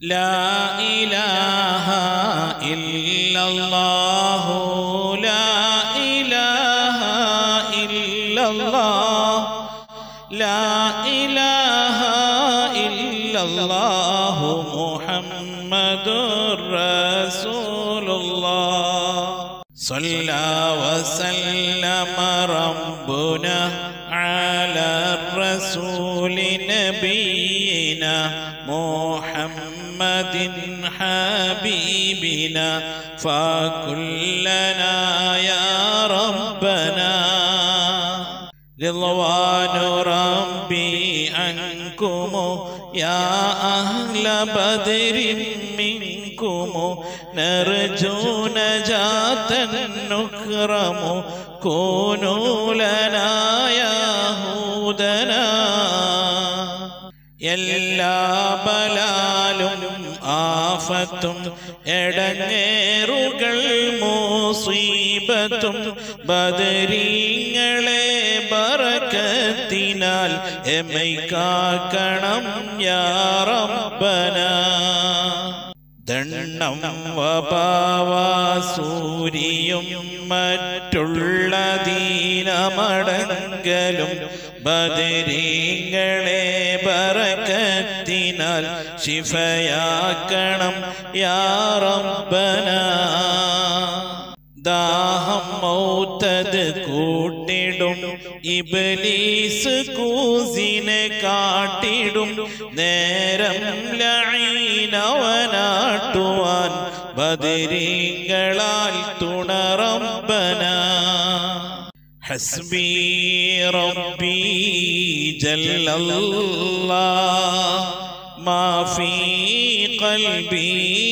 لا إله إلا الله لا إله إلا الله لا إله إلا الله محمد رسول الله صلى وسلم ربنا على الرسول نبينا محمد حبيبنا فكلنا يا ربنا رضوان ربي عنكم يا أهل بدر منكم نرجو نجاة نكرم كونوا لنا يا هودنا എല്ലാ ബലാലും ആഫത്തും എടങ്ങേറുകൾ മുസീബത്തും ബദരീങ്ങളെ ബറക്കത്തിനാൽ എമ്മൈ കാക്കണം യാ റബ്ബന ദണ്ണം വപാവാസൂരിയും മറ്റുള്ള ദീനമടങ്കലും ബദരീങ്ങളെ ബറക്കത്തിനാൽ ശിഫയാക്കണം യാ റബ്ബന ദാഹം മൗതത് കൂട്ടിടും ഇബ്ലീസ് കൂസിനെ കാട്ടിടും നേരം ലഈനവനാട്ടുവാൻ ബദരീങ്ങളാൽ തുണ റബ്ബന ഹസ്ബി റബ്ബി ജല്ലല്ലാഹ് മാ ഫീ ഖൽബി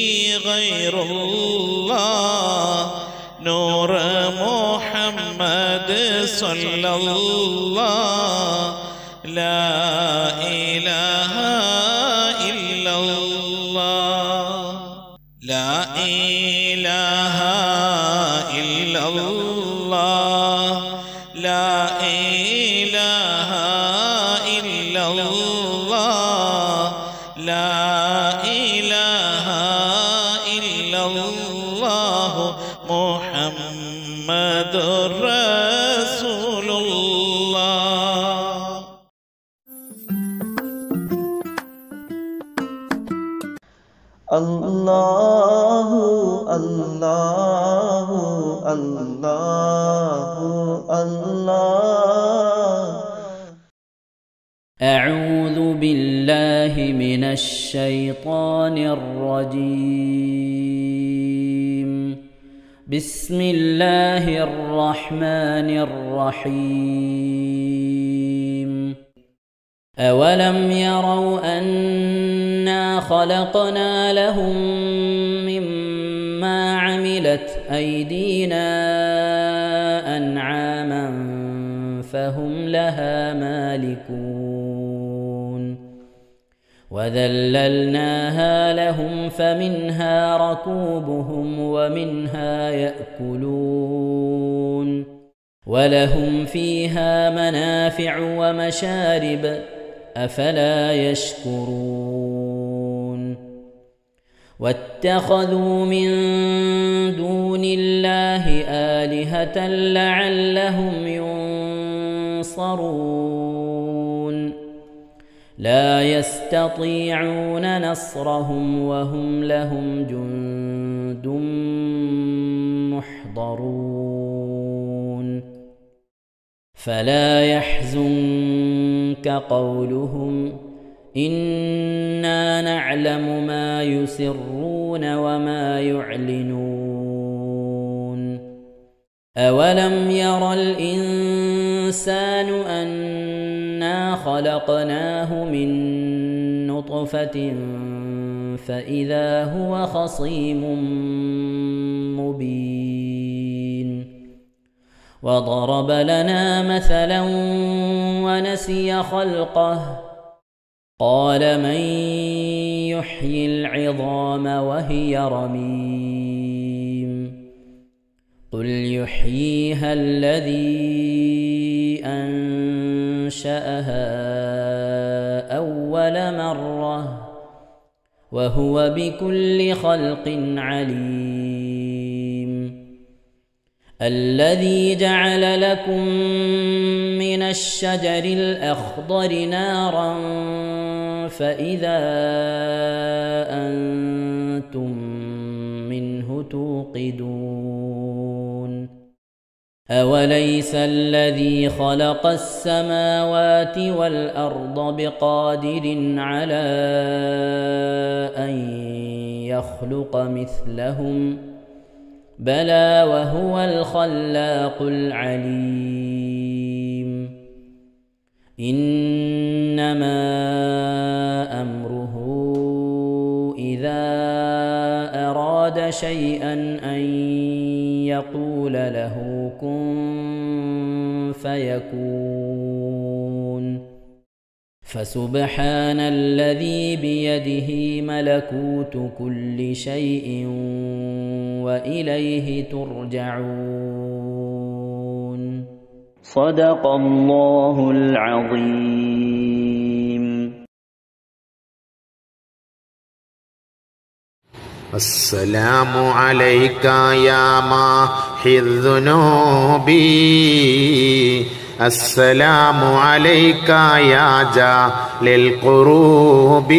ഗൈറുല്ലാഹ് നൂർ മുഹമ്മദ് സല്ലല്ലാഹ് ലാ ഇലാഹ ഇല്ലല്ലാഹ് ലാ ഇലാഹ ഇല്ലല്ലാഹ് ലാ ഇലാഹ ഇല്ലല്ലാഹ് ലാ ഇലാഹ ഇല്ലല്ലാഹ് മുഹമ്മദുർ റസൂലുള്ളാഹ്. അല്ലാഹു അല്ലാഹു അല്ലാഹു അല്ലാഹ്. أعوذ بالله من الشيطان الرجيم. بسم الله الرحمن الرحيم. أولم يروا أنا خلقنا لهم مما عملت أيدينا أنعاما فهم لها مالكون وذللناها لهم فمنها ركوبهم ومنها يأكلون ولهم فيها منافع ومشارب أفلا يشكرون واتخذوا من دون الله آلهة لعلهم ينصرون لا يستطيعون نصرهم وهم لهم جند محضرون فلا يحزنك قولهم إنا نعلم ما يسرون وما يعلنون أولم ير الإنسان أنا خلقناه من نطفة فإذا هو خصيم مبين وضرب لنا مثلا ونسي خلقه قال من يحيي العظام وهي رميم قل يحييها الذي أنشأها أول مرة وهو بكل خلق عليم الذي جعل لكم من الشجر الأخضر نارا فإذا أنتم منه توقدون أوليس الذي خلق السماوات والأرض بقادر على أن يخلق مثلهم بلى وهو الخلاق العليم إنما أمره إذا أراد شيئا أن يقول له كن فيكون فسبحان الذي بيده ملكوت كل شيء وإليه ترجعون صدق الله العظيم. السلام عليك يا ماحي الذنوب السلام عليك يا جالل القروب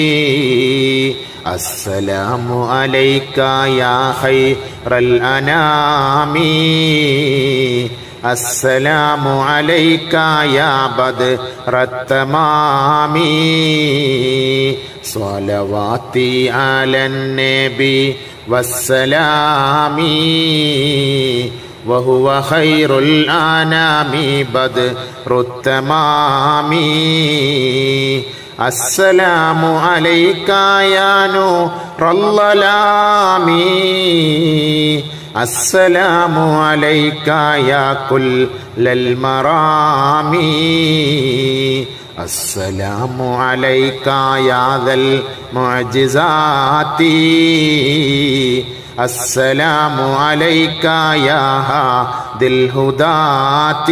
السلام عليك يا خير الأنام السلام عليك يا بدر التمام صلواتي على النبي والسلام وهو خير الأنام بدر التمام السلام عليك يا نور الظلام السلام عليك يا كل المرام السلام عليك يا ذا المعجزات السلام عليك يا هادي الهداة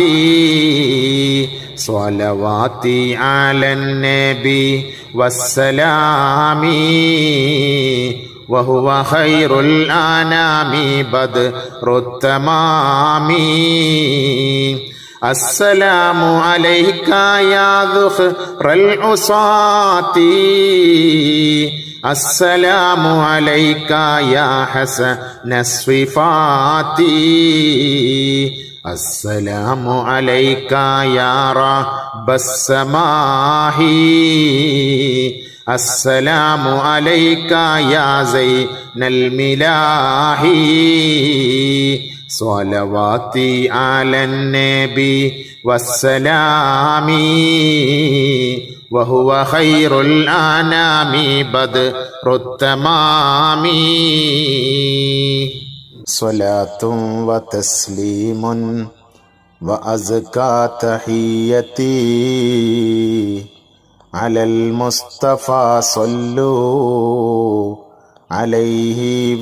صلواتي على النبي والسلام وهو خير الأنام بدر التمام السلام عليك يا ذخر العصاة السلام عليك يا حسن الصفات السلام عليك يا رب السماء السلام عليك يا زين الملاح صلواتي على النبي والسلام وهو خير الأنام بدر التمام صلاة وتسليم وأزكى تحيتي على المصطفى صلوا عليه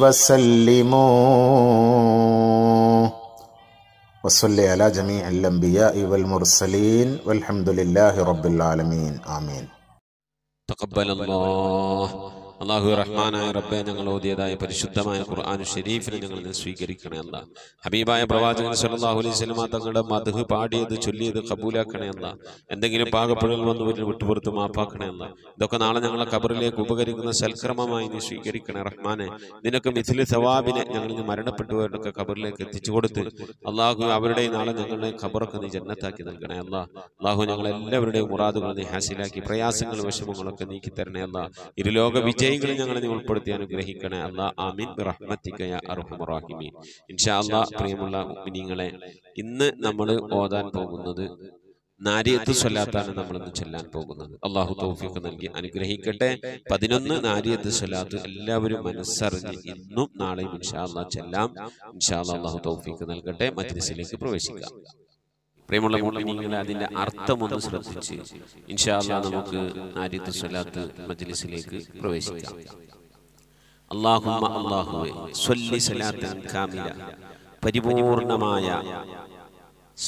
وسلموا وصلي على جميع الأنبياء والمرسلين والحمد لله رب العالمين آمين. تقبل الله. അള്ളാഹു റഹ്മാനായ റബ്ബെ, ഞങ്ങൾ ഓതിയതായ പരിശുദ്ധമായ ഖുർആൻ ഷരീഫിനെ ഞങ്ങൾ സ്വീകരിക്കണേ അല്ലാ. ഹബീബായ പ്രവാചകൻ സല്ലല്ലാഹു അലൈഹി വസല്ലമ തങ്ങളുടെ മദ്ഹ് പാടിയത് ചൊല്ലിയത് ഖബൂലാക്കണേ അല്ലാ. എന്തെങ്കിലും പാകപ്പിഴകൾ വന്നു വിട്ടുപുറത്ത് മാപ്പാക്കണേ അല്ലാ. ഇതൊക്കെ നാളെ ഞങ്ങളെ ഖബറിലേക്ക് ഉപകരിക്കുന്ന സൽക്രമമായി നീ സ്വീകരിക്കണേ റഹ്മാനെ. നിനക്ക് മിഥില് സവാബിനെ ഞങ്ങൾ മരണപ്പെട്ടവരുടെയൊക്കെ ഖബറിലേക്ക് എത്തിച്ചു കൊടുത്ത് അള്ളാഹു അവരുടെ നാളെ ഞങ്ങളുടെ ഖബറൊക്കെ നീ ജന്നത്താക്കി നൽകണേ അല്ലാ. അള്ളാഹു ഞങ്ങളെല്ലാവരുടെയും മുറാദുകൾ നീ ഹാസിലാക്കി പ്രയാസങ്ങളും വിഷമങ്ങളൊക്കെ നീക്കി തരണേ അല്ലാ. ഇരുലോക വിജയികളെ ഞങ്ങളെ നീ ഉൾപ്പെടുത്തി അനുഗ്രഹിക്കണേ അല്ലാ. ആമീൻ ബിറഹ്മതിക യാ അർഹമർ റഹീമീൻ. ഇൻഷാ അല്ലാ. പ്രിയമുള്ള മുഅ്മിനീങ്ങളെ, ഇന്ന് നമ്മൾ ഓതാൻ പോകുന്നത് നാരിയത്ത് സ്വലാത്താണ് നമ്മൾ ഇന്ന് ചൊല്ലാൻ പോകുന്നത്. അള്ളാഹു തൗഫീഖ് നൽകി അനുഗ്രഹിക്കട്ടെ. 11 നാരിയത്ത് സ്വലാത്ത് എല്ലാവരും മനസ്സറിഞ്ഞ് ഇന്നും നാളെയും ഇൻഷാ അല്ലാ ചെല്ലാം. ഇൻഷാ അല്ലാ അള്ളാഹു തൗഫീഖ് നൽകട്ടെ. മജ്ലിസിലേക്ക് പ്രവേശിക്കാം. പ്രിയമുള്ള മുഅ്മിനീങ്ങളെ, അതിന്റെ അർത്ഥം ഒന്ന് ശ്രദ്ധിച്ച് ഇൻഷാ അല്ലാ നമുക്ക് നാരിയത്ത് സ്വലാത്ത് മജ്ലിസിലേക്ക് പ്രവേശിക്കാം. അല്ലാഹുമ്മ അല്ലാഹുവേ സ്വല്ലി സലാത്തൻ കാമില, പരിപൂർണമായ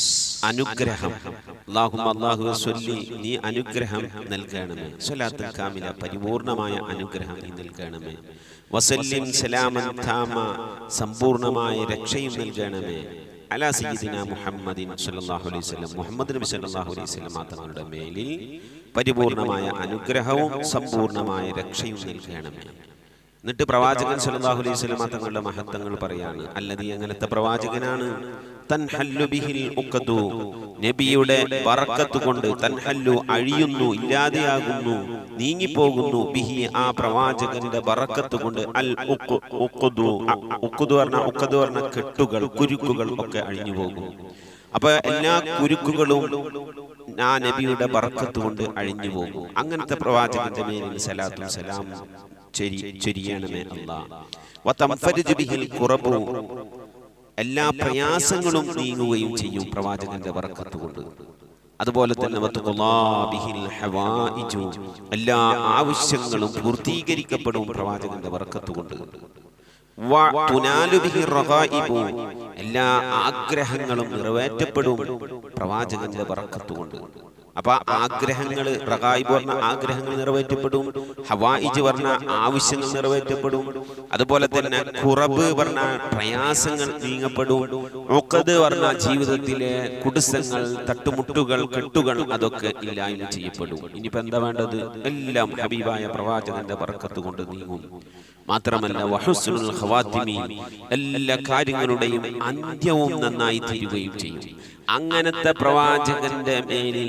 അനുഗ്രഹം. അല്ലാഹുമ്മ അല്ലാഹുവേ സ്വല്ലി, നീ അനുഗ്രഹം നൽകണമേ. സ്വലാത്തുൽ കാമില, പരിപൂർണമായ അനുഗ്രഹം നീ നൽകണമേ. വസല്ലിം സലാമൻ താമ, സമ്പൂർണമായ രക്ഷയും നൽകണമേ. അലാ സയ്യിദിന മുഹമ്മദിൻ സല്ലല്ലാഹു അലൈഹി വസല്ലം, മുഹമ്മദ് നബി സല്ലല്ലാഹു അലൈഹി വസല്ലം തങ്ങളുടെ മേലിൽ പരിപൂർണമായ അനുഗ്രഹവും സമ്പൂർണമായ രക്ഷയും നൽകണമേ. എന്നിട്ട് പ്രവാചകൻ സല്ലല്ലാഹു അലൈഹി വസല്ലം തങ്ങളുടെ മഹത്വങ്ങൾ പറയാണ്. അല്ലദീ, അങ്ങനത്തെ പ്രവാചകനാണ്, തൻഹല്ലു ബിഹിൽ ഉഖദു, നബിയുടെ ബറക്കത്ത് കൊണ്ട്, തൻഹല്ലു അഴിയുന്നു, ഇല്ലാതെയാകുന്നു, നീങ്ങിപ്പോകുന്നു, ബിഹി ആ പ്രവാചകന്റെ ബറക്കത്ത് കൊണ്ട്, അൽ ഉഖദു, ഉഖദു പറഞ്ഞ കെട്ടുകൾ, കുരുക്കുകൾ ഒക്കെ അഴിഞ്ഞു പോകും. അപ്പൊ എല്ലാ കുരുക്കുകളും ആ നബിയുടെ ബറക്കത്ത് കൊണ്ട് അഴിഞ്ഞു പോകും. അങ്ങനത്തെ പ്രവാചകന്റെ മേലിൽ സലാത്തും സലാം ചൊരിയണമേ അല്ലാഹ്. വതംഫരിജു ബിഹിൽ ഖുറബു, എല്ലാ പ്രയാസങ്ങളും നീങ്ങുകയും ചെയ്യും പ്രവാചകന്റെ ബറക്കത്ത് കൊണ്ട്. അതുപോലെ തന്നെ വതുഖലാ ബിഹിൽ ഹവായിജു, എല്ലാ ആവശ്യങ്ങളും പൂർത്തീകരിക്കപ്പെടും പ്രവാചകന്റെ ബറക്കത്ത് കൊണ്ട്. വതുനാലു ബിഹിർ റഗായിബു, എല്ലാ ആഗ്രഹങ്ങളും നിറവേറ്റപ്പെടും പ്രവാചകന്റെ ബറക്കത്ത് കൊണ്ട്. അപ്പൊ ആഗ്രഹങ്ങൾ, റഗായിബ് പറഞ്ഞ ആഗ്രഹങ്ങൾ നിറവേറ്റപ്പെടും, ഹവായിജ് പറഞ്ഞ ആവശ്യങ്ങൾ നിറവേറ്റപ്പെടും. അതുപോലെ തന്നെ ഖുറബ് പറഞ്ഞ പ്രയാസങ്ങൾ നീങ്ങപ്പെടും. ഉഖദ് പറഞ്ഞ ജീവിതത്തിലെ കുടുസങ്ങൾ, തട്ടുമുട്ടുകൾ, കെട്ടുകൾ അതൊക്കെ ഇല്ലായ്മ ചെയ്യപ്പെടും. ഇനിയിപ്പോ എന്താ വേണ്ടത്? എല്ലാം ഹബീബായ പ്രവാചകന്റെ ബറക്കത്ത് കൊണ്ട് നീങ്ങും. മാത്രമല്ല വഹുസ്നുൽ ഖവാതിമി, എല്ലാ കാര്യങ്ങളുടെയും അന്ത്യവും നന്നായി തീരുകയും ചെയ്യും. അങ്ങനത്തെ പ്രവാചകന്റെ മേലിൽ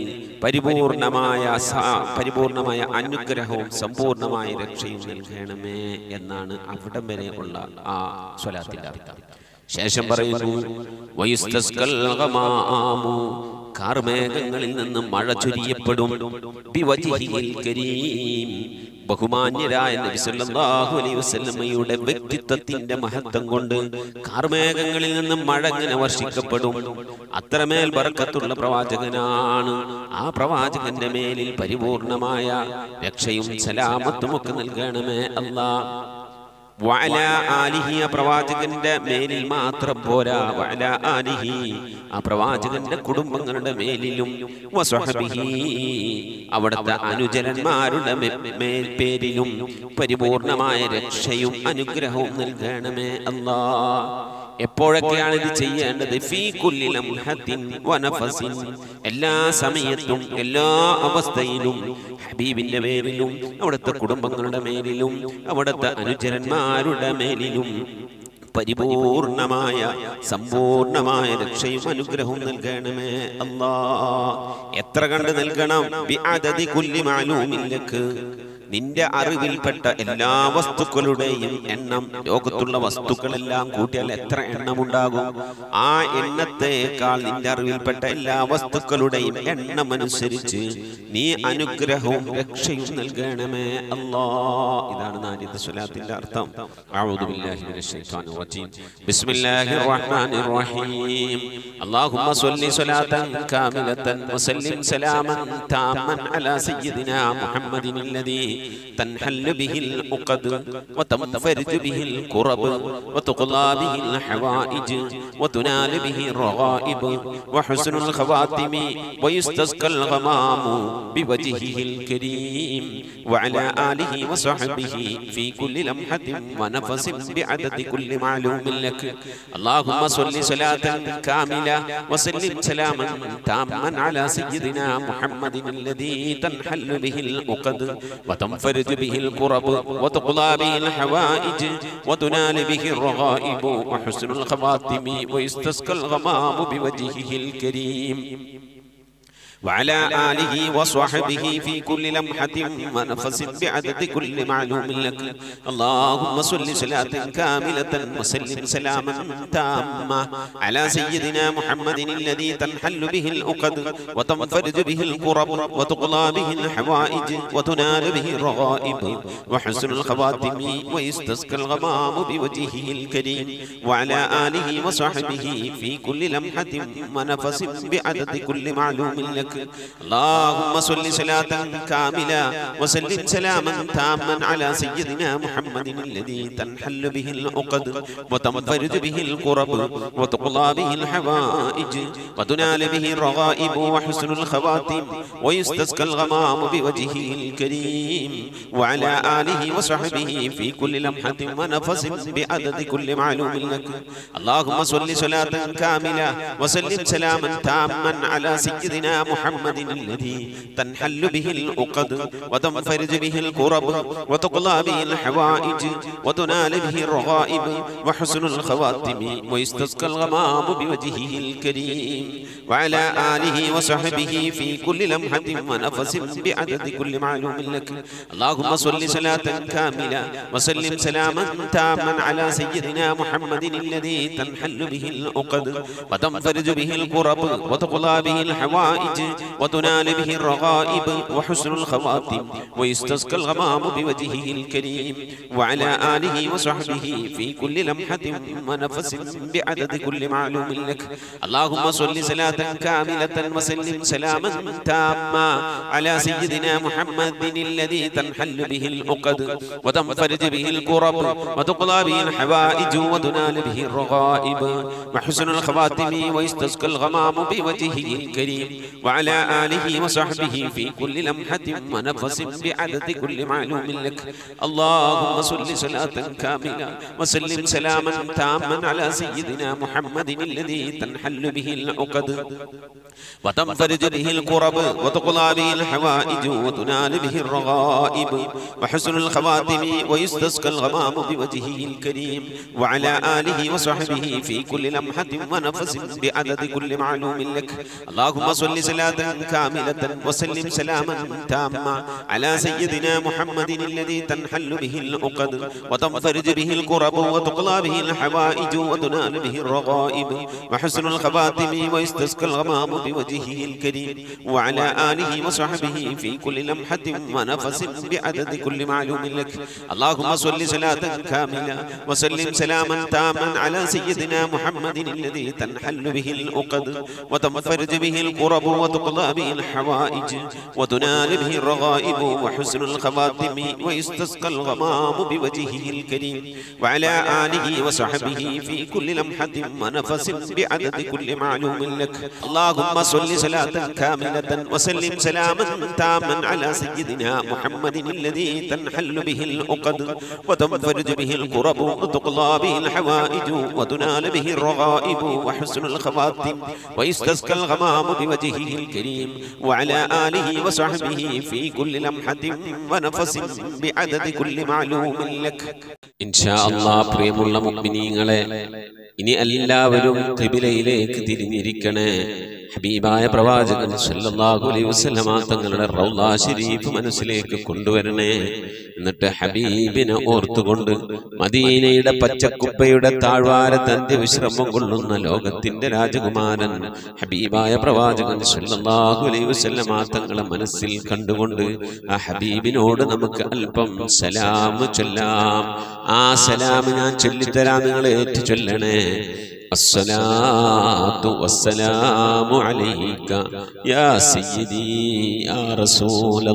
പരിപൂർണമായ അനുഗ്രഹവും സമ്പൂർണമായ രക്ഷയും നൽകണമേ എന്നാണ് അവിടം വരെ ഉള്ള ആ സ്വലാത്തിന്റെ അർത്ഥം. ശേഷം പറയുന്നു, വയുസ്തസ്കൽ ഗമാമു, കാർമേഘങ്ങളിൽ നിന്ന് മഴ ചൊരിയപ്പെടും. ബിവജ്ഹിൽ കരീം, ബഹുമാന്യരായ നബി സല്ലല്ലാഹു അലൈഹി വസല്ലമയുടെ വ്യക്തിത്വത്തിന്റെ മഹത്വം കൊണ്ട് കാർമേഘങ്ങളിൽ നിന്നും മഴ ഇങ്ങനെ വർഷിക്കപ്പെടും. അത്രമേൽ ബർക്കത്തുള്ള പ്രവാചകനാണ്. ആ പ്രവാചകന്റെ മേലിൽ പരിപൂർണമായ രക്ഷയും സലാമത്തും ഒക്കെ നൽകണമേ അല്ലാഹ്. വഅലാ ആലിഹി, ആ പ്രവാചകന്റെ മേലിൽ മാത്രം പോരാ, വഅലാ ആലിഹി, ആ പ്രവാചകന്റെ കുടുംബങ്ങളുടെ മേലിലും, വസ്വഹബിഹി, അവിടുത്തെ അനുചരന്മാരുടെ പേരിലും പരിപൂർണമായ രക്ഷയും അനുഗ്രഹവും നൽകണമേ അല്ലാഹ്. എപ്പോഴൊക്കെയാണ് ഇത് ചെയ്യേണ്ടത്? ഫീ കുല്ലി ലംഹത്തിൻ വനഫസിൻ, എല്ലാ സമയത്തും എല്ലാ അവസ്ഥയിലും ഹബീബിന്റെ മേലിലും, അവിടുത്തെ കുടുംബങ്ങളുടെ മേലിലും, അവിടുത്തെ അനുചരന്മാരുടെ മേലിലും പരിപൂർണമായ സമ്പൂർണമായ രക്ഷയും അനുഗ്രഹവും നൽകണമേ അല്ലാഹ്. എത്ര കണ്ട് നൽകണം? ബിഅദദി കുല്ലി മഅലൂമിൻ ലക, നിന്റെ അറിവിൽപ്പെട്ട എല്ലാ വസ്തുക്കളുടെയും എണ്ണം, ലോകത്തുള്ള വസ്തുക്കളെല്ലാം കൂട്ടിയാൽ എത്ര എണ്ണമുണ്ടാകും? ആ എണ്ണത്തേക്കാൾ നിന്റെ അറിവിൽപ്പെട്ട എല്ലാ വസ്തുക്കളുടെയും എണ്ണം അനുസരിച്ച് നീ അനുഗ്രഹവും രക്ഷയും നൽകണമേ അല്ലാഹ്. ഇതാണ് നാലിത്തെ സ്വലാത്തിന്റെ അർത്ഥം. അഊദു ബില്ലാഹി മിനശ് ശൈത്വാനിർ റജീം. ബിസ്മില്ലാഹിർ റഹ്മാനിർ റഹീം. അല്ലാഹുമ്മ സ്വല്ലി സ്വലാതൻ കാമിലതൻ വസല്ലിം സലാമൻ താമൻ അലാ സയ്യിദിനാ മുഹമ്മദിൻ അല്ലദീ تنحل به العقد وتنفرج به الكرب وتقضى به الحوائج وتنال به الرغائب وحسن الخواتم ويستسقى الغمام بوجهه الكريم وعلى آله وصحبه في كل لمحة ونفس بعدد كل معلوم لك. اللهم صل صلاة كاملة وسلم سلاما تاما على سيدنا محمد الذي تنحل به العقد وتنفرج به الكرب وتقضى به الحوائج وتنال به الرغائب وحسن الخواتم ويستسقى الغمام بوجهه الكريم وعلى آله وصحبه في كل لمحة ونفس بعدد كل معلوم لك. اللهم صل صلاة كاملة وسلم سلاما تاما على سيدنا محمد الذي تنحل به العقد وتنفرج به الكرب وتقضى به الحوائج وتنال به الرغائب وحسن الخواتم ويستسقى الغمام بوجهه الكريم وعلى آله وصحبه في كل لمحة ونفس بعدد كل معلوم لك. لك اللهم صل صلاة كاملة وسلم سلاما تاما على سيدنا محمد الذي تنحل به العقد وتنفرج به الكرب وتقضى به الحوائج وتنال به الرغائب وحسن الخواتم ويستسقى الغمام بوجهه الكريم وعلى آله وصحبه في كل لمحة ونفس بعدد كل معلوم لك اللهم صل صلاة كاملة وسلم سلاما تاما على سيدنا محمد الذي تنحل به العقد وتنفرج به الكرب وتقضى به الحوائج وتنال به الرغائب وحسن الخواتم ويستسقى الغمام بوجهه الكريم وعلى آله وصحبه في كل لمحة ونفس بعدد كل معلوم لك اللهم صل صلاة كاملة وسلم سلاما تاما على سيدنا محمد الذي تنحل به العقد وتنفرج به الكرب وتقضى به الحوائج وتنال به الرغائب وحسن الخواتم ويستسقى الغمام بوجهه الكريم وعلى آله وصحبه في كل لمحة ونفس بعدد كل معلوم لك اللهم صل صلاة كاملة وسلم سلاما تاما على سيدنا محمد الذي تنحل به العقد وتنفرج به الكرب وتقضى به الحوائج وتنال به الرغائب وحسن الخواتم ويستسقى الغمام بوجهه الكريم وعلى آله وصحبه في كل لمحة ونفس بعدد كل معلوم لك اللهم صل صلاة كاملة وسلم سلاما تاما على سيدنا محمد الذي تنحل به العقد وتنفرج به الكرب وتقضى به الحوائج وتنال به الرغائب وحسن الخواتم ويستسقى الغمام بوجهه الكريم وعلى آله وصحبه في كل لمحة ونفس بعدد كل معلوم لك اللهم صل صلاة كاملة وسلم سلاما تاما على سيدنا محمد الذي تنحل به العقد وتنفرج به الكرب وتقضى به الحوائج وتنال به الرغائب وحسن الخواتم ويستسقى الغمام بوجهه الكريم وعلى آله وصحبه في كل لمحة ونفس بعدد كل معلوم لك اللهم صل صلاة كاملة وسلم سلاما تاما على سيدنا محمد الذي تنحل به العقد وتنفرج به الكرب وتقضى به الحوائج وتنال به الرغائب وحسن الخواتم ويستسقى الغمام بوجهه الكريم وعلى آله وصحبه في كل لمحة ونفس بعدد كل معلوم لك اللهم صل صلاة كاملة وسلم سلاما تاما على سيدنا محمد الذي تنحل به العقد وتنفرج به الكرب وتقضى به الحوائج وتنال به الرغائب وحسن الخواتم ويستسقى الغمام بوجهه الكريم وعلى آله وصحبه في كل لمحة ونفس بعدد كل معلوم لك إن شاء الله പ്രിയമുള്ള മുഅ്മിനീങ്ങളെ ഇനി എല്ലാവരും ഖിബിലയിലേക്ക് തിരിഞ്ഞിരിക്കണേ. ഹബീബായ പ്രവാചകൻ സല്ലല്ലാഹു അലൈഹി വസല്ലമ തങ്ങളുടെ റൗള ശരീഫ് മനസ്സിലേക്ക് കൊണ്ടുവരണേ. എന്നിട്ട് ഹബീബിനെ ഓർത്തുകൊണ്ട് മദീനയുടെ പച്ചക്കുപ്പയുടെ താഴ്വാരത്ത് അന്ത്യവിശ്രമം കൊള്ളുന്ന ലോകത്തിന്റെ രാജകുമാരൻ ഹബീബായ പ്രവാചകൻ സല്ലല്ലാഹു അലൈഹി വസല്ലമ തങ്ങളെ മനസ്സിൽ കണ്ടുകൊണ്ട് ആ ഹബീബിനോട് നമുക്ക് അല്പം സലാം ചൊല്ലാം. ആ സലാം ഞാൻ ചൊല്ലിത്തരാം, നിങ്ങൾ ഏറ്റു ചൊല്ലണേ. الصلاة والسلام عليك يا سيدي يا رسول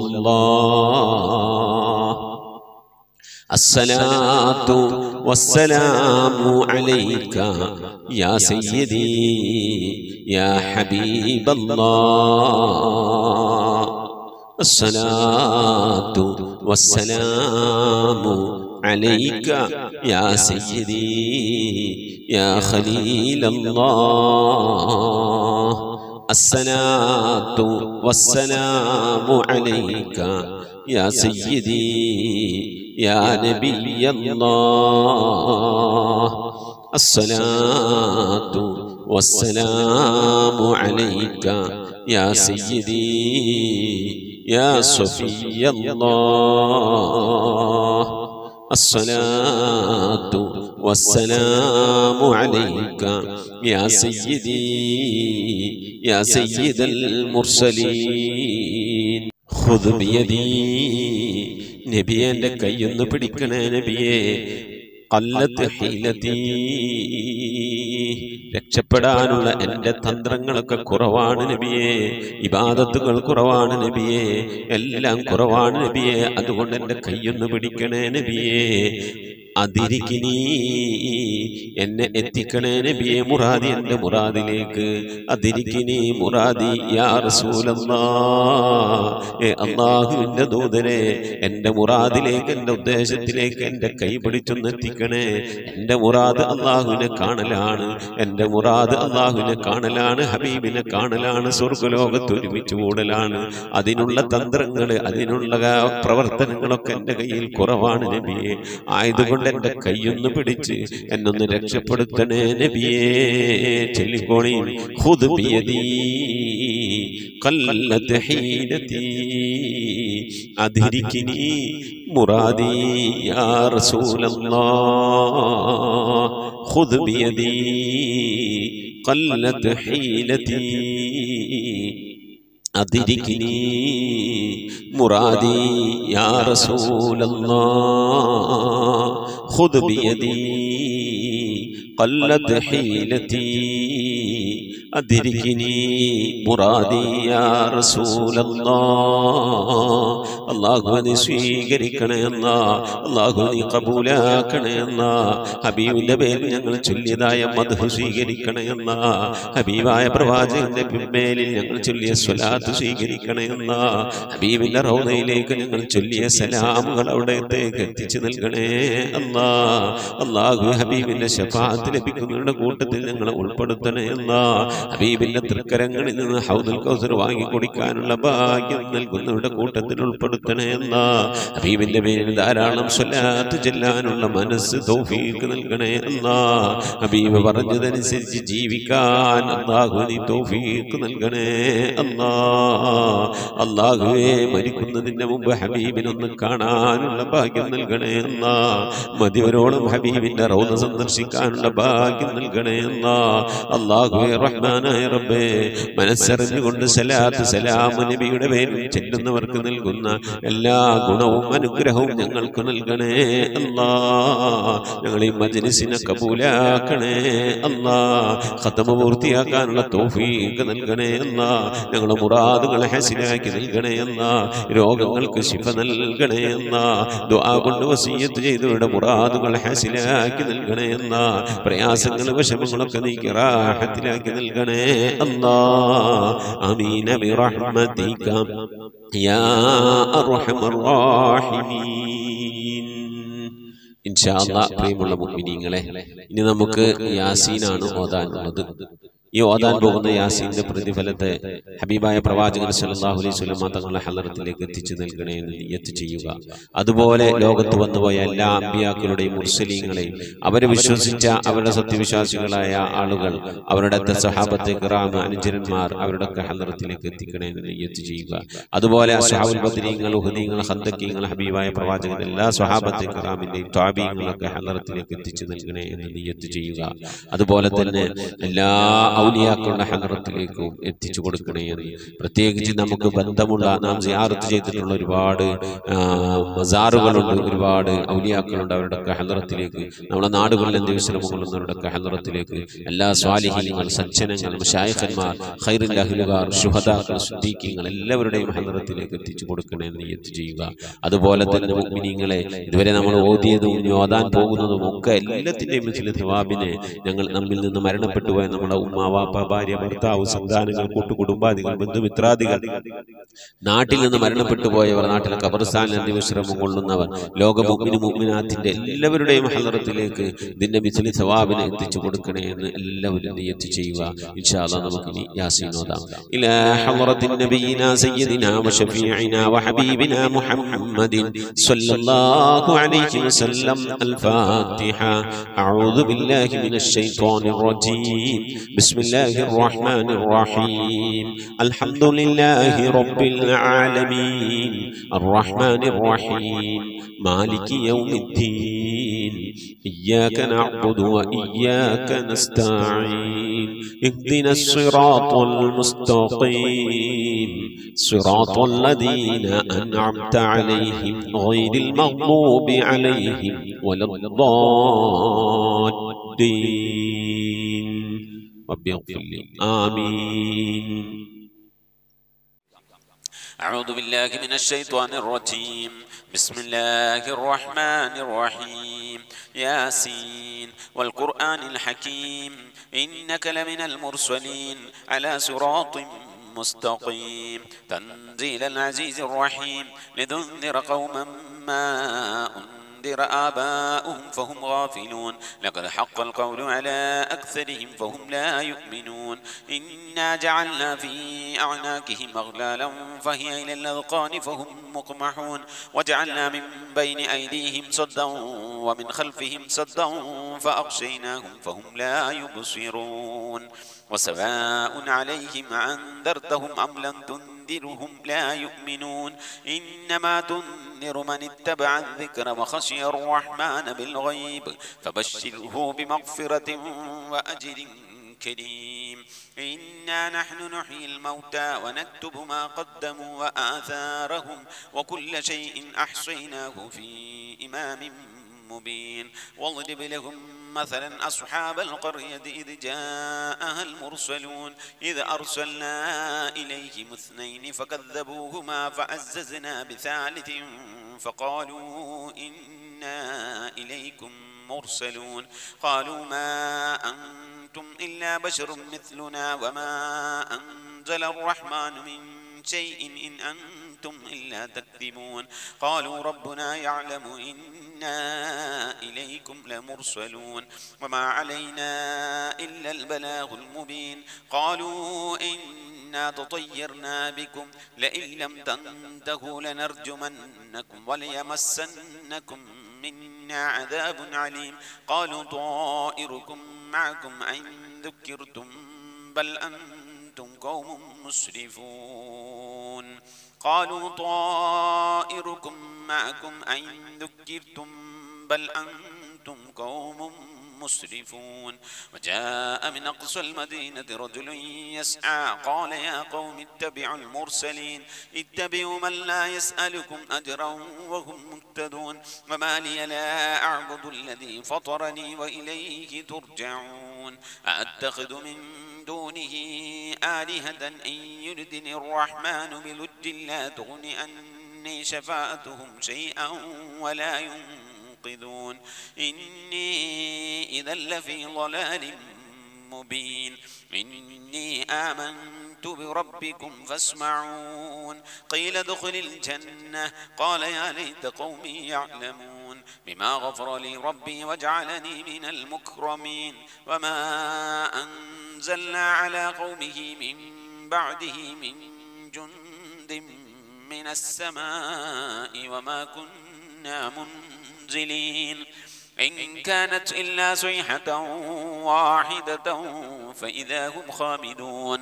الله. الصلاة والسلام عليك يا سيدي يا حبيب الله. الصلاة والسلام عليك يا سيدي يا خليل الله. الصلاة والسلام عليك يا سيدي يا نبي الله. الصلاة والسلام عليك يا سيدي يا صفي الله. الصلاة والسلام عليك يا سيدي يا سيد المرسلين. خذ بيدي നബിയെ എൻ്റെ കൈയൊന്ന് പിടിക്കണേ നബിയെ. قلت حيلتي രക്ഷപ്പെടാനുള്ള എൻ്റെ തന്ത്രങ്ങളൊക്കെ കുറവാണ് നബിയേ, ഇബാദത്തുകൾ കുറവാണ് നബിയേ, എല്ലാം കുറവാണ് നബിയേ. അതുകൊണ്ട് എൻ്റെ കൈയൊന്ന് പിടിക്കണേ നബിയേ. അതിരിക്കിനി, എന്നെ എത്തിക്കണേ നബിയെ മുറാദി, എൻ്റെ മുറാദിലേക്ക്. അതിരിക്കിനി മുറാദി യാ റസൂലല്ലാഹ്, അല്ലാഹുവിൻ്റെ ദൂതരെ എൻ്റെ മുറാദിലേക്ക്, എൻ്റെ ഉദ്ദേശത്തിലേക്ക് എൻ്റെ കൈ പിടിച്ചൊന്ന് എത്തിക്കണേ. എൻ്റെ മുറാദ് അല്ലാഹുവിനെ കാണലാണ്, എൻ്റെ മുറാദ് അല്ലാഹുവിനെ കാണലാണ്, ഹബീബിനെ കാണലാണ്, സ്വർഗ്ഗലോകത്ത് ഒരുമിച്ച് കൂടലാണ്. അതിനുള്ള തന്ത്രങ്ങൾ, അതിനുള്ള പ്രവർത്തനങ്ങളൊക്കെ എൻ്റെ കയ്യിൽ കുറവാണ് നബിയെ. ആയതുകൊണ്ട് എൻ്റെ കൈയൊന്ന് പിടിച്ച് എന്നൊന്ന് രക്ഷപ്പെടുത്തണേ നബിയേ. ചൊല്ലിക്കോളി, ഖുദ് ബിയദീ ഖല്ലത് ഹീനതീ അദ്രികിനി മുറാദി യാ റസൂലല്ലാഹ്. ഖുദ് ബിയദീ ഖല്ലത് ഹീനതീ അദ്രികിനി മുറാദി യാ റസൂലല്ലാഹ്. ഖുദ് ബിയദീ ഖല്ലത് ഹീലതീ അദ്രികിനി മുറാദി യാ റസൂലല്ലാഹ്. അല്ലാഹുവേ സ്വീകരിക്കണേ അല്ലാഹ്, അല്ലാഹുവേ ഖബൂലാക്കണേ അല്ലാഹ്. ഹബീബിന്റെ പേരിൽ ഞങ്ങൾ ചൊല്ലിയതായ മദ്ഹ് സ്വീകരിക്കണേ അല്ലാഹ്. ഹബീബായ പ്രവാചകന്റെ മേലിൽ ഞങ്ങൾ ചൊല്ലിയ സ്വലാത്ത് സ്വീകരിക്കണേ അല്ലാഹ്. ഹബീബിന്റെ റൗദയിലേക്ക് ഞങ്ങൾ ചൊല്ലിയ സലാമുകൾ അവിടത്തേക്ക് എത്തിച്ചു നൽകണേ അല്ലാഹ്. അല്ലാഹു ഹബീബിന്റെ ശഫാഅത്ത് ലഭിക്കുന്നവരുടെ കൂട്ടത്തിൽ ഞങ്ങളെ ഉൾപ്പെടുത്തണേ അല്ലാഹ്. ഹബീബിന്റെ തൃക്കരങ്ങളിൽ നിന്ന് ഹൗദുൽ കൗസർ വാങ്ങി കുടിക്കാനുള്ള ഭാഗ്യം നൽകുന്നവരുടെ കൂട്ടത്തിൽ ഉൾപ്പെടുത്തണേ അല്ലാഹ്. ഹബീബിന്റെ പേരിൽ ധാരാളം സ്വലാത്ത് ചൊല്ലാനുള്ള മനസ്സ് തൗഫീഖ് നൽകണേ അല്ലാഹ്. ഹബീബ് പറഞ്ഞതനുസരിച്ച് ജീവിക്കാൻ അല്ലാഹു നീ തൗഫീഖ് നൽകണേ അല്ലാഹ്. അല്ലാഹുവേ മരിക്കുന്നതിന്റെ മുമ്പ് ഹബീബിനൊന്ന് കാണാനുള്ള ഭാഗ്യം നൽകണേ അല്ലാഹ്. മതിവരോളം ഹബീബിന്റെ റൗദ സന്ദർശിക്കാനുള്ള ഭാഗ്യം നൽകണേ അല്ലാഹ്. അല്ലാഹുവേ റഹ്മാനായ റബ്ബേ, മനസ്സറിഞ്ഞുകൊണ്ട് സലാത്ത് സലാം നബിയുടെ പേരിൽ ചെല്ലുന്നവർക്ക് നൽകുന്ന എല്ലാ ഗുണവും അനുഗ്രഹവും ഞങ്ങൾക്ക് നൽകണേ അല്ലാഹ്. ഞങ്ങൾ ഈ മജ്ലിസിനെ കബൂലാക്കണേ അല്ലാഹ്. ഖത്മ പൂർത്തിയാക്കാനുള്ള തൗഫീഖ് നൽകണേ അല്ലാഹ്. ഞങ്ങളുടെ മുറാദുകളെ ഹസിലാക്കി നൽകണേ അല്ലാഹ്. രോഗങ്ങൾക്ക് ശിഫ നൽകണേ അല്ലാഹ്. ദുആ കൊണ്ട് വസിയ്യത്ത് ചെയ്തവരുടെ മുറാദുകൾ ഹസിലാക്കി നൽകണേ അല്ലാഹ്. പ്രയാസങ്ങൾ വിഷമങ്ങളൊക്കെ നീക്കി റാഹത്തിലാക്കി നൽകണേ അല്ലാഹ്. ആമീൻ ബിറഹ്മതിക യാ അർഹമർ റഹീമീൻ. ഇൻഷാ അല്ലാഹ് പ്രിയമുള്ള മുഅ്മിനീങ്ങളെ, ഇനി നമുക്ക് യാസീനാണ് ഓതാനുള്ളത്. ഈ ഓതാൻ പോകുന്ന യാസീന്റെ പ്രതിഫലത്തെ ഹബീബായ പ്രവാചകൻ സല്ലല്ലാഹു അലൈഹി വസല്ലം തങ്ങളുടെ ഹളറത്തിലേക്ക് എത്തിച്ചു നൽകണേ എന്ന് നിയ്യത്ത് ചെയ്യുക. അതുപോലെ ലോകത്ത് വന്നുപോയ എല്ലാ അമ്പിയാക്കളുടെയും മുർസലീങ്ങളെയും അവരെ വിശ്വസിച്ച അവരുടെ സത്യവിശ്വാസികളായ ആളുകൾ, അവരുടെ സഹാബത്തെ കിറാം അനുചരന്മാർ, അവരുടെ ഹളറത്തിലേക്ക് എത്തിക്കണേ എന്ന് നിയ്യത്ത് ചെയ്യുക. അതുപോലെ അസ്ഹാബുൽ ബദ്രീങ്ങൾ, ഉഹദീങ്ങൾ, ഖന്തക്കീങ്ങൾ, ഹബീബായ പ്രവാചകൻ എല്ലാ സ്വഹാബത്തെ കിറാമിന്റെയും താബീങ്ങളൊക്കെ ഹളറത്തിലേക്ക് എത്തിച്ചു നൽകണേ എന്ന് നിയ്യത്ത് ചെയ്യുക. അതുപോലെ തന്നെ എല്ലാ ഔലിയാക്കളുടെ ഹളറത്തിലേക്കും എത്തിച്ചു കൊടുക്കണേ എന്ന്. പ്രത്യേകിച്ച് നമുക്ക് ബന്ധമുള്ള, നാം സിയാറത്ത് ചെയ്തിട്ടുള്ള ഒരുപാട് മസാറുകളുണ്ട്, ഒരുപാട് ഔലിയാക്കളുണ്ട്. അവരുടെ ഹളറത്തിലേക്ക്, നമ്മുടെ നാടുകളിൽ എന്തെങ്കിലും കൊള്ളുന്നവരുടെ ഹളറത്തിലേക്ക് എല്ലാ സ്വാലിഹീങ്ങൾ, സജ്ജനങ്ങൾ, മശായിഖന്മാർ, ഖൈറുൽ അഹ്ലുകാർ, ശുഹദാക്കൾ, സിദ്ദീഖീങ്ങൾ എല്ലാവരുടെയും ഹളറത്തിലേക്ക് എത്തിച്ചു കൊടുക്കണേ എന്ന് നിയ്യത്ത് ചെയ്യുക. അതുപോലെ തന്നെ മുഅ്മിനീങ്ങളെ, ഇതുവരെ നമ്മൾ ഓതിയതും ഓതാൻ പോകുന്നതും ഒക്കെ എല്ലാത്തിൻ്റെയും ചില സവാബിനെ ഞങ്ങൾ നമ്മിൽ നിന്ന് മരണപ്പെട്ടു പോയ നമ്മുടെ ഉമ്മ, വാപ്പ, ഭാര്യ, ഭർത്താവ്, സന്താനങ്ങൾ, കൂട്ടുകുടുംബാദികൾ, ബന്ധുമിത്രാദികൾ, നാട്ടിൽ നിന്ന് മരണപ്പെട്ടു പോയവർ, നാട്ടിലെ ഖബർസ്ഥാനിൽ അന്ത്യവിശ്രമം കൊള്ളുന്നവർ, ലോക മുഅ്മിനു മുഅ്മിനാത്തിന്റെ എല്ലാവരുടെയും ഹളറത്തിലേക്ക് ഇതിന്റെ മിസ്ലി സവാബിനെ എത്തിച്ചു കൊടുക്കണേ എന്ന് എല്ലാവരും നിയ്യത്ത് ചെയ്യുക. ഇൻഷാ അല്ലാഹ് നമുക്ക് ഇനി യാസീൻ ഓതാം. ഇലാ ഹളറത്തിൻ നബിയിനാ സയ്യിദിനാ വശഫീഇനാ വഹബീബിനാ മുഹമ്മദിൻ സ്വല്ലല്ലാഹു അലൈഹി വസല്ലം. അൽ-ഫാത്തിഹ. അഊദു ബില്ലാഹി മിനശ് ശൈത്വാനിർ റജീം. ബിസ്മില്ലാഹിർ റഹ്മാനിർ റഹീം. അൽഹംദുലില്ലാഹി റബ്ബിൽ ആലമീൻ അർറഹ്മാനിർ റഹീം മാലികി യൗമിദ്ദീൻ. ഇയ്യാക നഅ്ബുദു വഇയ്യാക നസ്തഈൻ. ഇഹ്ദിനസ് സിറാത്തൽ മുസ്തഖീം സിറാത്തൽ ലദീന അൻഅംത അലൈഹിം ഗൈറിൽ മഗ്ദൂബി അലൈഹിം വലദ്ദാല്ലീൻ. رب اغفر لي آمين. أعوذ بالله من الشيطان الرجيم. بسم الله الرحمن الرحيم. ياسين والقرآن الحكيم إنك لمن المرسلين على صراط مستقيم تنزيل العزيز الرحيم لتنذر قوما ما أنذر آباؤهم فهم غافلون لقد حق القول على أكثرهم فهم لا يؤمنون إنا جعلنا في أعناقهم أغلالا فهي إلى الأذقان فهم مقمحون وجعلنا من بين أيديهم صدا ومن خلفهم صدا فأغشيناهم فهم لا يبصرون وسواء عليهم أنذرتهم أم لم تنذرهم لا يؤمنون إنما تنذر من اتبع الذكر وخشي الرحمن بالغيب فبشره بمغفرة وأجر كريم. إنا نحن نحيي الموتى ونكتب ما قدموا وآثارهم وكل شيء أحصيناه في إمام مبين. واضرب لهم مثلا أصحاب القرية إذ جاءها المرسلون إذ أرسلنا إليهم اثنين فكذبوهما فعززنا بثالث فقالوا إنا إليكم مرسلون قالوا ما أنتم إلا بشر مثلنا وما أنزل الرحمن من شيء إن أنتم إلا تكذبون قالوا ربنا يعلم إنا إليكم لمرسلون وما علينا إلا البلاغ المبين قالوا إنا تطيرنا بكم لئن لم تنتهوا لنرجمنكم وليمسنكم منا عذاب عليم قالوا طائركم معكم أن ذكرتم بل أنتم قوم مسرفون قالوا طائركم معكم أن ذكرتم بل أنتم قوم مسرفون وجاء من أقصى المدينة رجل يسعى قال يا قوم اتبعوا المرسلين اتبعوا من لا يسألكم أجرا وهم مهتدون وما لي لا أعبد الذي فطرني وإليه ترجعون أأتخذ من دونه آلهة إن يردني الرحمن بلد لا تغن عني شفاعتهم شيئا ولا ينقذون إني إذا لفي ضلال مبين إني آمنت بربكم فاسمعون قيل ادخل الجنة قال يا ليت قومي يعلمون بما غفر لي ربي وجعلني من المكرمين وما أنزلنا على قومه من بعده من جند من السماء وما كنا منزلين إن كانت إلا صيحة واحدة فإذا هم خامدون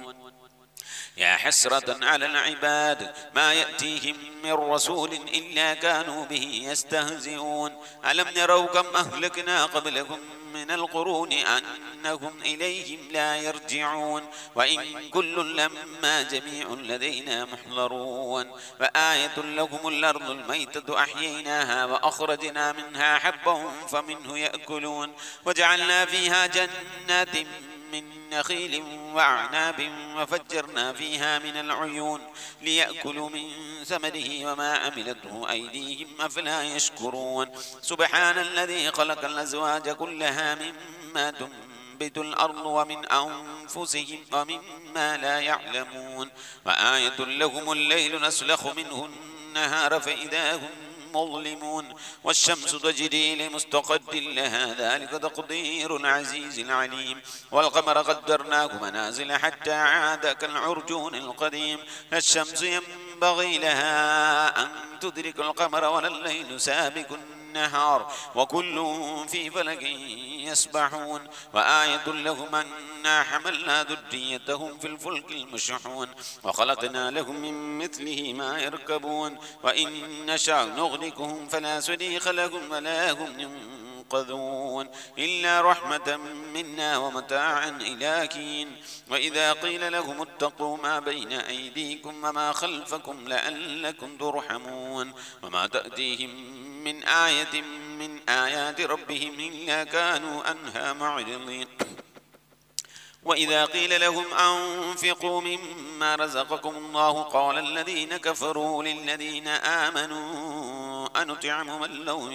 يا حسرة على العباد ما يأتيهم من رسول إلا كانوا به يستهزئون ألم يروا كم أهلكنا قبلهم من القرون أنهم إليهم لا يرجعون وإن كل لما جميع لدينا محضرون وآية لهم الأرض الميتة أحييناها وأخرجنا منها حبا فمنه يأكلون وجعلنا فيها جنات من نخيل وأعناب وفجرنا فيها من العيون ليأكلوا من ثمره وما عملته أيديهم أفلا يشكرون سبحان الذي خلق الأزواج كلها مما تنبت الأرض ومن أنفسهم ومما لا يعلمون وآية لهم الليل نسلخ منه النهار فإذا هم مظلمون والشمس تجري لمستقر لها ذلك تقدير العزيز العليم والقمر قدرناه منازل حتى عاد كالعرجون القديم الشمس ينبغي لها أن تدرك القمر ولا الليل سابق النهار وكل في فلك يسبحون وآية لهم أنا حملنا ذريتهم في الفلك المشحون وخلقنا لهم من مثله ما يركبون وإن نشاء نغرقهم فلا صريخ لهم ولا هم ينقذون إلا رحمة منا ومتاعا إلى حين وإذا قيل لهم اتقوا ما بين أيديكم وما خلفكم لعلكم ترحمون وما تأتيهم من آية من آيات ربهم إلا كانوا عنها معرضين وإذا قيل لهم أنفقوا مما رزقكم الله قال الذين كفروا للذين آمنوا أنطعم من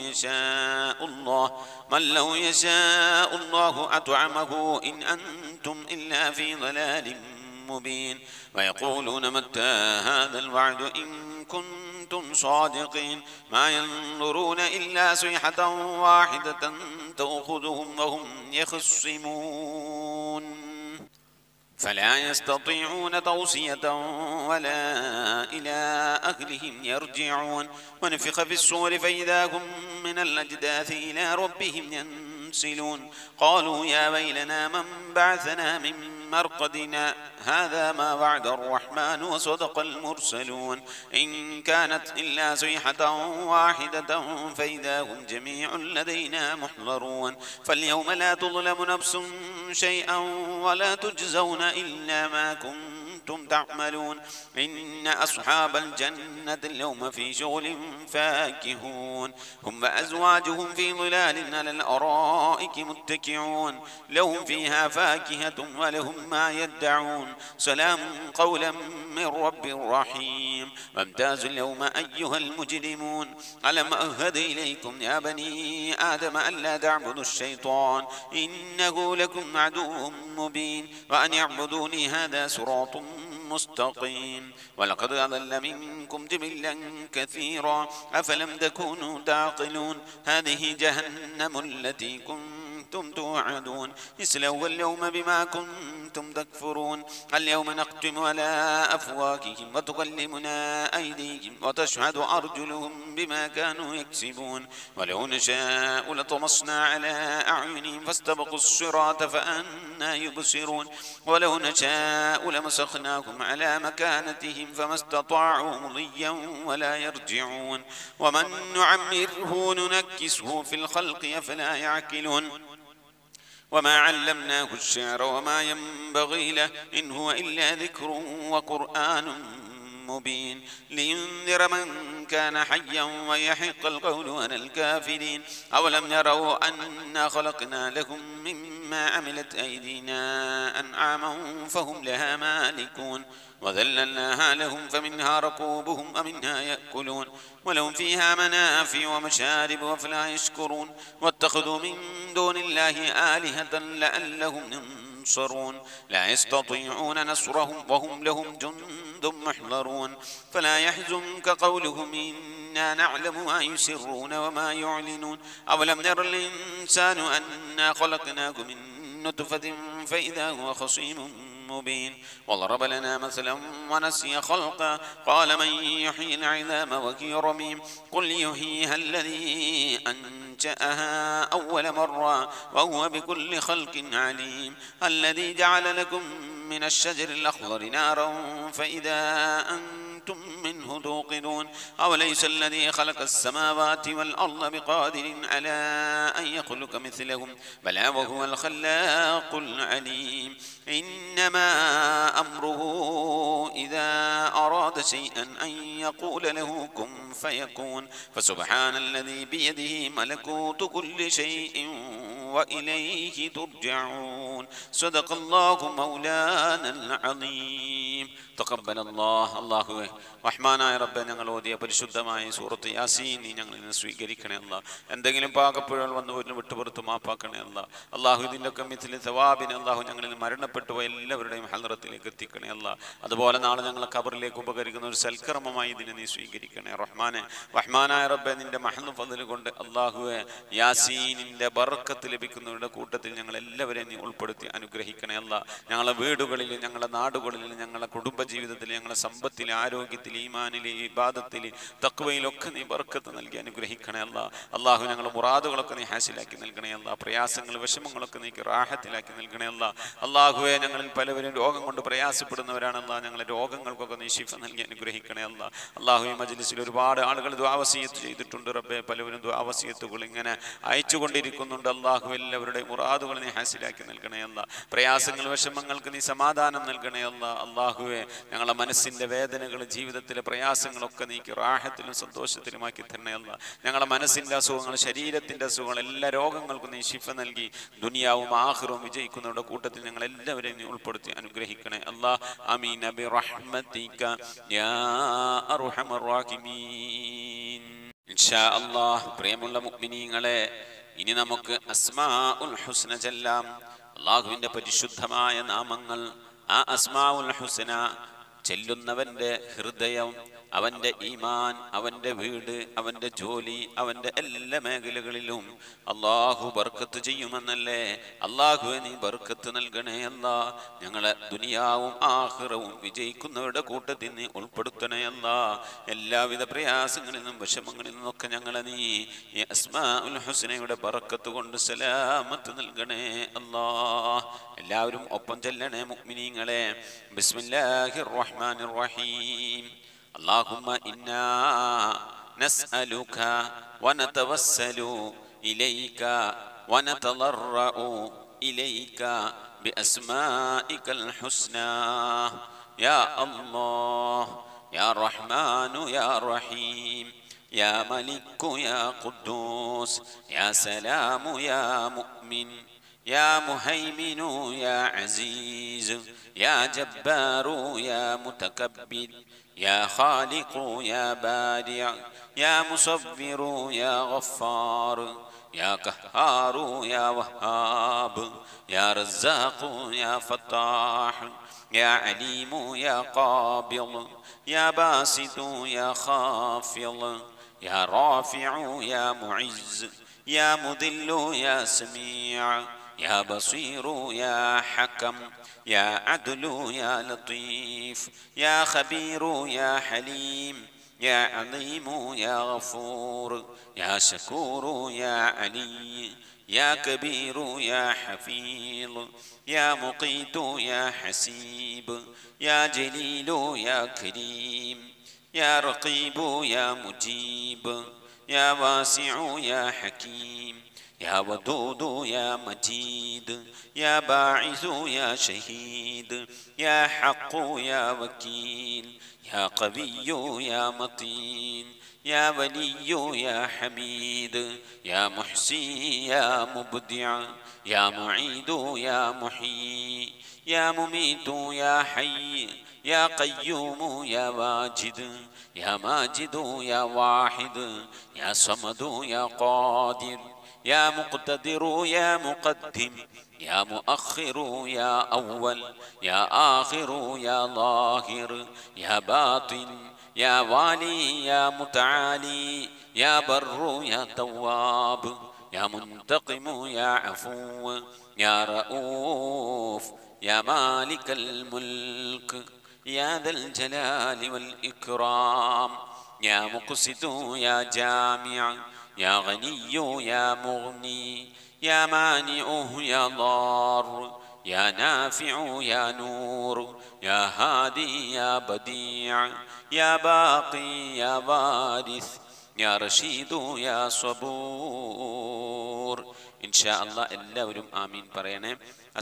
لو يشاء الله أطعمه إن أنتم إلا في ضلال مبين ويقولون متى هذا الوعد إن كنتم صادقين ما ينظرون إلا صيحة واحدة تأخذهم وهم يخصمون فلا يستطيعون توصية ولا إلى أهلهم يرجعون ونفخ في الصور فإذا هم من الأجداث إلى ربهم ينسلون قالوا يا ويلنا من بعثنا من مرقدنا هذا ما وعد الرحمن وصدق المرسلون إن كانت إلا صيحة واحدة فإذا هم جميع لدينا محضرون فاليوم لا تظلم نفس شيئا ولا تجزون إلا ما كنتم تعملون إن أصحاب الجنة اليوم في شغل فاكهون هم وأزواجهم في ظلال على الأرائك متكئون لهم فيها فاكهة ولهم ما يدعون سلام قولا من رب رحيم وامتازوا اليوم أيها المجرمون ألم أهد إليكم يا بني آدم ألا تعبدوا الشيطان إنه لكم عدو مبين وأن يعبدوني هذا صراط مستقيم ولقد أضل منكم جبلا كثيرا أفلم تكونوا تعقلون هذه جهنم التي كنتم توعدون اصلوها اليوم بما كنتم تكفرون اليوم نختم على أفواههم وتكلمنا أيديهم وتشهد أرجلهم بما كانوا يكسبون ولو نشاء لطمسنا على أعينهم فاستبقوا الصراط فأنى يبصرون ولو نشاء لمسخناهم على مكانتهم فما استطاعوا مضيا ولا يرجعون ومن نعمره ننكسه في الخلق أفلا يعقلون وما علمناه الشعر وما ينبغي له إن هو إلا ذكر وقرآن مبين لينذر من كان حيا ويحق القول على الكافرين أولم يروا أنا خلقنا لهم مما عملت أيدينا أنعاما فهم لها مالكون وذللناها لهم فمنها ركوبهم ومنها يأكلون ولهم فيها منافع ومشارب وفلا يشكرون واتخذوا من دون الله آلهة لعلهم ينصرون لا يستطيعون نصرهم وهم لهم جند محضرون فلا يحزنك قولهم إنا نعلم ما يسرون وما يعلنون أولم ير الإنسان أنا خلقناه من نطفة فإذا هو خصيم مبين وضرب لنا مثلا ونسي خلقا قال من يحيي العظام وهي رميم قل يحييها الذي أنشأها أول مرة وهو بكل خلق عليم الذي جعل لكم من الشجر الأخضر نارا فإذا أنتم منه توقدون أوليس الذي خلق السماوات والأرض بقادر على أن يخلق مثلهم بلى وهو الخلاق العليم إنما أمره إذا أراد شيئا أن يقول له كن فيكون فسبحان الذي بيده ملكوت كل شيء وإليه ترجعون صدق الله مولانا العظيم تقبل الله റഹ്മാനായ റബ്ബേ ഞങ്ങൾ ഓതിയ പരിശുദ്ധമായ സൂറത്ത് യാസീൻ ഞങ്ങളിൽ നിന്ന് സ്വീകരിക്കണേ അല്ലാ എന്തെങ്കിലും പാകപ്പുഴകൾ വന്നു വിട്ടുപുറത്ത് മാപ്പാക്കണേ അല്ലാ അള്ളാഹു ഇതിൻ്റെ ഒക്കെ മിഥിലെ സവാബിന് അള്ളാഹു ഞങ്ങളിൽ മരണപ്പെട്ടു പോയ എല്ലാവരുടെയും ഹൽറത്തിലേക്ക് എത്തിക്കണേ അല്ലാ അതുപോലെ നാളെ ഞങ്ങളെ ഖബറിലേക്ക് ഉപകരിക്കുന്ന ഒരു സൽക്കർമ്മമായി ഇതിനെ നീ സ്വീകരിക്കണേ റഹ്മാനായ റബ്ബേ നിന്റെ മഹ്ലും ഫദ്ൽ കൊണ്ട് അള്ളാഹുവെ യാസീനിൻ്റെ ബർക്കത്ത് ലഭിക്കുന്നവരുടെ കൂട്ടത്തിൽ ഞങ്ങൾ എല്ലാവരെയും നീ ഉൾപ്പെടുത്തി അനുഗ്രഹിക്കണേ അല്ലാ ഞങ്ങളെ വീടുകളിൽ ഞങ്ങളുടെ നാടുകളിൽ ഞങ്ങളുടെ കുടുംബജീവിതത്തിൽ ഞങ്ങളുടെ സമ്പത്തിൽ ആരോഗ്യത്തിൽ ഈമാനിൽ ഇബാദത്തിൽ തഖ്വയിലൊക്കെ നീ ബർക്കത്ത് നൽകി അനുഗ്രഹിക്കണേ അല്ലാ അള്ളാഹു ഞങ്ങളുടെ മുറാദുകളൊക്കെ നീ ഹാസിലാക്കി നൽകണേ അല്ലാ പ്രയാസങ്ങൾ വിഷമങ്ങളൊക്കെ നീ റാഹത്തിലാക്കി നൽകണേ അല്ലാ അള്ളാഹുവെ ഞങ്ങളിൽ പലവരും രോഗം കൊണ്ട് പ്രയാസപ്പെടുന്നവരാണല്ലാ ഞങ്ങളെ രോഗങ്ങൾക്കൊക്കെ നീ ശിഫ നൽകി അനുഗ്രഹിക്കണേ അല്ലാ അള്ളാഹു ഈ മജ്ലിസിൽ ഒരുപാട് ആളുകൾ ദുആവസിയത്ത് ചെയ്തിട്ടുണ്ട് റബ്ബേ പലവരും ദുആവസിയത്തുകൾ ഇങ്ങനെ അയച്ചുകൊണ്ടിരിക്കുന്നുണ്ട് അള്ളാഹു എല്ലാവരുടെയും മുറാദുകൾ നീ ഹാസിലാക്കി നൽകണേ അല്ലാ പ്രയാസങ്ങൾ വിഷമങ്ങൾക്ക് നീ സമാധാനം നൽകണേ അല്ലാ അള്ളാഹുവെ ഞങ്ങളുടെ മനസ്സിൻ്റെ വേദനകൾ, ജീവിതത്തിലെ പ്രയാസങ്ങളൊക്കെ നീക്കി റാഹത്തിലും സന്തോഷത്തിലുമാക്കി തന്നെ അല്ലാ. ഞങ്ങളുടെ മനസ്സിൻ്റെ അസുഖങ്ങൾ, ശരീരത്തിൻ്റെ അസുഖങ്ങൾ, എല്ലാ രോഗങ്ങൾക്കും നീ ശിഫ നൽകി ദുനിയാവും ആഖിറവും വിജയിക്കുന്നവരുടെ കൂട്ടത്തിൽ ഞങ്ങൾ എല്ലാവരെയും നീ ഉൾപ്പെടുത്തി അനുഗ്രഹിക്കണേ അല്ലാ. ആമീൻ ബിറഹ്മതിക യാ അർഹമർ റഹീമീൻ. ഇൻഷാ അല്ലാഹ് പ്രിയമുള്ള മുഅ്മിനീങ്ങളെ, ഇനി നമുക്ക് അസ്മാഉൽ ഹുസ്ന ചൊല്ലാം. അല്ലാഹുവിൻ്റെ പരിശുദ്ധമായ നാമങ്ങൾ. ആ അസ്മാഉൽ ഹുസ്ന ചെല്ലുന്നവൻ്റെ ഹൃദയം, അവൻ്റെ ഈമാൻ, അവൻ്റെ വീട്, അവൻ്റെ ജോലി, അവൻ്റെ എല്ലാ മേഖലകളിലും അള്ളാഹു ബർക്കത്ത് ചെയ്യുമെന്നല്ലേ. അള്ളാഹുവെ നീ ബർക്കത്ത് നൽകണേ അല്ലാ. ഞങ്ങളെ ദുനിയാവും ആഖിറവും വിജയിക്കുന്നവരുടെ കൂട്ടത്തിൽ നീ ഉൾപ്പെടുത്തണേ അല്ലാ. എല്ലാവിധ പ്രയാസങ്ങളിൽ നിന്നും വിഷമങ്ങളിൽ നിന്നൊക്കെ ഞങ്ങളെ നീ ഈ അസ്മാഉൽ ഹുസ്നയുടെ ബർക്കത്ത് കൊണ്ട് സലാമത്ത് നൽകണേ അല്ലാ. എല്ലാവരും ഒപ്പം ചെല്ലണേ മുഅ്മിനീങ്ങളെ. ബിസ്മില്ലാഹിർ റഹ്മാനിർ റഹീം. اللهم إنا نسألك ونتوسل إليك ونتضرع إليك بأسمائك الحسنى يا الله يا رحمن يا رحيم يا ملك يا قدوس يا سلام يا مؤمن يا مهيمن يا عزيز يا جبار يا متكبر يا خالق يا بارع يا مصور يا غفار يا قهار يا وهاب يا رزاق يا فتاح يا عليم يا قابض يا باسط يا خافض يا رافع يا معز يا مذل يا سميع يا بصير يا حكم يا عدل يا لطيف يا خبير يا حليم يا عظيم يا غفور يا شكور يا علي يا كبير يا حفيظ يا مقيت يا حسيب يا جليل يا كريم يا رقيب يا مجيب يا واسع يا حكيم يا ودود يا مجيد يا باعث يا شهيد يا حق يا وكيل يا قوي يا متين يا ولي يا حميد يا محسي يا مبدع يا معيد يا محيي يا مميت يا حي يا قيوم يا واجد يا ماجد يا واحد يا صمد يا قادر يا مقتدر يا مقدم يا مؤخر يا أول يا آخر يا ظاهر يا باطن يا والي يا متعالي يا بر يا تواب يا منتقم يا عفو يا رؤوف يا مالك الملك يا ذا الجلال والإكرام يا مقسط يا جامع يا غني يا مغني يا مانع يا ضار يا نافع يا نور يا هادي يا بديع يا باقي يا وارث يا رشيد يا صبور. ഇൻഷാ അല്ലാ എല്ലാവരും ആമീൻ പറയണേ.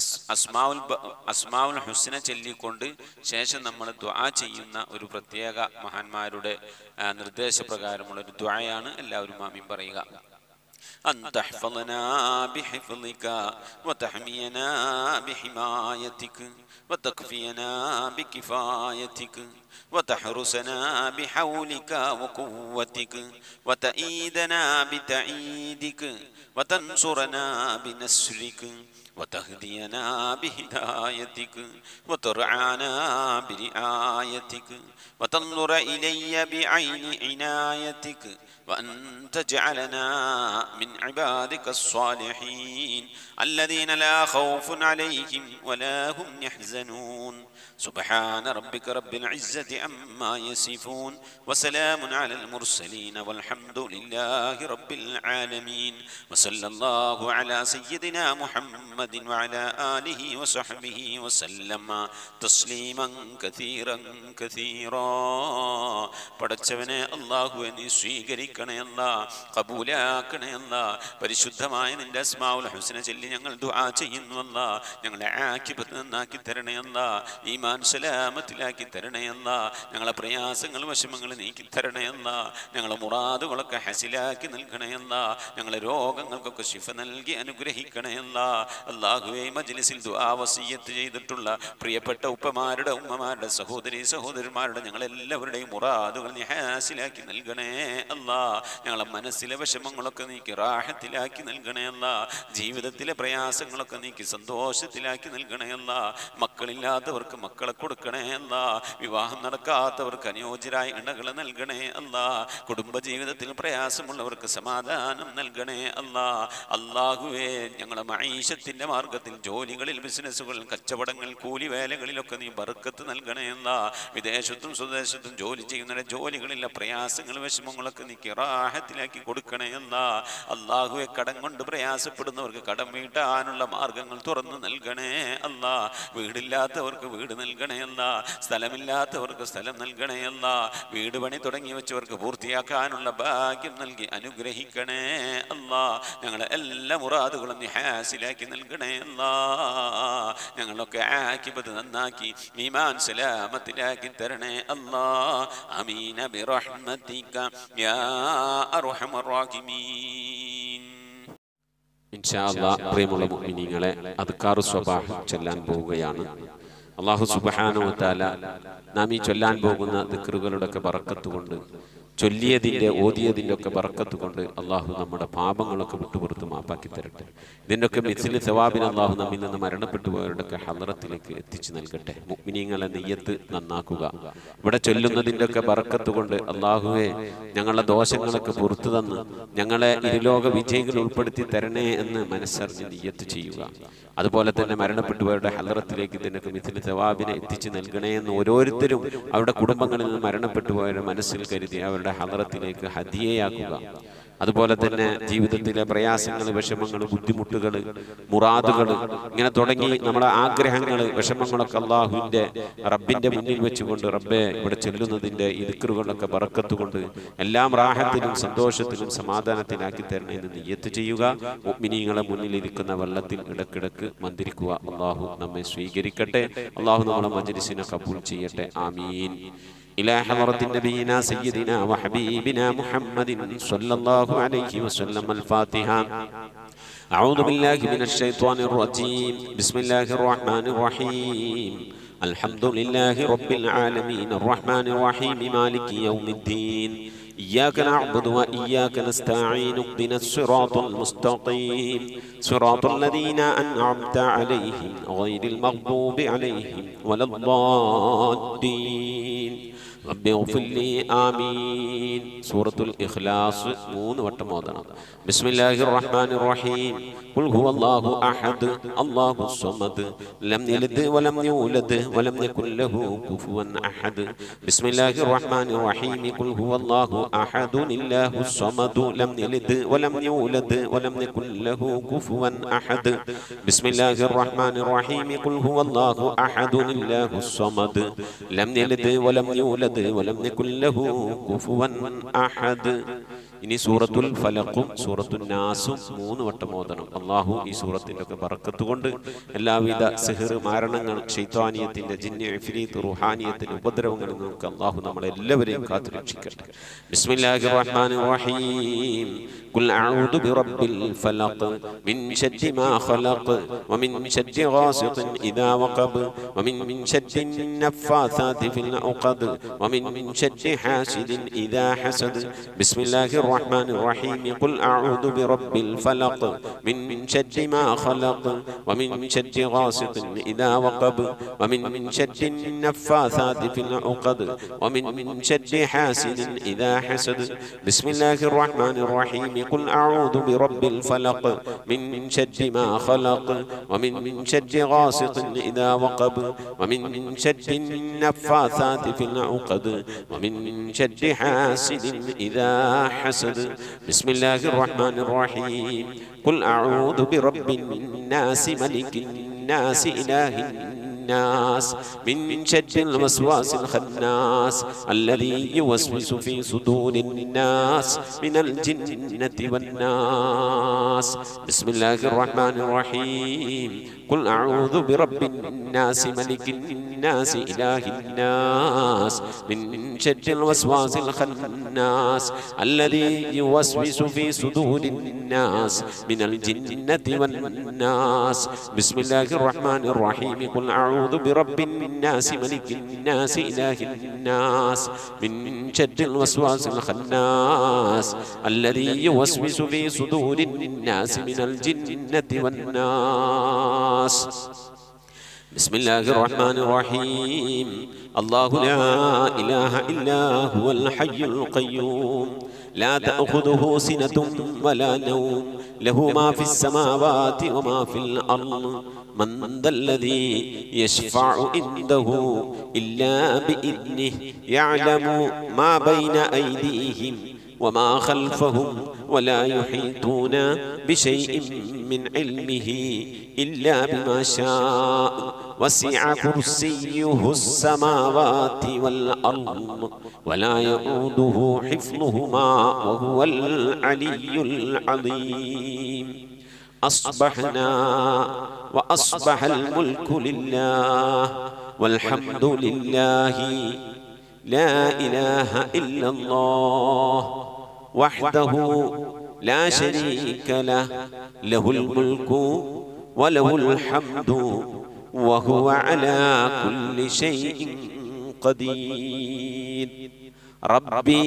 അസ്മാഉൽ ഹുസ്ന ചൊല്ലിക്കൊണ്ട് ശേഷം നമ്മൾ ദുആ ചെയ്യുന്ന ഒരു പ്രത്യേക മഹാന്മാരുടെ നിർദ്ദേശപ്രകാരമുള്ള ഒരു ദുആയാണ്. എല്ലാവരും ആമീൻ പറയുക. أن تحفظنا بحفظك وتحمينا بحمايتك وتكفينا بكفايتك وتحرسنا بحولك وقوتك وتأيدنا بتأييدك وتنصرنا بنصرك وتهدينا بهدايتك وترعانا برعايتك وتنظر إلي بعين عنايتك وأن تجعلنا من عبادك الصالحين الذين لا خوف عليهم ولا هم يحزنون. سبحان ربك رب العزة العزة عما يصفون وسلام على المرسلين والحمد لله رب العالمين وصلى الله على سيدنا محمد وعلى آله وصحبه وسلم تسليما كثيرا كثيرا. പടച്ചവനെ അല്ലാഹുവേ നീ സ്വീകരിക്കണേ അല്ലാ, ഖബൂലാക്കണേ അല്ലാ. പരിശുദ്ധമായ നിന്റെ അസ്മാഉൽ ഹുസ്ന ചൊല്ലി ഞങ്ങൾ ദുആ ചെയ്യുന്നു അല്ലാ. ഞങ്ങളെ ആഖിബത്ത് നന്നാക്കി തരണേ അല്ലാ, ഈമാൻ സലാമത്തിലാക്കി തരണേ അല്ലാ. ഞങ്ങളെ പ്രയാസങ്ങൾ വിഷമങ്ങൾ നീക്കി തരണേ അല്ലാ. ഞങ്ങളെ മുറാദുകളൊക്കെ ഹസിലാക്കി നൽകണേ അല്ലാ. ഞങ്ങളെ രോഗങ്ങൾക്കൊക്കെ ശിഫ നൽകി അനുഗ്രഹിക്കണേ അല്ലാ. അല്ലാഹുവേ മജ്ലിസിൽ ദുആ വസിയ്യത്ത് ചെയ്തിട്ടുള്ള പ്രിയപ്പെട്ട ഉപ്പമാരുടെ ഉമ്മമാരുടെ സഹോദരി സഹോദരന്മാരുടെ ഞങ്ങളെല്ലാവരുടെയും മുറാദുകൾ നീ ഹാസിലാക്കി നൽകണേ അല്ലാ. ഞങ്ങളെ മനസ്സിലെ വിഷമങ്ങളൊക്കെ നീക്കി റാഹത്തിലാക്കി നൽകണേ അല്ലാ. ജീവിതത്തിലെ പ്രയാസങ്ങളൊക്കെ നീക്കി സന്തോഷത്തിലാക്കി നൽകണേ അല്ലാ. മക്കളില്ലാത്തവർക്ക് മക്കളെ കൊടുക്കണേ അല്ലാ. വിവാഹം നടക്കാത്തവർക്ക് അനുയോജ്യരായ ഇണകളെ നൽകണേ അല്ലാ. കുടുംബജീവിതത്തിൽ പ്രയാസമുള്ളവർക്ക് സമാധാനം നൽകണേ അല്ലാ. അല്ലാഹുവേ ഞങ്ങളെ മഈശത്തിന്റെ മാർഗത്തിൽ ജോലികളിൽ ബിസിനസ്സുകൾ കച്ചവടങ്ങൾ കൂലിവേലകളിലൊക്കെ നീ ബർക്കത്ത് നൽകണേ അല്ലാ. വിദേശത്തും സ്വദേശത്തും ജോലി ചെയ്യുന്ന ജോലികളിലെ പ്രയാസങ്ങൾ വിഷമങ്ങളൊക്കെ നീ റാഹത്തിലാക്കി കൊടുക്കണേ അല്ലാ. അല്ലാഹുവേ കടം കൊണ്ട് പ്രയാസപ്പെടുന്നവർക്ക് കടം വീട്ടാനുള്ള മാർഗങ്ങൾ തുറന്നു നൽകണേ അല്ലാ. വീടില്ലാത്തവർക്ക് വീട് നൽകണേ അല്ലാ. സ്ഥലമില്ലാത്തവർക്ക് സ്ഥലം നൽകണേ അല്ലാ. വീട് പണി തുടങ്ങി വെച്ചവർക്ക് പൂർത്തിയാക്കാനുള്ള ഭാഗ്യം നൽകി അനുഗ്രഹിക്കണേ അല്ലാ. ഞങ്ങളെ എല്ലാ മുറാദുകളും നീ ഹാസിലാക്കി നൽകണേ അല്ലാ. ഞങ്ങളൊക്കെ ആഖിബത്ത് നന്നാക്കി ഈമാൻ സലാമത്തിലാക്കി തരണേ അല്ലാ. ആമീന ബിറഹ്മതിക യാ അർഹമർ റഹീമീൻ. ഇൻഷാ അല്ലാഹ് പ്രിയമുള്ള മുഅ്മിനീങ്ങളെ, അദ്കാറു സ്വബാഹ് ചൊല്ലാൻ പോവുകയാണ്. അല്ലാഹു സുബ്ഹാനഹു വ തആല നാം ഈ ചൊല്ലാൻ പോകുന്ന ദിക്റുകളുടെ ഒക്കെ ബറക്കത്ത് കൊണ്ട്, ചൊല്ലിയതിൻ്റെ ഓതിയതിൻ്റെ ഒക്കെ ബറക്കത്ത് കൊണ്ട് അള്ളാഹു നമ്മുടെ പാപങ്ങളൊക്കെ വിട്ടുപുറത്ത് മാപ്പാക്കി തരട്ടെ. ഇതിൻ്റെയൊക്കെ മിസ്ലി സവാബിന് അള്ളാഹു നമ്മിൽ നിന്ന് മരണപ്പെട്ടു പോയവരുടെയൊക്കെ ഹളറത്തിലേക്ക് എത്തിച്ചു നൽകട്ടെ. മുഅ്മിനീങ്ങളെ നിയ്യത്ത് നന്നാക്കുക. ഇവിടെ ചൊല്ലുന്നതിൻ്റെ ഒക്കെ ബറക്കത്ത് കൊണ്ട് അള്ളാഹുവെ ഞങ്ങളുടെ ദോഷങ്ങളൊക്കെ പുറത്തു തന്ന് ഞങ്ങളെ ഇരുലോക വിജയികൾ ഉൾപ്പെടുത്തി തരണേ എന്ന് മനസ്സറിഞ്ഞ് നിയ്യത്ത് ചെയ്യുക. അതുപോലെ തന്നെ മരണപ്പെട്ടു പോയവരുടെ ഹളറത്തിലേക്ക് ഇതിൻ്റെയൊക്കെ മിസ്ലി സവാബിനെ എത്തിച്ചു നൽകണേ എന്ന് ഓരോരുത്തരും അവരുടെ കുടുംബങ്ങളിൽ നിന്ന് മരണപ്പെട്ടു പോയവരുടെ മനസ്സിൽ കരുതി അവരുടെ ഹളറത്തിലേക്ക് ഹദിയയാക്കുക. അതുപോലെ തന്നെ ജീവിതത്തിലെ പ്രയാസങ്ങൾ, വിഷമങ്ങൾ, ബുദ്ധിമുട്ടുകൾ, മുറാദുകൾ, ഇങ്ങനെ തുടങ്ങി നമ്മുടെ ആഗ്രഹങ്ങൾ, വിഷമങ്ങളൊക്കെ അള്ളാഹുവിൻ്റെ റബ്ബിൻ്റെ മുന്നിൽ വെച്ചുകൊണ്ട് റബ്ബെ ഇവിടെ ചെല്ലുന്നതിൻ്റെ ഈ ദിക്റുകളൊക്കെ ബറക്കത്ത് കൊണ്ട് എല്ലാം റാഹത്തിലും സന്തോഷത്തിലും സമാധാനത്തിലാക്കി തരണേ എന്ന് നിയ്യത്ത് ചെയ്യുക. മുഅ്മിനീങ്ങളെ മുന്നിലിരിക്കുന്ന വെള്ളത്തിൽ ഇടക്കിടക്ക് മന്ത്രിക്കുക. അള്ളാഹു നമ്മെ സ്വീകരിക്കട്ടെ. അള്ളാഹു നമ്മളെ മജ്ലിസിനെ കബൂൽ ചെയ്യട്ടെ. ആമീൻ. إلى حضرة نبينا سيدنا وحبيبنا محمد صلى الله عليه وسلم. الفاتحة. أعوذ بالله من الشيطان الرجيم. بسم الله الرحمن الرحيم. الحمد لله رب العالمين الرحمن الرحيم مالك يوم الدين. إياك نعبد وإياك نستعين. اهدنا الصراط المستقيم صراط الذين أنعمت عليهم غير المغضوب عليهم ولا الضالين. رب اغفر لي. آمين. سورة الإخلاص 3 വട്ടം ഓതണം. بسم الله الرحمن الرحيم. قل هو الله أحد الله الصمد لم يلد ولم يولد ولم يكن له كفوا أحد. بسم الله الرحمن الرحيم. قل هو الله أحد الله الصمد لم يلد ولم يولد ولم يكن له كفوا أحد. بسم الله الرحمن الرحيم. قل هو الله أحد الله الصمد لم يلد ولم يولد ولم يكن له كفوا أحد. ഇനി സൂറത്തുൽ ഫലഖും സൂറത്തുൽ നാസും 3 വട്ടം ഓതണം. അള്ളാഹു ഈ സൂറത്തിൻ്റെ ഒക്കെ ബറക്കത്ത് കൊണ്ട് എല്ലാവിധ സിഹ്ർ, മാരണങ്ങൾ, ശൈത്വാനിയത്തിൻ്റെ, ജിന്ന്, ഇഫ്രീത്ത്, റുഹാനിയത്തിൻ്റെ ഉപദ്രവങ്ങളിൽ നമുക്ക് അള്ളാഹു നമ്മളെല്ലാവരെയും കാത്തുരക്ഷിക്കട്ടെ. ബിസ്മില്ലാഹിർ റഹ്മാനിർ റഹീം. ഖുൽ അഊദു ബിറബ്ബിൽ ഫലഖ് മിൻ ശർരി മാ ഖലഖ് വമിൻ ശർരി ഗാസിഖിൻ ഇദാ വഖബ് വമിൻ ശർരി നഫ്ഫാസാതി ഫിൽ ഉഖദ് വമിൻ ശർരി ഹാസിദിൻ ഇദാ ഹസദ്. ബിസ്മില്ലാഹിർ الرحمن الرحيم قل أعوذ برب الفلق من شر ما خلق ومن شر غاسق إذا وقب ومن شر النفاثات في العقد ومن شر حاسد إذا حسد بسم الله الرحمن الرحيم قل أعوذ برب الفلق من شر ما خلق ومن شر غاسق إذا وقب ومن شر النفاثات في العقد ومن شر حاسد إذا حسد بسم الله الرحمن الرحيم قل أعوذ برب الناس ملك الناس إله الناس من شر الوسواس الخناس الذي يوسوس في صدور الناس من الجنة والناس بسم الله الرحمن الرحيم قل أعوذ برب الناس ملك الناس إله الناس من شر الوسواس الخناس الذي يوسوس في صدور الناس من الجنة والناس بسم الله الرحمن الرحيم قل أعوذ برب الناس ملك الناس إله الناس من شر الوسواس الخناس الذي يوسوس في صدور الناس من الجنة والناس بسم الله الرحمن الرحيم الله لا إله إلا هو الحي القيوم لا تأخذه سنة ولا نوم له ما في السماوات وما في الأرض من ذا الذي يشفع عنده إلا بإذنه يعلم ما بين أيديهم وما خلفهم ولا يحيطون بشيء من علمه إلا بما شاء وسع كرسيه السماوات والأرض ولا يؤوده حفظهما وهو العلي العظيم أصبحنا وأصبح الملك لله والحمد لله لا إله إلا الله وحده لا شريك له له الملك وله الحمد وهو على كل شيء قدير ربي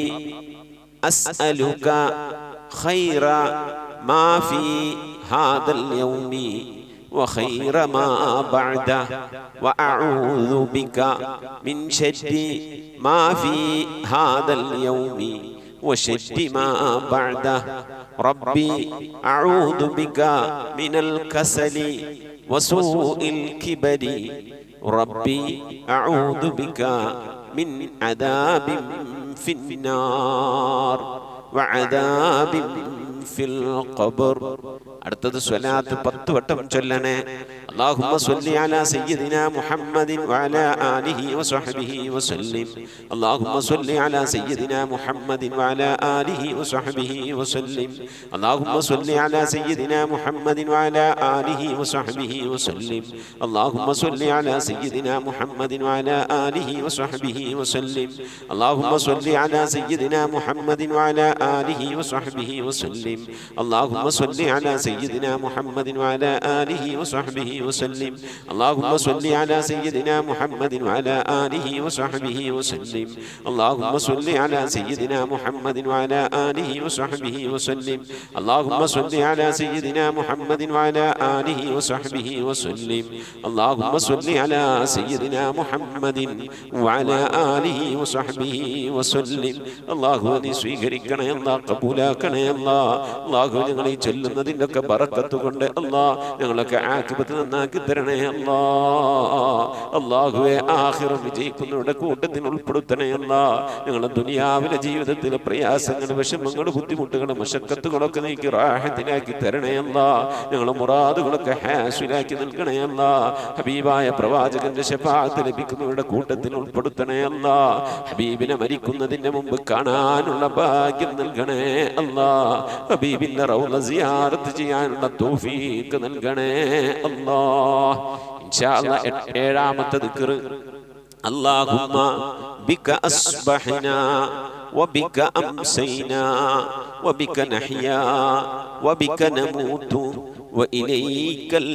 أسألك خير ما في هذا اليوم وخير ما بعده وأعوذ بك من شر ما في هذا اليوم وشر ما بعده ربي أعوذ بك من الكسل وسوء الكبر ربي أعوذ بك من عذاب في النار وعذاب في القبر അടുത്തത് സ്വലാത്ത് 10 വട്ടം ചൊല്ലണേ അല്ലാഹുമ്മ സ്വല്ലി അലാ സയ്യിദിനാ മുഹമ്മദിൻ വഅലാ ആലിഹി വസഹ്ബിഹി വസല്ലിം അല്ലാഹുമ്മ സ്വല്ലി അലാ സയ്യിദിനാ മുഹമ്മദിൻ വഅലാ ആലിഹി വസഹ്ബിഹി വസല്ലിം അല്ലാഹുമ്മ സ്വല്ലി അലാ സയ്യിദിനാ മുഹമ്മദിൻ വഅലാ ആലിഹി വസഹ്ബിഹി വസല്ലിം അല്ലാഹുമ്മ സ്വല്ലി അലാ സയ്യിദിനാ മുഹമ്മദിൻ വഅലാ ആലിഹി വസഹ്ബിഹി വസല്ലിം അല്ലാഹുമ്മ സ്വല്ലി അലാ സയ്യിദിനാ മുഹമ്മദിൻ വഅലാ ആലിഹി വസഹ്ബിഹി വസല്ലിം അല്ലാഹുമ്മ സ്വല്ലി അലാ سيدنا محمد وعلى آله وصحبه وسلم اللهم صل على سيدنا محمد وعلى آله وصحبه وسلم اللهم صل على سيدنا محمد وعلى آله وصحبه وسلم اللهم صل على سيدنا محمد وعلى آله وصحبه وسلم اللهم صل على سيدنا محمد وعلى آله وصحبه وسلم الله നീ സ്വീകരിക്കണേ അല്ലാഹ് കബൂലാക്കണേ അല്ലാഹ് ഞങ്ങളെ ചൊല്ലുന്നതിന്റെ ബറക്കത്ത് കൊണ്ട് അല്ലാഹ് ഞങ്ങളൊക്കെ ആഖിബത്ത് നന്നാക്കി തരണേ അല്ലാഹുവേ ആഖിറം വിജയിക്കുന്നവരുടെ കൂട്ടത്തിൽ ഉൾപ്പെടുത്തണേ അല്ലാഹ് ഞങ്ങളുടെ ദുനിയാവിലെ ജീവിതത്തിലെ പ്രയാസങ്ങൾ വിഷമങ്ങൾ ബുദ്ധിമുട്ടുകൾ മശക്കത്തുകളൊക്കെ നീക്കി റാഹത്തിലാക്കി തരണേ അല്ലാഹ് ഞങ്ങളുടെ മുറാദുകളൊക്കെ ഹാസിലാക്കി നൽകണേ അല്ലാഹ് ഹബീബായ പ്രവാചകന്റെ ശഫാഅത്ത് ലഭിക്കുന്നവരുടെ കൂട്ടത്തിൽ ഉൾപ്പെടുത്തണേ അല്ലാഹ് ഹബീബിനെ മരിക്കുന്നതിന് മുമ്പ് കാണാനുള്ള ഭാഗ്യം നൽകണേ അല്ലാഹ് ഹബീബിന്റെ റൗള സിയാറത്ത് ചെയ്യാനുള്ള തൗഫീഖ് നൽകണേ അല്ലാഹ് ഇൻഷാ അല്ലാഹ് ഏഴാമത്തെ ദിക്ർ അല്ലാഹുമ്മ ബിക അസ്ബഹനാ വബിക അംസൈനാ വബിക നഹ്യാ വബിക നമൂതു വഇലൈകൽ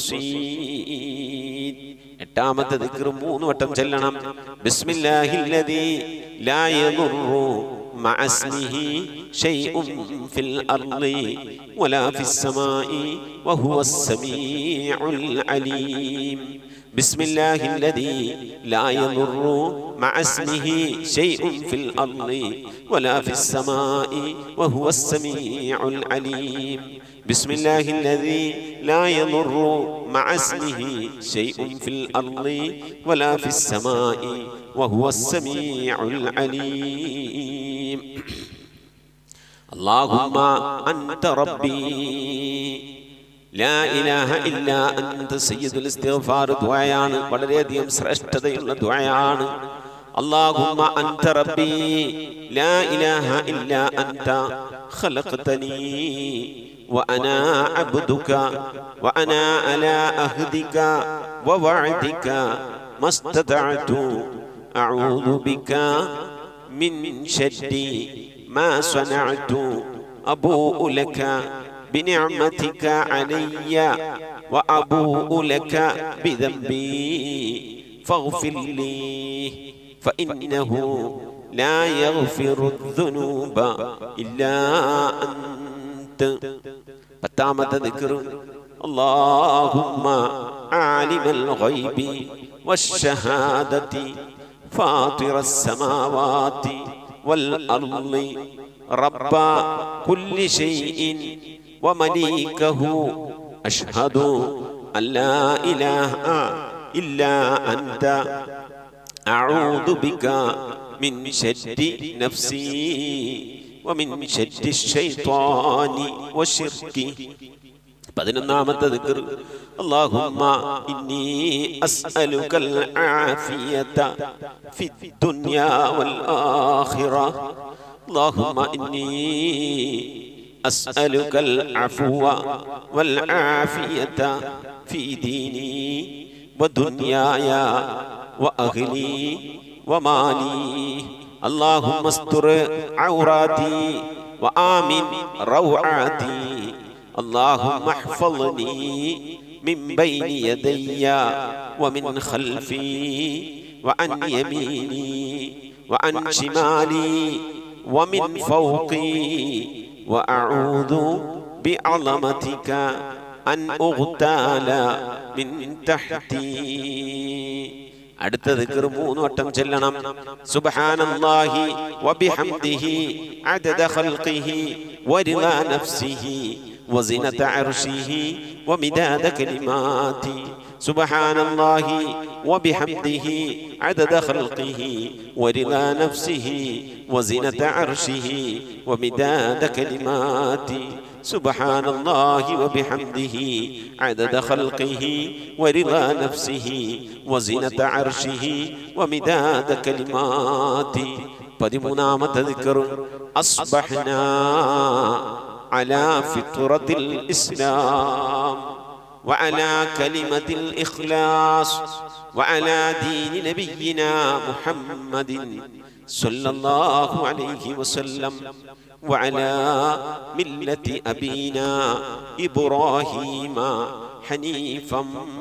മസീർ എട്ടാമത്തെ ദിക്ർ 3 വട്ടം ചൊല്ലണം ബിസ്മില്ലാഹില്ലദീ ലാ യദുറു مع اسمه شيء في الأرض ولا في السماء وهو السميع العليم بسم الله الذي لا يضر مع اسمه شيء في الأرض ولا في السماء وهو السميع العليم بسم الله الذي لا يضر مع اسمه شيء في الأرض ولا في السماء وهو السميع العليم اللهم أنت ربي لا إله إلا أنت سيد الاستغفار دعاءان വളരെയധികം ശ്രേഷ്ഠതയുള്ള ദുആയാണ് اللهم أنت ربي لا إله إلا أنت خلقتني وأنا عبدك وأنا على عهدك ووعدك ما استطعت أعوذ بك من شر ما صنعت أبوء لك بنعمتك علي وأبوء لك بذنبي فاغفر لي فإنه لا يغفر الذنوب إلا أنت പത്താമത്തെ ദിക്ർ اللهم عالم الغيب والشهادة فاطر السماوات والأرض رب كل شيء ومليكه أشهد أن لا إله إلا أنت أعوذ بك من شر نفسي ومن شر الشيطان والشرك പതിനൊന്നാമത്തെ ദിക്ർ اللهم إني أسألك العافية في الدنيا والآخرة اللهم إني أسألك العفو والعافية في ديني ودنياي وأهلي ومالي اللهم استر عوراتي وآمن روعاتي اللهم احفظني من بين يدي ومن خلفي وعن يميني وعن شمالي ومن فوقي وأعوذ بعظمتك أن أغتال من تحتي അടുത്ത ദിക്ർ 3 വട്ടം ചൊല്ലണം സുബ്ഹാനല്ലാഹി വബിഹംദിഹി അദദ ഖൽഖിഹി വരിളാ നഫ്സിഹി വസിനത അർശിഹി വമിദാദ കലിമാതി സുബ്ഹാനല്ലാഹി വബിഹംദിഹി അദദ ഖൽഖിഹി വരിളാ നഫ്സിഹി വസിനത അർശിഹി വമിദാദ കലിമാതി سبحان الله وبحمده عدد خلقه ورضا نفسه وزنة عرشه ومداد كلماته പതിമൂന്നാമത്തെ ദിക്ർ أصبحنا على فطرة الإسلام وعلى كلمة الإخلاص وعلى دين نبينا محمد صلى الله عليه وسلم وعلى ملة أبينا إبراهيم حنيفا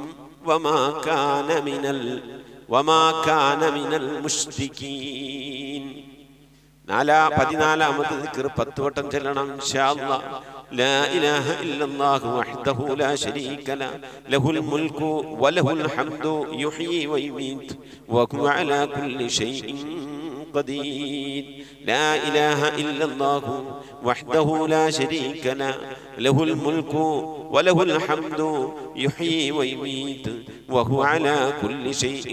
وما كان من المشركين പതിനാലാമത്തെ ദിക്ർ 10 വട്ടം ചൊല്ലണം ഇൻഷാ അല്ലാഹ് لا إله إلا الله وحده لا شريك له له الملك وله الحمد يحيي ويميت وهو على كل شيء قدير لا إله إلا الله وحده لا شريك له له الملك وله الحمد يحيي ويميت وهو على كل شيء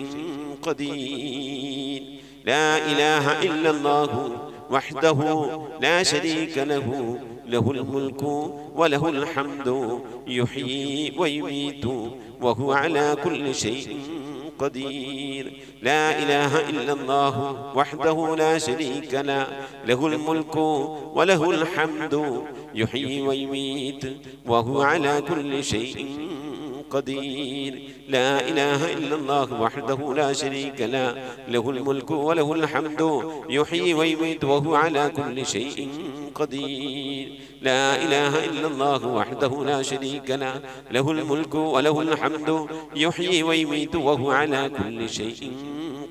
قدير لا إله إلا الله وحده لا شريك له له الملك وله الحمد يحيي ويميت وهو على كل شيء قدير لا إله إلا الله وحده لا شريك له له الملك وله الحمد يحيي ويميت وهو على كل شيء قدير لا إله إلا الله وحده لا شريك له له الملك وله الحمد يحيي ويميت وهو على كل شيء قدير لا إله إلا الله وحده لا شريك له له الملك وله الحمد يحيي ويميت وهو على كل شيء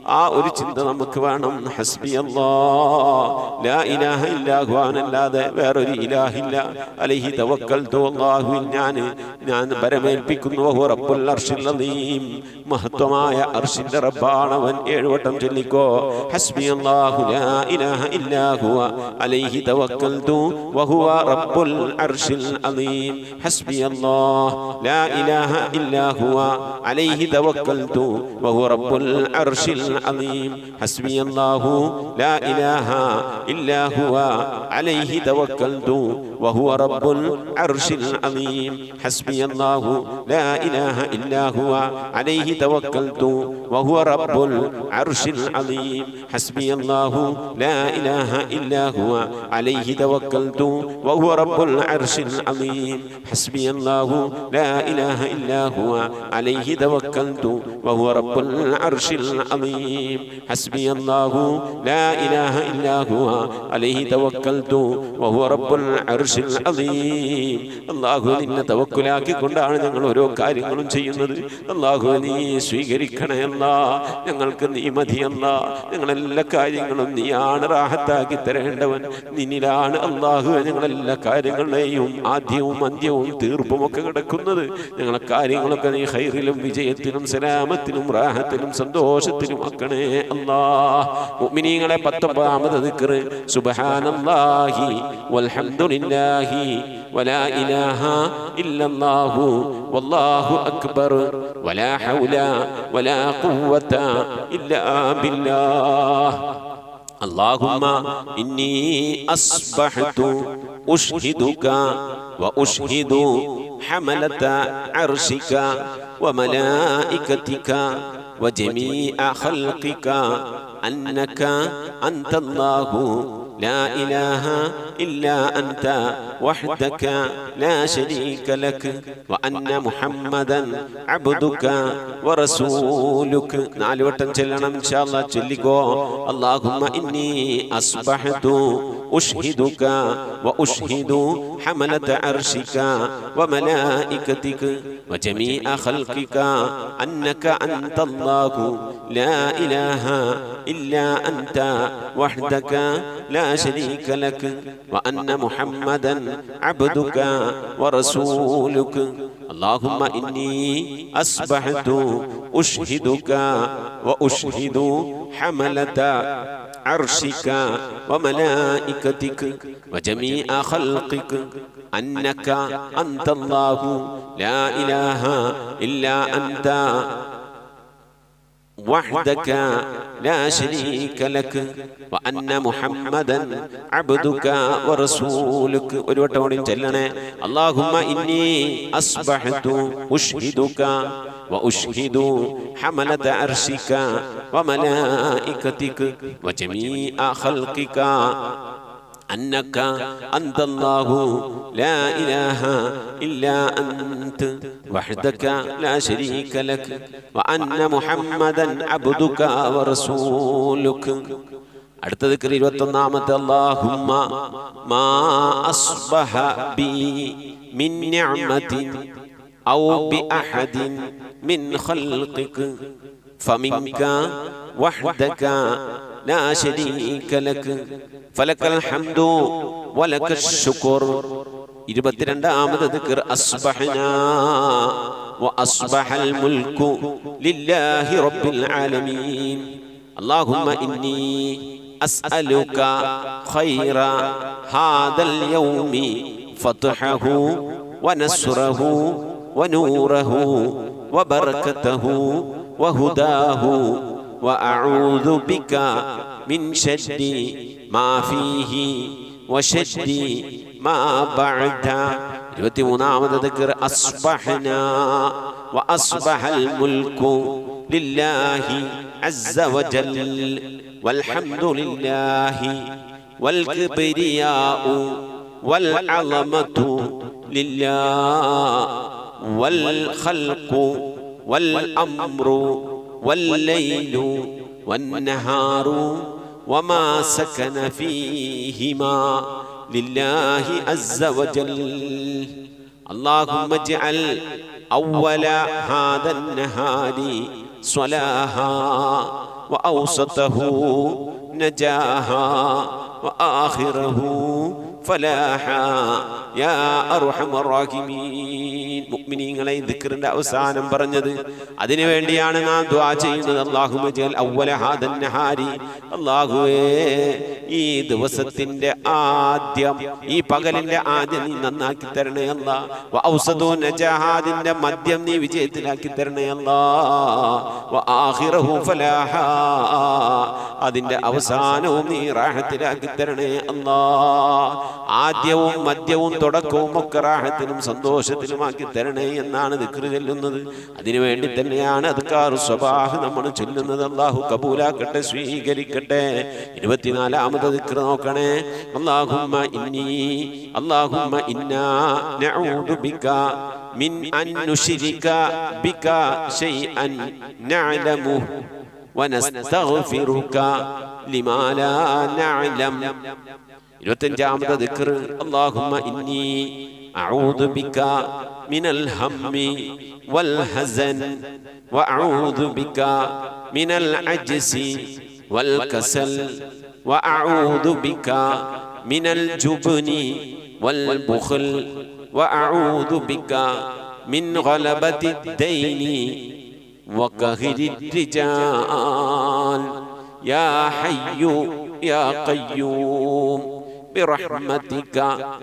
ആ ഒരു ചിന്ത നമുക്ക് വേണം. ഹസ്ബി അല്ലാഹ് ലാ ഇലാഹ ഇല്ലാ ഹു അല്ലാതെ വേറൊരു ഇലാഹില്ല. അലൈഹി തവക്കൽതു അല്ലാഹുവിൽ ഞാൻ ബരമേൽപ്പിക്കുന്നു. വഹുവ റബ്ബുൽ അർശിൽ അദീം മഹത്വമായ അർശിന്റെ റബ്ബാണവൻ. 7 വട്ടം ചൊല്ലിക്കോ. ഹസ്ബി അല്ലാഹു ലാ ഇലാഹ ഇല്ലാ ഹു അലൈഹി തവക്കൽതു വഹുവ റബ്ബുൽ അർശിൽ അദീം. ഹസ്ബി അല്ലാഹ് ലാ ഇലാഹ ഇല്ലാ ഹു അലൈഹി തവക്കൽതു വഹുവ റബ്ബുൽ അർശിൽ അദീം. ഹസ്ബി അല്ലാഹു ലാ ഇലാഹ ഇല്ലാ ഹു അലൈഹി തവക്കൽതു വഹുവ റബ്ബുൽ അർശിൽ അദീം. ഹസ്ബി അല്ലാഹു ലാ ഇലാഹ ഇല്ലാ ഹു അലൈഹി തവക്കൽതു വഹുവ റബ്ബുൽ അർശിൽ അദീം. ഹസ്ബി അല്ലാഹു ലാ ഇലാഹ ഇല്ലാ ഹു അലൈഹി തവക്കൽതു വഹുവ റബ്ബുൽ അർശിൽ അദീം. ഹസ്ബി അല്ലാഹു ലാ ഇലാഹ ഇല്ലാ ഹു അലൈഹി തവക്കൽതു വഹുവ റബ്ബുൽ അർശിൽ അദീം. ഹസ്ബി അല്ലാഹു ലാ ഇലാഹ ഇല്ലാ ഹു അലൈഹി തവക്കൽതു വഹുവ റബ്ബുൽ അർശിൽ അദീം. അല്ലാഹു നിന്നെ തവക്കുലാക്കിക്കൊണ്ടാണ് ഞങ്ങൾ ഓരോ കാര്യങ്ങളും ചെയ്യുന്നത്. അല്ലാഹു നീ സ്വീകരിക്കണേ അല്ലാ. ഞങ്ങൾക്ക് നീ മതിയല്ലാ. ഞങ്ങളെല്ലാ കാര്യങ്ങളും നീയാണ് റാഹത്താക്കി തരേണ്ടവൻ. നിന്നിലാണ് അല്ലാഹു ഞങ്ങളെല്ലാ കാര്യങ്ങളുടെയും ആദ്യവും അന്ത്യവും തീർപ്പും ഒക്കെ കിടക്കുന്നത്. ഞങ്ങളെ കാര്യങ്ങളൊക്കെ നീ ഖൈറിലും വിജയത്തിലും സലാമത്തിലും റാഹത്തിലും സന്തോഷത്തിലും ആക്കണേ അല്ലാ. മുഅ്മിനീങ്ങളെ 19ാമത് ദിക്ർ സുബ്ഹാനല്ലാഹി വൽഹംദുലില്ലാഹി വലാ ഇലാഹ ഇല്ലല്ലാഹു വല്ലാഹു അക്ബർ വലാ ഹൗല വലാ ഖുവത ഇല്ലാ ബില്ലാഹ്. اللهم إني أصبحت أشهدك وأشهد حملة عرشك وملائكتك وجميع خلقك أنك أنت الله لا إله إلا أنت وحدك لا شريك لك وأن محمدا عبدك ورسولك. 4 വട്ടം ചെല്ലണം ഇൻഷാ അല്ലാഹ്. ചൊല്ലിക്കോ. اللهم إني أصبحت أشهدك وأشهد حملة عرشك وملائكتك وجميع خلقك أنك أنت الله لا إله إلا أنت وحدك لا شريك لك وأن محمدا عبدك ورسولك. اللهم إني أصبحت أشهدك وأشهد حملة عرشك وملائكتك وجميع خلقك أنك أنت الله لا إله إلا أنت وحدك لا شريك لك وأن محمدا عبدك ورسولك. ഒരു വട്ടം കൂടി ചൊല്ലണേ. اللهم إني أصبحت أشهدك وأشهد حملة عرشك وملائكتك وجميع خلقك أنك أنت الله لا إله إلا أنت وحدك لا شريك لك وأن محمدا عبدك ورسولك. അടുത്ത ദിക്ർ 21ാമത്തെ. اللهم ما أصبح بي من نعمة أو بأحد من خلقك فمنك وحدك لا شريك لك فلك الحمد ولك الشكر. 22ാമത് ദിക്ർ. أصبحنا وأصبح الملك لله رب العالمين. اللهم إني أسألك خير هذا اليوم فتحه ونصره ونوره وبركته وهداه وأعوذ بك من شر ما فيه وشر ما بعد. 23ാമത് ദിക്ർ. أصبحنا وأصبح الملك لله عز وجل والحمد لله والكبرياء والعظمة لله والخلق والأمر والليل والنهار وما سكن فيهما لله عز وجل. اللهم اجعل أول هذا النهار صلاها وأوسطه نجاها وآخره فلاحا يا أرحم الراحمين. മുഅ്മിനീങ്ങളെ ദിക്റിന്റെ അവസാനം പറഞ്ഞത് അതിനു വേണ്ടിയാണ് നാം ദുആ ചെയ്യുന്നത്. അല്ലാഹുമ്മ ജഅൽ അവ്വല ഹാദൻ നഹാരി, അല്ലാഹുവേ ഈ ദിവസത്തിന്റെ ആദ്യം, ഈ പകലിന്റെ ആദ്യം നീ നന്നാക്കി തരണേ അല്ലാ. വ ഔസതു നജാഹാദിന്റെ മദ്യം നീ വിജയത്തിലാക്കി തരണേ അല്ലാ. വ ആഖിറഹു ഫലാഹാ, അതിന്റെ അവസാനവും നീ റാഹത്തിലാക്കി തരണേ അല്ലാ. ആദ്യവും മധ്യവും തുടക്കവും ഒക്കെ റാഹത്തിലും സന്തോഷത്തിലുമാക്കി തരണേ എന്നാണ് ദിക്ർ ചൊല്ലുന്നത്. അതിനുവേണ്ടി തന്നെയാണ് അദ്കാറു സ്വബാഹ് നമ്മൾ ചൊല്ലുന്നത്. അല്ലാഹു കബൂലാക്കട്ടെ, സ്വീകരിക്കട്ടെ. 24ാമത്തെ ദിക്ർ നോക്കണേ. അല്ലാഹുമ്മ ഇന്നാ നഊദു ബിക മിൻ അൻ നുശ്രിക ബിക ശൈഅൻ നഅലമു വനസ്തഗ്ഫിറുക ലിമാ ലാ നഅലം. 25ാമത്തെ ദിക്ർ അല്ലാഹുമ്മ ഇന്നി അഊദു ബിക മിനൽ ഹമ്മി വൽ ഹസൻ വഅഊദു ബിക മിനൽ അജ്സി വൽ കസൽ വഅഊദു ബിക മിനൽ ജുബ്നി വൽ ബുഖൽ വഅഊദു ബിക മിൻ ഗലബതി ദൈനി വഖഹരി റിജാൽ. യാ ഹയ്യു യാ ഖയ്യൂം برحمتك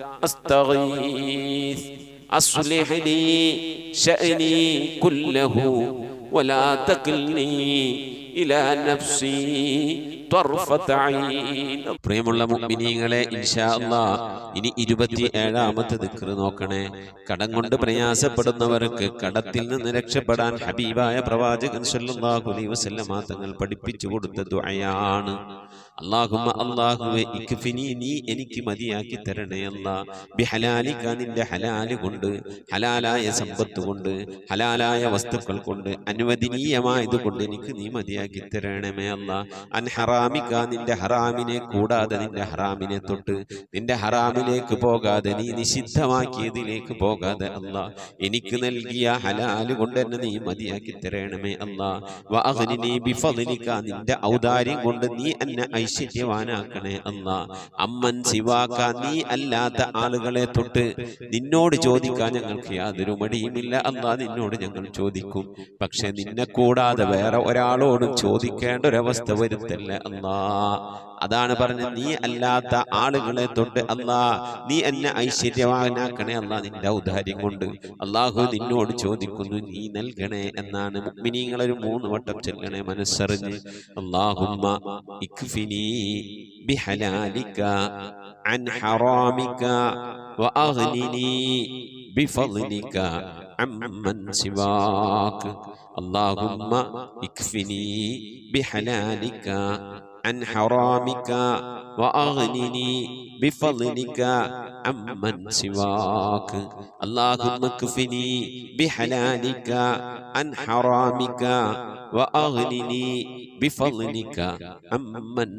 أستغيث أصلح لي شأني كله ولا تكلني إلى نفسي طرفة عين. പ്രിയമുള്ള മുഅ്മിനീങ്ങളെ, ഇൻഷാ അല്ലാഹ് ഇനി 27ാമത്തെ ദിക്ർ നോക്കണേ. കടം കൊണ്ട് പ്രയാസപ്പെടുന്നവർക്ക് കടത്തിൽ നിന്ന് രക്ഷപ്പെടാൻ ഹബീബായ പ്രവാചകൻ സല്ലല്ലാഹു അലൈഹി വസല്ലമ തങ്ങൾ പഠിപ്പിച്ചു കൊടുത്ത ദുആയാണ്. അല്ലാഹുമ്മ അല്ലാഹുവേ ഇക്ഫിനി, നീ എനിക്ക് മതിയാക്കി തരണേ അല്ലാ. ബിഹലാലിക, നിന്റെ ഹലാല് കൊണ്ട്, ഹലാലായ സമ്പത്ത് കൊണ്ട്, ഹലാലായ വസ്തുക്കൾ കൊണ്ട്, അനുവദനീയമായത് കൊണ്ട് എനിക്ക് നീ മതിയാക്കി തരണമേ അല്ലാ. അൻ ഹറാമിക, നിന്റെ ഹറാമിനെ കൂടാതെ, നിന്റെ ഹറാമിനെ തൊട്ട് നിന്റെ ഹറാമിലേക്ക് പോകാതെ, നീ നിഷിദ്ധമാക്കിയതിലേക്ക് പോകാതെ അല്ലാ എനിക്ക് നൽകിയ ഹലാല് കൊണ്ട് എന്നെ നീ മതിയാക്കി തരണമേ അല്ലാ. വഅഗ്നിനി ബിഫദ്ലിക, നിന്റെ ഔദാര്യം കൊണ്ട് നീ എന്നെ ഐശ്വര്യവാനാക്കണേ അല്ലാ. അമ്മൻ സിവാക, നീ അല്ലാത്ത ആളുകളെ തൊട്ട് നിന്നോട് ചോദിക്കാൻ ഞങ്ങൾക്ക് യാതൊരു മടിയുമില്ല അല്ലാ. നിന്നോട് ഞങ്ങൾ ചോദിക്കും, പക്ഷെ നിന്നെ കൂടാതെ വേറെ ഒരാളോടും ചോദിക്കേണ്ട ഒരവസ്ഥ വരുത്തല്ലേ അല്ലാ. അതാണ് പറഞ്ഞത്, നീ അല്ലാത്ത ആളുകളെ തൊട്ട് അല്ലാ നീ എന്നെ ഐശ്വര്യവാനാക്കണേ അല്ലാ. നിന്റെ ഔദാര്യം കൊണ്ട് അല്ലാഹു നിന്നോട് ചോദിക്കുന്നു, നീ നൽകണേ എന്നാണ്. മുഅ്മിനീങ്ങൾ ഒരു 3 വട്ടം ചൊല്ലണേ മനസ്സറിഞ്ഞ്. അല്ലാഹുമ്മ ഇക്ഫിനി ബിഹലാലിക അൻ ഹറാമിക വഅഗ്നിനി ബിഫദ്ലിക അമ്മൻ സിവാക. അല്ലാഹുമ്മ ഇക്ഫിനി ബിഹലാലിക عن حرامك وأغنني بفضلك عمن سواك. اللهم اكفني بحلالك عن حرامك وأغنني بفضلك عمن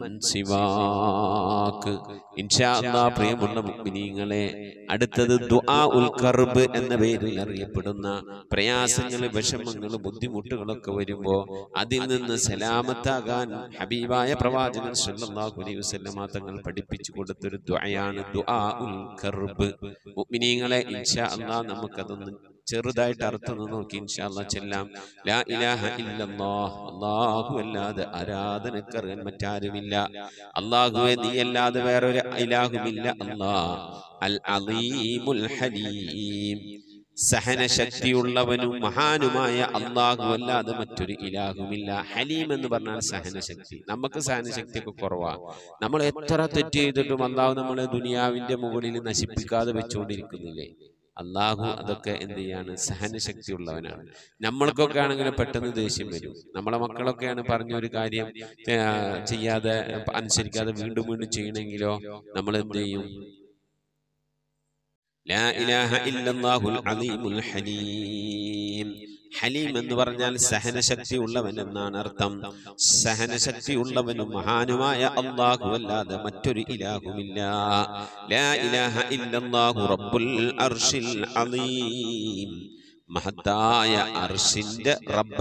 سواك. ഇൻഷാ അല്ലാഹ് പ്രിയമുള്ള മുഅ്മിനീങ്ങളെ, അടുത്തത് ദുആഉൽ കർബ് എന്ന പേരിൽ അറിയപ്പെടുന്ന പ്രയാസങ്ങൾ, വിഷമങ്ങൾ, ബുദ്ധിമുട്ടുകളൊക്കെ വരുമ്പോൾ അതിൽ നിന്ന് സലാമത്താകാൻ ഹബീബായ പ്രവാചകൻ സല്ലല്ലാഹു അലൈഹി വസല്ലമ തങ്ങൾ പഠിപ്പിച്ചു കൊടുത്തൊരു ദുആയാണ് ദുആഉൽ കർബ്. മുഅ്മിനീങ്ങളെ, ഇൻഷാ അല്ലാഹ് നമുക്കതൊന്ന് ചെറുതായിട്ട് അർത്ഥം നോക്കി ഇൻഷാ അല്ലാഹ് ചെല്ലാം. ലാ ഇലാഹ ഇല്ലല്ലാഹ്, അല്ലാഹു അല്ലാതെ ആരാധനക്കർഹൻ മറ്റാരുമില്ല. അല്ലാഹുവേ നീ അല്ലാതെ വേറൊരു ഇലാഹുമില്ല. അല്ലാഹ് അൽ അലീമുൽ ഹലീം, സഹനശക്തിയുള്ളവനും മഹാനുമായ അല്ലാഹു അല്ലാതെ മറ്റൊരു ഇലാഹുമില്ല. ഹലീം എന്ന് പറഞ്ഞാൽ സഹനശക്തി. നമുക്ക് സഹനശക്തിയൊക്കെ കുറവാണ്. നമ്മൾ എത്ര തെറ്റ് ചെയ്തിട്ടും അല്ലാഹു നമ്മളെ ദുനിയാവിന്റെ മുകളിൽ നശിപ്പിക്കാതെ വെച്ചുകൊണ്ടിരിക്കുന്നില്ലേ? അല്ലാഹു അതൊക്കെ എന്ത് ചെയ്യാണ്? സഹനശക്തി ഉള്ളവനാണ്. നമ്മൾക്കൊക്കെ ആണെങ്കിലും പെട്ടെന്ന് ദേഷ്യം വരും. നമ്മളെ മക്കളൊക്കെയാണ് പറഞ്ഞൊരു കാര്യം ചെയ്യാതെ അനുസരിക്കാതെ വീണ്ടും വീണ്ടും ചെയ്യണമെങ്കിലോ നമ്മൾ എന്ത് ചെയ്യും? ലാ ഇലാഹ ഇല്ലല്ലാഹുൽ അലീമുൽ ഹലീം. ഹലീം എന്ന് പറഞ്ഞാൽ സഹനശക്തി ഉള്ളവൻ എന്നാണ് അർത്ഥം. സഹനശക്തി ഉള്ളവനും മഹാനുമായ അല്ലാഹു അല്ലാതെ മറ്റൊരു ഇലാഹുമില്ല. ലാ ഇലാഹ ഇല്ലല്ലാഹു റബ്ബുൽ അർശിൽ അലീം മഹത്തായ അർശിന്റെ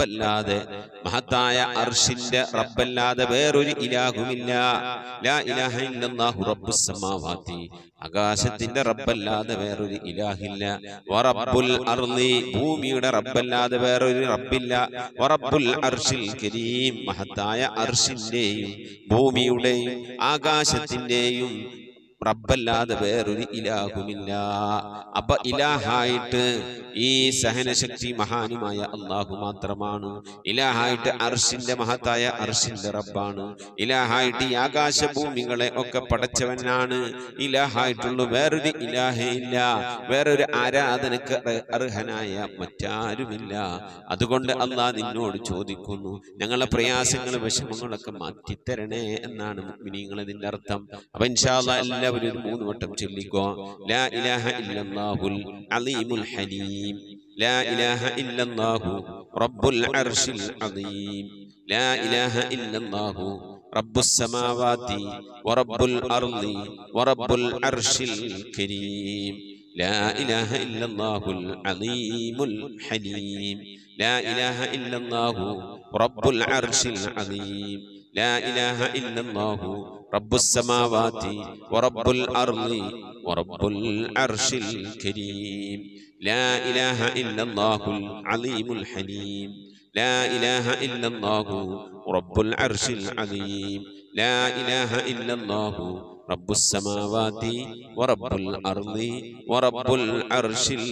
റബ്ബല്ലാതെ വേറൊരു ഇലാഹുമില്ല. ലാ ഇലാഹ ഇല്ലല്ലാഹു റബ്ബുസ് സമാവാതി, ആകാശത്തിന്റെ റബ്ബല്ലാതെ വേറൊരു ഇലാഹില്ല. വറബ്ബുൽ അർളി, ഭൂമിയുടെ റബ്ബല്ലാതെ വേറൊരു റബ്ബില്ല. വറബ്ബുൽ അർശിൽ കരീം, മഹത്തായ അർശിന്റെയും ഭൂമിയുടെയും ആകാശത്തിന്റെയും റബ്ബല്ലാതെ വേറൊരു ഇലാഹുമില്ല. അപ്പൊ ഇലാഹായിട്ട് ഈ സഹനശക്തി മഹാനുമായ അള്ളാഹു മാത്രമാണ്. ഇലാഹായിട്ട് അർശിന്റെ മഹത്തായ അർശിന്റെ റബ്ബാണ്. ഇലാഹായിട്ട് ഈ ആകാശഭൂമികളെ ഒക്കെ പടച്ചവനാണ്. ഇലാഹായിട്ടുള്ള വേറൊരു ഇലാഹേ ഇല്ല. വേറൊരു ആരാധനക്ക് അർഹനായ മറ്റാരുമില്ല. അതുകൊണ്ട് അള്ളാഹ് നിന്നോട് ചോദിക്കുന്നു, ഞങ്ങളെ പ്രയാസങ്ങളും വിഷമങ്ങളൊക്കെ മാറ്റിത്തരണേ എന്നാണ് മുഅ്മിനീങ്ങളെ ഇതിന്റെ അർത്ഥം. അപ്പൊ ഇൻഷാ അല്ലാഹ് എല്ലാവരും ഒരു 3 വട്ടം ചൊല്ലിക്കോ. ലാ ഇലാഹ ഇല്ലല്ലാഹുൽ അലീമുൽ ഹലീം, ലാ ഇലാഹ ഇല്ലല്ലാഹു റബ്ബുൽ അർശിൽ അദീം, ലാ ഇലാഹ ഇല്ലല്ലാഹു റബ്ബുസ് സമാവാതി വറബ്ബുൽ അർളി വറബ്ബുൽ അർശിൽ കരീം, ലാ ഇലാഹ ഇല്ലല്ലാഹുൽ അലീമുൽ ഹലീം, ലാ ഇലാഹ ഇല്ലല്ലാഹു റബ്ബുൽ അർശിൽ അദീം, ലാ ഇലാഹ ഇല്ലല്ലാഹു റബ്ബുസ് സമാവാതി വറബ്ബുൽ അർളി വറബ്ബുൽ അർശിൽ കരീം, ലാ ഇലാഹ ഇല്ലല്ലാഹുൽ അലീമുൽ ഹലീം, ലാ ഇലാഹ ഇല്ലല്ലാഹു റബ്ബുൽ അർശിൽ അദീം, ലാ ഇലാഹ ഇല്ലല്ലാഹു റബ്ബുസ് സമാവാതി വറബ്ബുൽ അർളി വറബ്ബുൽ അർശിൽ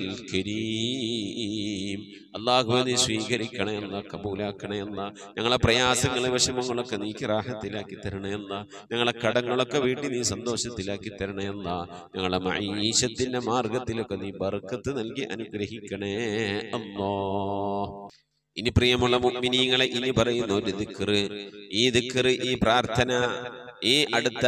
കരീം. അല്ലാഹുവേ നീ സ്വീകരിക്കണേ അല്ലാ, കബൂലാക്കണേ അല്ലാ. ഞങ്ങളെ പ്രയാസങ്ങളെ വിഷമങ്ങളൊക്കെ നീക്കി റാഹത്തിലാക്കി തരണേ അല്ലാ. ഞങ്ങളെ കടങ്ങളൊക്കെ വീട്ടിൽ നീ സന്തോഷത്തിലാക്കി തരണേ അല്ലാ. ഞങ്ങളെ മഈശത്തിന്റെ മാർഗത്തിലൊക്കെ നീ ബർക്കത്ത് നൽകി അനുഗ്രഹിക്കണേ അല്ലാഹ്. ഇനി പ്രിയമുള്ള മുഅ്മിനീങ്ങളെ, ഇനി പറയുന്ന ഒരു ദിക്ർ, ഈ ദിക്ർ, ഈ പ്രാർത്ഥന, ഈ അടുത്ത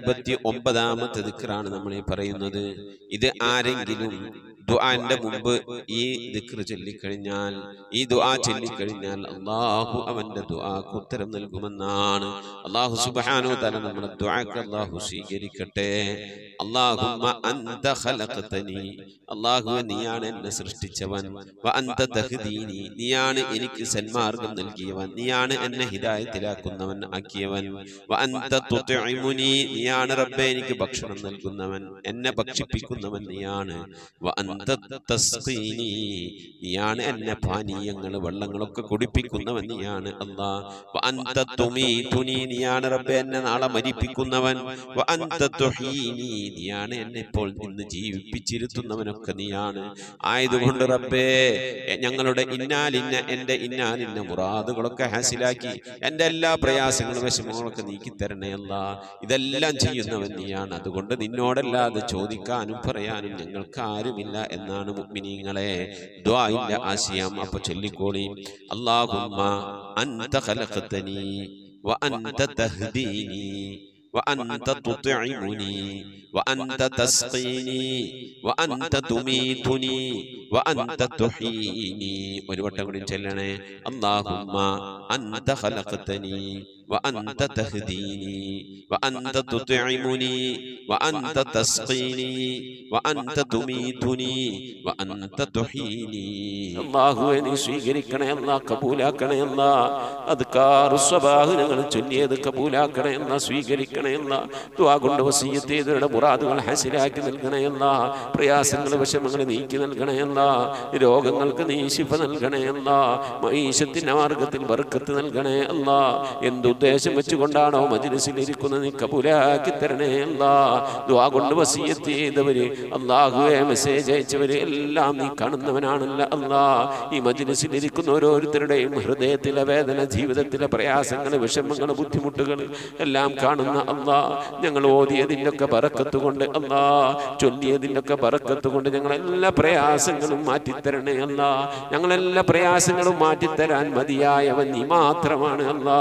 29ാമത്തെ ദിക്റാണ് നമ്മൾ പറയുന്നത്. ഇത് ആരെങ്കിലും ദുആന്റെ മുമ്പ് ഈ ദിക്ർ ചൊല്ലിക്കഴിഞ്ഞാൽ, ഈ ദുആ ചൊല്ലിക്കഴിഞ്ഞാൽ അല്ലാഹു അവന്റെ ദുആക്ക് ഉത്തരം നൽകുമെന്നാണ്. അല്ലാഹു സുബ്ഹാനഹു തആല നമ്മുടെ ദുആക്ക് അല്ലാഹു സ്വീകരിക്കട്ടെ. അല്ലാഹുമ്മ അൻത ഖലഖതനി, അല്ലാഹുവേ നീയാണ് എന്നെ സൃഷ്ടിച്ചവൻ. വ അൻത തഹ്ദീനി, നീയാണ് എനിക്ക് സന്മാർഗം നൽകിയവൻ, നീയാണ് എന്നെ ഹിദായത്തിലാക്കുന്നവൻ ആക്കിയവൻ. വ അൻത തുത്ഇമുനി, നീയാണ് റബ്ബേ എനിക്ക് ഭക്ഷണം നൽകുന്നവൻ, എന്നെ ഭക്ഷിപ്പിക്കുന്നവൻ നീയാണ്. വ അൻത തസ്ഖീനി, നീയാണ് എന്നെ പാനീയങ്ങൾ വെള്ളങ്ങളൊക്കെ കുടിപ്പിക്കുന്നവൻ നീയാണ് അല്ലാഹ്. വ അൻത തുമീതുനി, നീയാണ് റബ്ബേ എന്നെ നാളെ മരിപ്പിക്കുന്നവൻ. വ അൻത തുഹീനി, നീയാണ് എന്നെ ഇപ്പോൾ ഇന്ന് ജീവിപ്പിച്ചിരുത്തുന്നവനൊക്കെ നീയാണ്. ആയതുകൊണ്ട് റബ്ബേ ഞങ്ങളുടെ എന്റെ ഇന്നാലിന്ന മുറാദുകളൊക്കെ ഹാസിലാക്കി എന്റെ എല്ലാ പ്രയാസങ്ങളും വിഷമങ്ങളൊക്കെ നീക്കിത്തരണേ അല്ലാഹ്. ഇതെല്ലാം ചെയ്യുന്നവൻ നീയാണ്. അതുകൊണ്ട് നിന്നോടല്ലാതെ ചോദിക്കാനും പറയാനും ഞങ്ങൾക്ക് ആരുമില്ല എന്നാണ് മുഅ്മിനീങ്ങളെ ദുആഇന്റെ ആശയം. അപ്പൊ ചൊല്ലിക്കോളി, അല്ലാഹുമ്മ അൻത ഖലഖതനി വ അൻത തഹ്ദീനി വ അൻത തുത്ഇമുനി വ അൻത തസ്ഖീനി വ അൻത തുമീതുനി വ അൻത തുഹീനി. ഒരു വട്ടം കൂടി ചൊല്ലണേ, അല്ലാഹുമ്മ അൻത ഖലഖതനി വ അൻത തഹ്ദീനി വ അൻത തുത്ഇമുനി വ അൻത തസ്ഖീനി വ അൻത തുമീതുനി വ അൻത തുഹീനി. അല്ലാഹുവേ നീ സ്വീകരിക്കണേ അല്ലാ, കബൂലാക്കണേ അല്ലാ. അദ്കാറു സ്വബാഹ് ഞങ്ങൾ ചൊല്ലിയത് കബൂലാക്കണേ അല്ലാ, സ്വീകരിക്കണേ അല്ലാ. ദുആ കൊണ്ട് വസിയ്യത്ത് ചെയ്തവരുടെ മുറാദുകൾ ഹാസിലാക്കി നൽകണേ അല്ലാ. പ്രയാസങ്ങൾ വിഷമങ്ങൾ നീക്കി നൽകണേ അല്ലാ. രോഗങ്ങൾക്ക് നീ ശിഫ നൽകണേ അല്ലാ. മഈശത്തിന്റെ മാർഗത്തിൽ ബർക്കത്ത് നൽകണേ അല്ലാ. എന്തുദ്ദേശം വെച്ചുകൊണ്ടാണോ മജ്ലിസിൽ ഇരിക്കുന്നത് നീ കബൂലാക്കി തരണേ അല്ലാ. ദുആ കൊണ്ട് വസിയ്യത്ത് ചെയ്തവര്, അല്ലാഹുവേ മെസ്സേജ് അയച്ചവര് എല്ലാം നീ കാണുന്നവനാണല്ലോ അല്ലാ. ഈ മജ്ലിസിൽ ഇരിക്കുന്ന ഓരോരുത്തരുടെയും ഹൃദയത്തിലെ വേദന, ജീവിതത്തിലെ പ്രയാസങ്ങൾ, വിഷമങ്ങൾ, ബുദ്ധിമുട്ടുകൾ എല്ലാം കാണുന്ന അല്ലാ. ഞങ്ങൾ ഓതിയതിൻ്റെ ഒക്കെ ബറക്കത്ത് കൊണ്ട് അല്ലാ, ചൊല്ലിയതിൻ്റെ ഒക്കെ ബറക്കത്ത് കൊണ്ട് ഞങ്ങളെല്ലാ പ്രയാസങ്ങളും മാറ്റിത്തരണേ അല്ലാ. ഞങ്ങളെല്ലാ പ്രയാസങ്ങളും മാറ്റിത്തരാൻ മതിയായവൻ നീ മാത്രമാണ് അല്ലാ.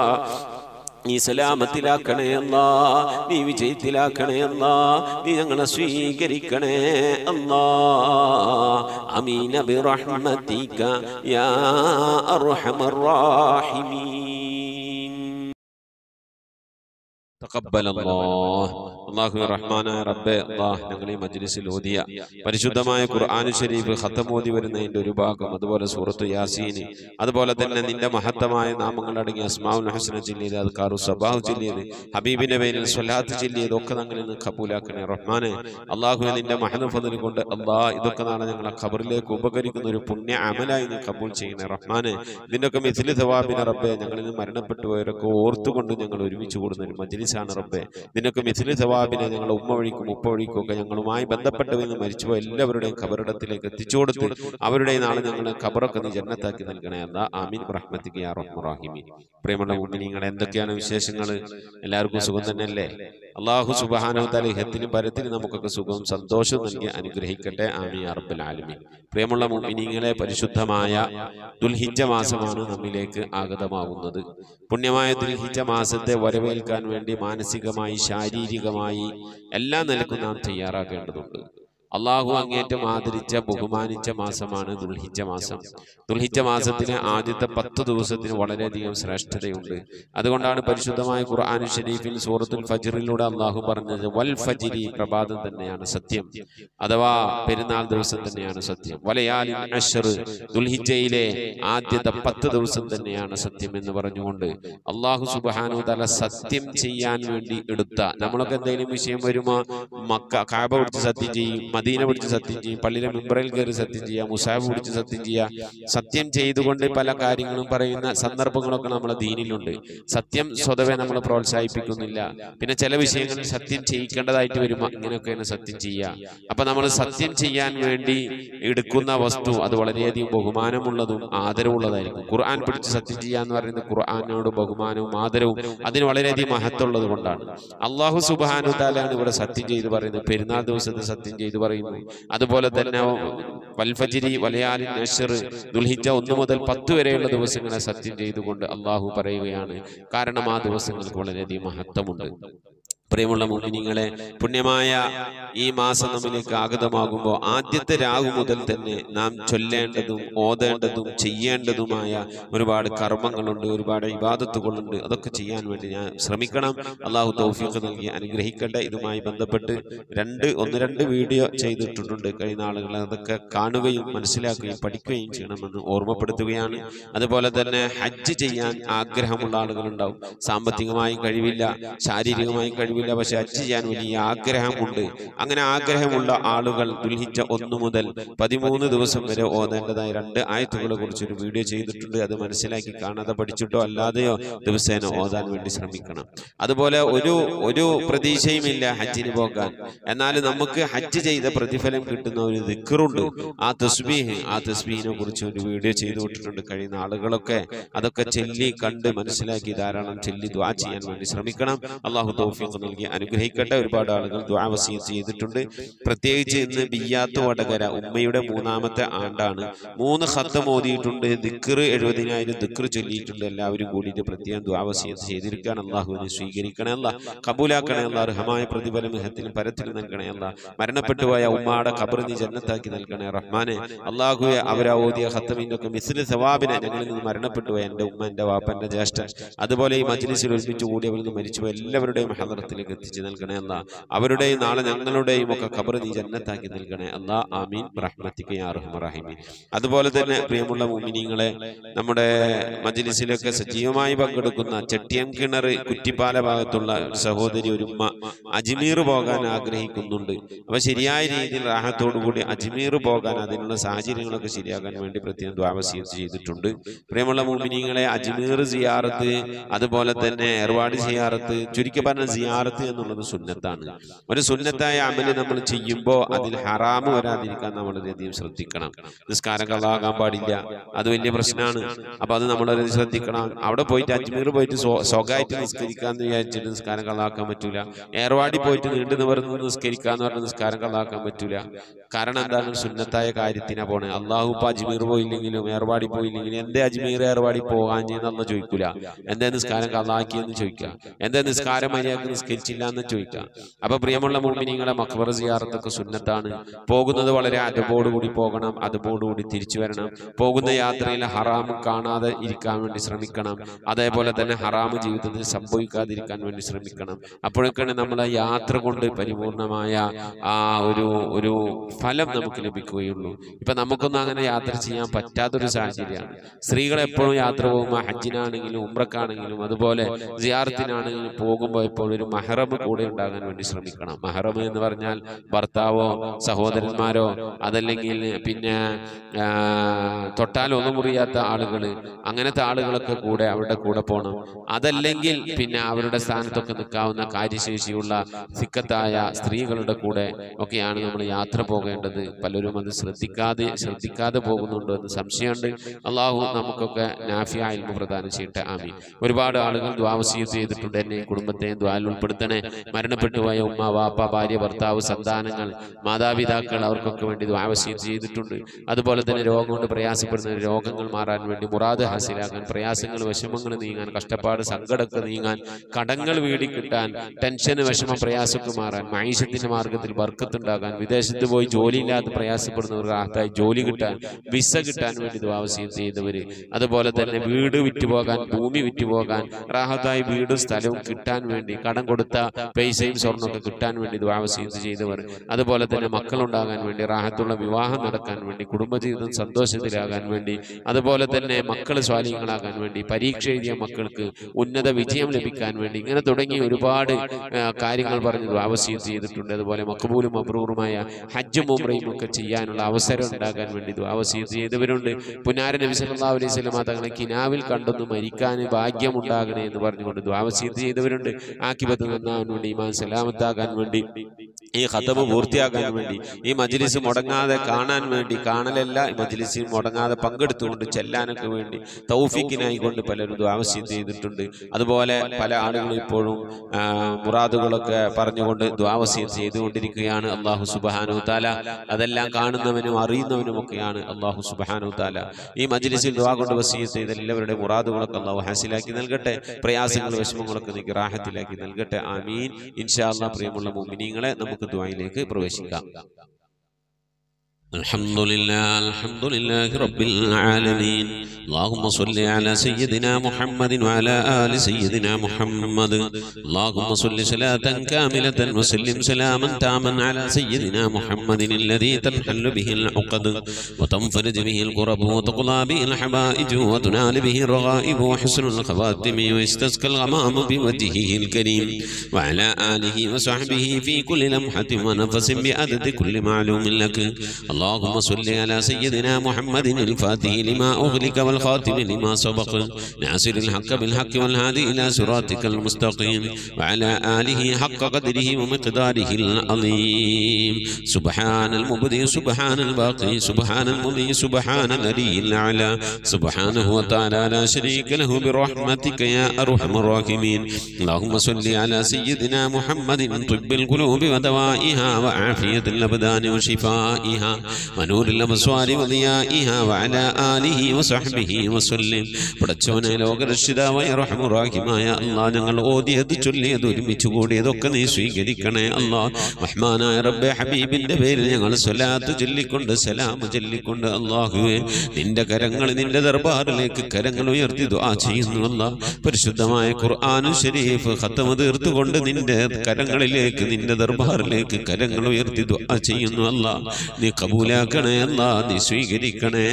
നീ സലാമത്തിലാക്കണേ അല്ലാ, നീ വിജയത്തിലാക്കണേ അല്ലാ, നീ ഞങ്ങളെ സ്വീകരിക്കണേ അല്ലാ. ആമീൻ ബിറഹ്മതിക യാ അർഹമർ റഹീമീൻ. തഖബ്ബലല്ലാഹ്. അല്ലാഹു റഹ്മാനായ റബ്ബേ അല്ലാഹ് ഞങ്ങൾ ഈ മജ്ലിസിൽ ഓതിയ പരിശുദ്ധമായ ഖുർആൻ ശരീഫ് ഖത്തം ഓതി വരുന്നതിന്റെ ഒരു ഭാഗം, അതുപോലെ സൂറത്തു യാസീൻ, അതുപോലെ തന്നെ നിന്റെ മഹത്തമായ നാമങ്ങൾ അടങ്ങിയ അസ്മാഉൽ ഹുസ്ന ചൊല്ലിയത്, അദ്കാറു സബാഹ് ചൊല്ലിയത്, ഹബീബിന്റെ പേരിൽ സ്വലാത്ത് ചൊല്ലിയത് ഒക്കെ ഞങ്ങളിൽ നിന്ന് കബൂലാക്കണേ റഹ്മാനെ. അല്ലാഹുവേ നിന്റെ മഹദ് ഫദ്ൽ കൊണ്ട് അല്ലാഹ് ഇതൊക്കെ നാളെ ഞങ്ങളെ ഖബറിലേക്ക് ഉപകരിക്കുന്ന ഒരു പുണ്യ അമലായി നീ കബൂൽ ചെയ്യണേ റഹ്മാനെ. ഇതിന്റെയൊക്കെ മിഥ്ലി സവാബിനെ റബ്ബേ ഞങ്ങളിൽ നിന്ന് മരണപ്പെട്ടു പോയവരൊക്കെ ഓർത്തുകൊണ്ട് ഞങ്ങൾ ഒരുമിച്ച് കൂടുന്ന ഒരു മജ്ലിസാണ് റബ്ബേ. ഇതിനൊക്കെ മിഥ്ലി സവാബിനെ ഞങ്ങൾ ഉമ്മ വഴിക്കും ഉപ്പ വഴിക്കും ഒക്കെ ഞങ്ങളുമായി ബന്ധപ്പെട്ടവന്ന് മരിച്ചുപോയ എല്ലാവരുടെയും ഖബറിടത്തിലേക്ക് എത്തിച്ചു കൊടുത്ത് അവരുടെ നാളെ ഞങ്ങൾ ഖബറൊക്കെ നീ ജന്നത്താക്കി നൽകണേ അല്ലാ. ആമീൻ റഹ്മത്തിക യാ റഹ്മാൻ റഹീമീൻ. പ്രിയമുള്ള മുഅ്മിനീങ്ങളെ, എന്തൊക്കെയാണ് വിശേഷങ്ങൾ? എല്ലാവർക്കും സുഖം തന്നെയല്ലേ? അല്ലാഹു സുബ്ഹാനഹു വ തആല ഇഹത്തിലും പരത്തിലും നമുക്കൊക്കെ സുഖവും സന്തോഷവും നൽകി അനുഗ്രഹിക്കട്ടെ. ആമീൻ യാ റബ്ബൽ ആലമീൻ. പ്രിയമുള്ള മുഅ്മിനീങ്ങളെ, പരിശുദ്ധമായ ദുൽഹിജ്ജ മാസമാണ് നമ്മിലേക്ക് ആഗതമാകുന്നത്. പുണ്യമായ ദുൽഹിജ്ജ മാസത്തെ വരവേൽക്കാൻ വേണ്ടി മാനസികമായി ശാരീരികമായി എല്ലാ നിലക്കും നാം തയ്യാറാക്കേണ്ടതുണ്ട്. അള്ളാഹു അങ്ങേറ്റം ആദരിച്ച ബഹുമാനിച്ച മാസമാണ് ദുൽഹിജ്ജ മാസം. ദുൽഹിജ്ജ മാസത്തിലെ ആദ്യത്തെ 10 ദിവസത്തിന് വളരെയധികം ശ്രേഷ്ഠതയുണ്ട്. അതുകൊണ്ടാണ് പരിശുദ്ധമായ ഖുർആൻ ഷരീഫിൽ സൂറത്തുൽ ഫജ്റിലൂടെ അള്ളാഹു പറഞ്ഞത് വൽ ഫജ്രി, പ്രഭാതം തന്നെയാണ് സത്യം, അഥവാ പെരുന്നാൾ ദിവസം തന്നെയാണ് സത്യം. വലയാലിൻ അശ്ർ, ദുൽഹിജ്ജയിലെ ആദ്യത്തെ 10 ദിവസം തന്നെയാണ് സത്യം എന്ന് പറഞ്ഞുകൊണ്ട് അള്ളാഹു സുബ്ഹാനഹു വ തആല സത്യം ചെയ്യാൻ വേണ്ടി എടുത്ത, നമ്മളൊക്കെ എന്തെങ്കിലും വിഷയം വരുമോ കഅബ പിടിച്ച് സത്യം ചെയ്യും, മദീന പിടിച്ച് സത്യം ചെയ്യും, പള്ളിയിലെ മിമ്പറിൽ കയറി സത്യം ചെയ്യുക, മുസാഫ് പിടിച്ച് സത്യം ചെയ്യുക, സത്യം ചെയ്തുകൊണ്ട് പല കാര്യങ്ങളും പറയുന്ന സന്ദർഭങ്ങളൊക്കെ നമ്മളെ ദീനിലുണ്ട്. സത്യം സ്വതവേ നമ്മൾ പ്രോത്സാഹിപ്പിക്കുന്നില്ല. പിന്നെ ചില വിഷയങ്ങളിൽ സത്യം ചെയ്യിക്കേണ്ടതായിട്ട് വരുമ്പോൾ ഇങ്ങനെയൊക്കെയാണ് സത്യം ചെയ്യുക. അപ്പൊ നമ്മൾ സത്യം ചെയ്യാൻ വേണ്ടി എടുക്കുന്ന വസ്തു അത് വളരെയധികം ബഹുമാനമുള്ളതും ആദരവുള്ളതായിരിക്കും. ഖുർആൻ പിടിച്ച് സത്യം ചെയ്യുക എന്ന് പറയുന്നത് ഖുർആനോട് ബഹുമാനവും ആദരവും അതിന് വളരെയധികം മഹത്വമുള്ളത് കൊണ്ടാണ്. അല്ലാഹു സുബ്ഹാനഹു വ തആലയാണ് ഇവിടെ സത്യം ചെയ്ത് പറയുന്നത്, പെരുന്നാൾ ദിവസത്തെ സത്യം ചെയ്ത് പറയുന്നു. അതുപോലെ തന്നെ വൽ ഫജ്രി വലയാലിൻ അശ്ർ, ദുൽഹിജ്ജ 1 മുതൽ 10 വരെയുള്ള ദിവസങ്ങളെ സത്യം ചെയ്തുകൊണ്ട് അള്ളാഹു പറയുകയാണ്. കാരണം ആ ദിവസങ്ങൾക്ക് വളരെയധികം മഹത്വമുണ്ട്. പ്രിയമുള്ള മുഅ്മിനീങ്ങളെ, പുണ്യമായ ഈ മാസം നമ്മിലേക്ക് ആഗതമാകുമ്പോൾ ആദ്യത്തെ രാവ് മുതൽ തന്നെ നാം ചൊല്ലേണ്ടതും ഓതേണ്ടതും ചെയ്യേണ്ടതുമായ ഒരുപാട് കർമ്മങ്ങളുണ്ട്, ഒരുപാട് ഇബാദത്തുകളുണ്ട്. അതൊക്കെ ചെയ്യാൻ വേണ്ടി ഞാൻ ശ്രമിക്കണം. അള്ളാഹു തൗഫീഖ് നൽകി അനുഗ്രഹിക്കട്ടെ. ഇതുമായി ബന്ധപ്പെട്ട് ഒന്ന് രണ്ട് വീഡിയോ ചെയ്തിട്ടുണ്ട് കഴിഞ്ഞ ആളുകൾ. അതൊക്കെ കാണുകയും മനസ്സിലാക്കുകയും പഠിക്കുകയും ചെയ്യണമെന്ന് ഓർമ്മപ്പെടുത്തുകയാണ്. അതുപോലെ തന്നെ ഹജ്ജ് ചെയ്യാൻ ആഗ്രഹമുള്ള ആളുകളുണ്ടാവും. സാമ്പത്തികമായി കഴിവില്ല, ശാരീരികമായി കഴിവില്ല, പക്ഷെ ഹജ്ജ് ചെയ്യാൻ വലിയ ആഗ്രഹമുണ്ട്. അങ്ങനെ ആഗ്രഹമുള്ള ആളുകൾ ദുൽഹിജ്ജ 1 മുതൽ 13 ദിവസം വരെ ഓതേണ്ടതായ 2 ആയത്തുകളെ കുറിച്ചൊരു വീഡിയോ ചെയ്തിട്ടുണ്ട്. അത് മനസ്സിലാക്കി കാണാതെ പഠിച്ചിട്ടോ അല്ലാതെയോ ദിവസേന ഓതാൻ വേണ്ടി ശ്രമിക്കണം. അതുപോലെ ഒരു പ്രതീക്ഷയുമില്ല ഹജ്ജിന് പോകാൻ, എന്നാൽ നമുക്ക് ഹജ്ജ് ചെയ്ത പ്രതിഫലം കിട്ടുന്ന ഒരു ദിക്റുണ്ട്, ആ തസ്ബീഹിനെ കുറിച്ച് ഒരു വീഡിയോ ചെയ്തു വിട്ടിട്ടുണ്ട്. കഴിയുന്ന ആളുകളൊക്കെ അതൊക്കെ ചൊല്ലി കണ്ട് മനസ്സിലാക്കി ധാരാളം ചൊല്ലി ദുആ ചെയ്യാൻ വേണ്ടി ശ്രമിക്കണം. അല്ലാഹു തൗഫീഖ് നൽകി അനുഗ്രഹിക്കട്ടെ. ഒരുപാട് ആളുകൾ ദുആ വസിയത്ത് ചെയ്തിട്ടുണ്ട്. പ്രത്യേകിച്ച് ഇന്ന് ബിയ്യാത്ത് വടകര ഉമ്മയുടെ 3ാമത്തെ ആണ്ടാണ്. 3 ഖത്തം ഓതിയിട്ടുണ്ട്, ദിക്ർ 70,000 ദിക്ർ ചൊല്ലിയിട്ടുണ്ട്. എല്ലാവരും കൂടിയിട്ട് പ്രത്യേകം ദുആ വസിയത്ത് ചെയ്തിരിക്കുകയാണ്. അല്ലാഹുവിനെ സ്വീകരിക്കണേ അല്ലാ, കബൂലാക്കണേ അല്ലാ, അർഹമായ പ്രതിഫലം ഇഹത്തിലും പരത്തിലും നൽകണേ അല്ലാ. മരണപ്പെട്ടുപോയ ഉമ്മയുടെ ഖബർ നീ ജന്നത്താക്കി നൽകണേ റഹ്മാനെ. അല്ലാഹുവേ, അവരാ ഓതിയ ഖത്തമിന്റെ ഒക്കെ മിസ്ലി സവാബിനെ ഞങ്ങളിൽ നിന്ന് മരണപ്പെട്ടുപോയ എൻ്റെ ഉമ്മ, എൻ്റെ വാപ്പ, എൻ്റെ ജ്യേഷ്ഠൻ, അതുപോലെ ഈ മജ്ലിസിൽ ഒരുമിച്ച് കൂടിയവരിൽ നിന്ന് മരിച്ചുപോയ എല്ലാവരുടെയും ഹദറത്തിലേക്ക് എത്തിച്ചു നൽകണേ അല്ലാ. അവരുടെയും നാളെ ഞങ്ങളുടെയും ഒക്കെ ഖബർ നീ ജന്നത്താക്കി നൽകണേ അല്ലാ. ആമീൻ റഹ്മത്തിക യാ അർഹമർ റഹീമീൻ. അതുപോലെ തന്നെ പ്രിയമുള്ള മുഅ്മിനീങ്ങളെ, നമ്മുടെ മജ്ലിസിലൊക്കെ സജീവമായി പങ്കെടുക്കുന്ന ചെട്ടിയം കിണർ കുറ്റിപ്പാല ഭാഗത്തുള്ള സഹോദരി ഒരു ഉമ്മ അജ്മീർ പോകാൻ ആഗ്രഹിക്കുന്നുണ്ട്. അപ്പൊ ശരിയായ രീതിയിൽ റാഹത്തോടുകൂടി അജ്മീർ പോകാൻ അതിനുള്ള സാഹചര്യങ്ങളൊക്കെ ശരിയാകാൻ വേണ്ടി പ്രത്യേകം ദുആ വസിയത്ത് ചെയ്തിട്ടുണ്ട്. പ്രിയമുള്ള മുഅ്മിനീങ്ങളെ, അജ്മീർ സിയാറത്ത്, അതുപോലെ തന്നെ ഏർവാടി സിയാറത്ത്, ചുരുക്കി പറഞ്ഞ സിയാറത്ത് എന്നുള്ളത് സുന്നത്താണ്. ഒരു സുന്നത്തായ അമല് നമ്മൾ ചെയ്യുമ്പോൾ അതിൽ ഹറാമ് വരാതിരിക്കാൻ നമ്മൾ വളരെയധികം ശ്രദ്ധിക്കണം. നിസ്കാരം കളാകാൻ പാടില്ല, അത് വലിയ പ്രശ്നമാണ്. അപ്പൊ അത് നമ്മൾ ശ്രദ്ധിക്കണം. അവിടെ പോയിട്ട് അജ്മീർ പോയിട്ട് സ്വകായിട്ട് നിസ്കരിക്കാന്ന് വിചാരിച്ചിട്ട് നിസ്കാരം കളാക്കാൻ പറ്റൂല. ഏർവാടി പോയിട്ട് നീണ്ടു നിവർന്ന് നിസ്കരിക്കാന്ന് പറഞ്ഞ നിസ്കാരം കളാക്കാൻ പറ്റൂല. കാരണം എന്താണ്? സുന്നത്തായ കാര്യത്തിനാ പോണേ. അള്ളാഹു ഇപ്പൊ അജ്മീർ പോയില്ലെങ്കിലും ഏർവാടി പോയില്ലെങ്കിലും എന്തേ അജ്മീർ ഏർവാടി പോകാൻ ചെയ്യുന്ന ചോദിക്കൂല. എന്തേ നിസ്കാരം കളാക്കിയെന്ന് ചോദിക്കുക. എന്തേ നിസ്കാരം മര്യാദക്ക് നിസ്കരിച്ചില്ല എന്ന് ചോദിക്കാം. അപ്പൊ പ്രിയമുള്ള മുഅ്മിനീങ്ങളെ, മഖ്ബറ സിയാറത്തൊക്കെ സുന്നത്താണ്. പോകുന്നത് വളരെ അതബോടുകൂടി പോകണം, അതബോടുകൂടി തിരിച്ചു വരണം. പോകുന്ന യാത്രയിൽ ഹറാം കാണാതെ ഇരിക്കാൻ വേണ്ടി ശ്രമിക്കണം. അതേപോലെ തന്നെ ഹറാം ജീവിതത്തിൽ സംഭവിക്കാതിരിക്കാൻ വേണ്ടി ശ്രമിക്കണം. അപ്പോഴൊക്കെയാണ് നമ്മളെ യാത്ര കൊണ്ട് പരിപൂർണമായ ആ ഒരു ഫലം നമുക്ക് ലഭിക്കുകയുള്ളൂ. ഇപ്പൊ നമുക്കൊന്നും അങ്ങനെ യാത്ര ചെയ്യാൻ പറ്റാത്തൊരു സാഹചര്യമാണ്. സ്ത്രീകൾ എപ്പോഴും യാത്ര പോകുമ്പോൾ ഹജ്ജിനാണെങ്കിലും ഉംറക്കാണെങ്കിലും അതുപോലെ സിയാറത്തിനാണെങ്കിലും പോകുമ്പോൾ എപ്പോഴും ഒരു മഹറം കൂടെ ഉണ്ടാകാൻ വേണ്ടി ശ്രമിക്കണം. മഹറം എന്ന് പറഞ്ഞാൽ ഭർത്താവോ സഹോദരന്മാരോ അതല്ലെങ്കിൽ പിന്നെ തൊട്ടാലൊന്നും മുറിയാത്ത ആളുകൾ, അങ്ങനത്തെ ആളുകളൊക്കെ കൂടെ അവരുടെ കൂടെ പോകണം. അതല്ലെങ്കിൽ പിന്നെ അവരുടെ സ്ഥാനത്തൊക്കെ നിൽക്കാവുന്ന കാര്യശേഷിയുള്ള സിക്കത്തായ സ്ത്രീകളുടെ കൂടെ ഒക്കെയാണ് നമ്മൾ യാത്ര പോകേണ്ടത്. പലരും അത് ശ്രദ്ധിക്കാതെ പോകുന്നുണ്ടോ എന്ന് സംശയമുണ്ട്. അള്ളാഹു നമുക്കൊക്കെ നാഫിയ ഇൽമു പ്രദാനം ചെയ്യട്ടെ. ആമീൻ. ഒരുപാട് ആളുകൾ ദുആ വസിയത്ത് ചെയ്തിട്ടുണ്ട്. എന്നെയും കുടുംബത്തെയും ദുആയിൽ ഉൾപ്പെടുത്തണേ. മരണപ്പെട്ടുപോയ ഉമ്മ, വാപ്പ, ഭാര്യ, ഭർത്താവ്, സന്താനങ്ങൾ, മാതാപിതാക്കൾ, അവർക്കൊക്കെ വേണ്ടി ദുആ വസിയത്ത് ചെയ്തിട്ടുണ്ട്. അതുപോലെ തന്നെ രോഗം കൊണ്ട് പ്രയാസപ്പെടുന്ന രോഗങ്ങൾ മാറാൻ വേണ്ടി, മുറാദ് ഹാസിലാക്കാൻ, പ്രയാസങ്ങൾ വിഷമങ്ങൾ നീങ്ങാൻ, കഷ്ടപ്പാട് സങ്കടമൊക്കെ നീങ്ങാൻ, കടങ്ങൾ വീടിക്കിട്ടാൻ, ടെൻഷന് വിഷമം പ്രയാസമൊക്കെ മാറാൻ, മൈഷത്തിന്റെ മാർഗത്തിൽ ബർക്കത്തുണ്ടാകാൻ, വിദേശത്ത് പോയി ജോലിയില്ലാതെ പ്രയാസപ്പെടുന്നവർ റാഹത്തായി ജോലി കിട്ടാൻ, വിസ കിട്ടാൻ വേണ്ടി ദുആ വസിയത്ത് ചെയ്തവര്, അതുപോലെ തന്നെ വീട് വിറ്റുപോകാൻ, ഭൂമി വിറ്റുപോകാൻ, റാഹത്തായി വീടും സ്ഥലവും കിട്ടാൻ വേണ്ടി, കടം കൊടുത്ത പൈസയും സ്വർണ്ണമൊക്കെ കിട്ടാൻ വേണ്ടി ദുആ വസിയത്ത് ചെയ്തവർ, അതുപോലെ തന്നെ മക്കളുണ്ടാകാൻ വേണ്ടി, റാഹത്തുള്ള വിവാഹം നടക്കാൻ വേണ്ടി, കുടുംബജീവിതം സന്തോഷത്തിലാകാൻ വേണ്ടി, അതുപോലെ തന്നെ മക്കൾ സ്വാലിഹീങ്ങളാകാൻ വേണ്ടി, പരീക്ഷ എഴുതിയ മക്കൾക്ക് ഉന്നത വിജയം ലഭിക്കാൻ വേണ്ടി, ഇങ്ങനെ തുടങ്ങി ഒരുപാട് കാര്യങ്ങൾ പറഞ്ഞ് ദുആ വസിയത്ത് ചെയ്തിട്ടുണ്ട്. അതുപോലെ മഖ്ബൂലും മബ്റൂറുമായ ഹജ്ജും ഉംറയും ഒക്കെ ചെയ്യാനുള്ള അവസരം ഉണ്ടാകാൻ വേണ്ടി ദുആ വസിയത്ത് ചെയ്തവരുണ്ട്. പുന്നാര നബി സല്ലല്ലാഹു അലൈഹി വസല്ലം തങ്ങളെ കിനാവിൽ കണ്ടൊന്ന് മരിക്കാൻ ഭാഗ്യമുണ്ടാകണേ എന്ന് പറഞ്ഞുകൊണ്ട് ദുആ വസിയത്ത് ചെയ്തവരുണ്ട്. ആഖിബത്ത് നന്നാവാൻ വേണ്ടി, ഈമാൻ സലാമത്താകാൻ വേണ്ടി, ഈ ഖതബ് പൂർത്തിയാകാൻ വേണ്ടി, ഈ മജ്ലിസ് മുടങ്ങാതെ കാണാൻ വേണ്ടി, കാണലല്ല ഈ മജ്ലിസിൽ മുടങ്ങാതെ പങ്കെടുത്തുകൊണ്ട് ചെല്ലാനൊക്കെ വേണ്ടി തൗഫീഖിനായി കൊണ്ട് പലരും ദുആ വസിയത്ത് ചെയ്തിട്ടുണ്ട്. അതുപോലെ പല ആളുകളും ഇപ്പോഴും മുറാദുകളൊക്കെ പറഞ്ഞുകൊണ്ട് ദുആ വസിയത്ത് ചെയ്തുകൊണ്ടിരിക്കുകയാണ്. അല്ലാഹു സുബ്ഹാനഹു തആല അതെല്ലാം കാണുന്നവനും അറിയുന്നവനും ഒക്കെയാണ് അല്ലാഹു സുബ്ഹാനഹു തആല. ഈ മജ്ലിസിൽ ദുആ കൊണ്ട് വസിയത്ത് ചെയ്ത എല്ലാവരുടെ മുറാദുകളൊക്കെ അല്ലാഹു ഹാസിലാക്കി നൽകട്ടെ. പ്രയാസങ്ങൾ വിഷമങ്ങളൊക്കെ നീക്കി റാഹത്തിലാക്കി നൽകട്ടെ. ആമീൻ. ഇൻഷാ അല്ലാഹ്. പ്രിയമുള്ള മുഅ്മിനീങ്ങളെ, നമുക്ക് ദുആയിലേക്ക് പ്രവേശിക്കാം. الحمد لله رب العالمين. اللهم صل على سيدنا محمد وعلى آل سيدنا محمد. اللهم صل صلاة كاملة وسلم سلاما تاما على سيدنا محمد الذي تنحل به العقد وتنفرج به الكرب وتقضى به الحبائج وتنال به الرغائب وحسن الخواتم ويستسقى الغمام بوجهه الكريم وعلى آله وصحبه في كل لمحة ونفس بعدد كل معلوم لك. اللهم صل على سيدنا محمد الفاتح لما أغلق والخاتم لما سبق ناصر الحق بالحق والهادي إلى صراطك المستقيم وعلى آله حق قدره ومقداره العظيم. سبحان المبدئ سبحان الباقي سبحان المضي سبحان العلي الأعلى سبحانه وتعالى لا شريك له برحمتك يا أرحم الراحمين. اللهم صل على سيدنا محمد طب القلوب ودوائها وعافية الأبدان وشفائها ونور الأبصار وضيائها وعلى آله وصحبه وسلم. പടച്ചോനെ, ലോകരക്ഷിതാവായ റഹ്മാനായ അല്ലാഹ്, ഞങ്ങൾ ഓതിയത് ചൊല്ലിയത് ഒരുമിച്ച് കൂടിയതൊക്കെ നീ സ്വീകരിക്കണേ അല്ലാഹ്. റഹ്മാനായ റബ്ബേ, ഹബീബിന്റെ പേരിൽ ഞങ്ങൾ സ്വലാത്ത് ചൊല്ലിക്കൊണ്ട് സലാം ചൊല്ലിക്കൊണ്ട് അല്ലാഹുവേ, നിന്റെ കരങ്ങൾ നിന്റെ ദർബാറിലേക്ക് കരങ്ങൾ ഉയർത്തി ദുആ ചെയ്യുന്നു അല്ലാഹ്. പരിശുദ്ധമായ ഖുർആനുൽ ശരീഫ് ഖത്മ തീർത്തുകൊണ്ട് നിന്റെ കരങ്ങളിലേക്ക് നിന്റെ ദർബാറിലേക്ക് കരങ്ങൾ ഉയർത്തി ദുആ ചെയ്യുന്നു അല്ലാഹ്. നീ കബൂലാക്കണേ അല്ലാഹ്, നീ സ്വീകരിക്കണേ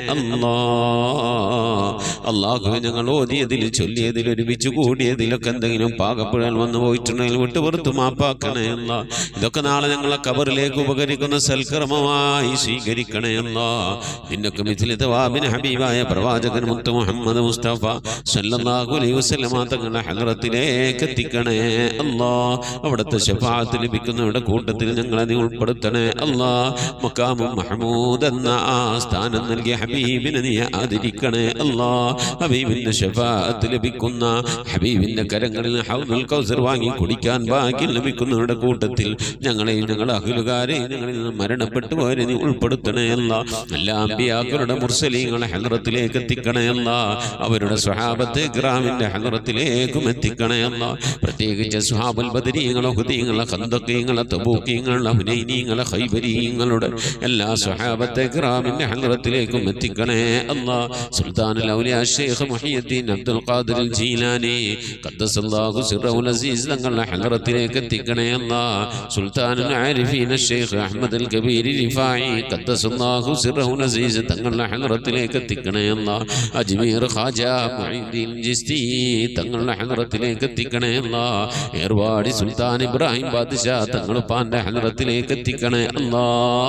അല്ലാഹുവേ, ഞങ്ങൾ ഓതിയതിൽ ചൊല്ലിയതിൽ ഒരുമിച്ച് കൂടിയതിലൊക്കെ എന്തെങ്കിലും പാകപ്പിഴൽ വന്നു പോയിട്ടുണ്ടെങ്കിൽ വിട്ടുപുറത്ത് മാപ്പാക്കണേ അല്ലാഹ്. ഇതൊക്കെ നാളെ ഞങ്ങളെ ഖബറിലേക്ക് ഉപകരിക്കുന്ന സൽക്കർമ്മമായി സ്വീകരിക്കണേ അല്ലാഹ്. നിന്നൊക്കെ മിഥിലി തവാബിന് ഹബീബായ പ്രവാചകൻ മുത്ത് മുഹമ്മദ് മുസ്തഫ സല്ലല്ലാഹു അലൈഹി വസല്ലമ തങ്ങളുടെ ഹദ്റത്തിലേക്ക് എത്തിക്കണേ അല്ലാഹ്. അവിടുത്തെ ശഫാഅത്ത് ലഭിക്കുന്നവരുടെ കൂട്ടത്തിൽ ഞങ്ങളെ നീ ഉൾപ്പെടുത്തണേ അല്ലാഹ്. മഖാമും മഹ്മൂദ് എന്ന ആ സ്ഥാനം നൽകിയ ഹബീബിനെ നീ ആദരിക്കണേ അല്ലാ. ഹബീബിന്റെ ശഫാഅത്ത് ലഭിക്കുന്ന, ഹബീബിന്റെ കരങ്ങളിൽ ഹൗദുൽ കൗസർ വാങ്ങി കുടിക്കാൻ ഭാഗ്യം ലഭിക്കുന്നവരുടെ കൂട്ടത്തിൽ ഞങ്ങളെയും ഞങ്ങളുടെ അഖിലുകാരെയും ഞങ്ങളിൽ നിന്ന് മരണപ്പെട്ടു പോയവരെ നീ ഉൾപ്പെടുത്തണേ അല്ലാ. എല്ലാ അമ്പിയാക്കളുടെ മുർസലീങ്ങളെ ഹദ്റത്തിലേക്ക് എത്തിക്കണേ അല്ലാ. അവരുടെ സ്വഹാബത്തെ കിറാമിന്റെ ഹദ്റത്തിലേക്കും എത്തിക്കണേ അല്ലാ. പ്രത്യേകിച്ച് സ്വഹാബുൽ ബദരീങ്ങളെ, ഹുദീങ്ങളെ, ഖന്ദഖീങ്ങളെ, തബൂക്കീങ്ങളെ, ഹുനൈനീങ്ങളെ, ഖൈബരീങ്ങളുടെ എല്ലാ സ്വഹാബത്തെ കിറാമിന്റെ ഹദ്റത്തിലേക്കും എത്തിക്കണേ അല്ലാ. സുൽത്താനുൽ ഔലിയാ ശൈഖ് മുഹിയുദ്ദീൻ അബ്ദുൽ ഖാദിർ ജീലാനി ഖദ്ദസല്ലാഹു സിർറഹുൽ അസീസ് തങ്ങളുടെ ഹദ്റത്തിലേക്ക് എത്തിക്കണേ അല്ലാ. സുൽത്താനുൽ ആരിഫീൻ ശൈഖ് അഹ്മദ് അൽ കബീർ റിഫായി ഖദ്ദസല്ലാഹു സിർറഹുൽ അസീസ് തങ്ങളുടെ ഹദ്റത്തിലേക്ക് എത്തിക്കണേ അല്ലാ. അജ്മീർ ഖാജ മുഈദ്ദീൻ ജിസ്തി തങ്ങളുടെ ഹദ്റത്തിലേക്ക് എത്തിക്കണേ അല്ലാ. ഏർവാടി സുൽത്താൻ ഇബ്രാഹിം ബാദ്ഷാ തങ്ങളുടെ പാന്റെ ഹദ്റത്തിലേക്ക് എത്തിക്കണേ അല്ലാ.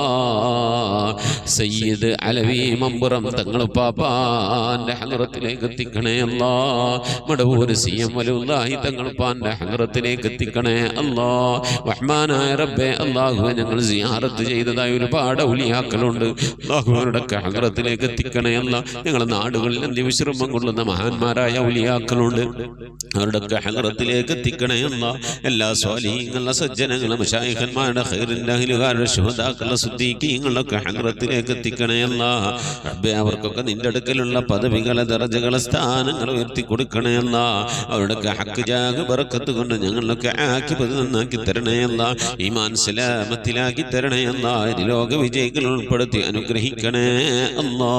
സയ്യിദ് അലവി മമ്പുറം തങ്ങൾ പാപ്പാന്റെ ഹദ്റത്തിലേക്ക് എത്തിക്കണേ അല്ലാ. മടവൂർ സിഎം വലുല്ലാഹി തങ്ങൾ പാന്റെ ഹദ്റത്തിലേക്ക് എത്തിക്കണേ അല്ലാ. റഹ്മാനായ റബ്ബേ അല്ലാഹുവേ, ഞങ്ങൾ സിയാറത്ത് ചെയ്തതായ ഒരുപാട് ഔലിയാക്കളുണ്ട്. അല്ലാഹുവരുടെ ഹദ്റത്തിലേക്ക് എത്തിക്കണേ അല്ലാ. ഞങ്ങളുടെ നാടുകളിൽ വിശ്രമം കൊള്ളുന്ന മഹാന്മാരായ ഔലിയാക്കളുണ്ട്. അവരുടെ ഹദ്റത്തിലേക്ക് എത്തിക്കണേ അല്ലാ. എല്ലാ സ്വാലിഹീങ്ങളുടെ സജ്ജനങ്ങളും മശായിഖന്മാരുടെ ഖൈറിന്റെ അഹ്ലുകാരുടെ ശുഹദാക്കളുടെ സിദ്ദീഖീങ്ങളുടെ ഹദ്റത്തിലേക്ക് എത്തിക്കണേ അല്ലാ. റബ്ബേ, അവർക്കൊക്കെ നിന്റെ അടുക്കലുള്ള പദവികളെ, ദറജകളെ, സ്ഥാനങ്ങൾ ഉയർത്തി കൊടുക്കണേ അല്ലാ. അവരുടെ ഹക്ക് ജാഗ് ബറക്കത്ത് കൊണ്ട് ഞങ്ങളൊക്കെ ആക്കിപത് നന്നാക്കി തരണേ അല്ലാ. ഈമാൻ സലാമത്തിലാക്കി തരണേ അല്ലാ. ലോക വിജയികൾ ഉൾപ്പെടുത്തി അനുഗ്രഹിക്കണേ അല്ലാ.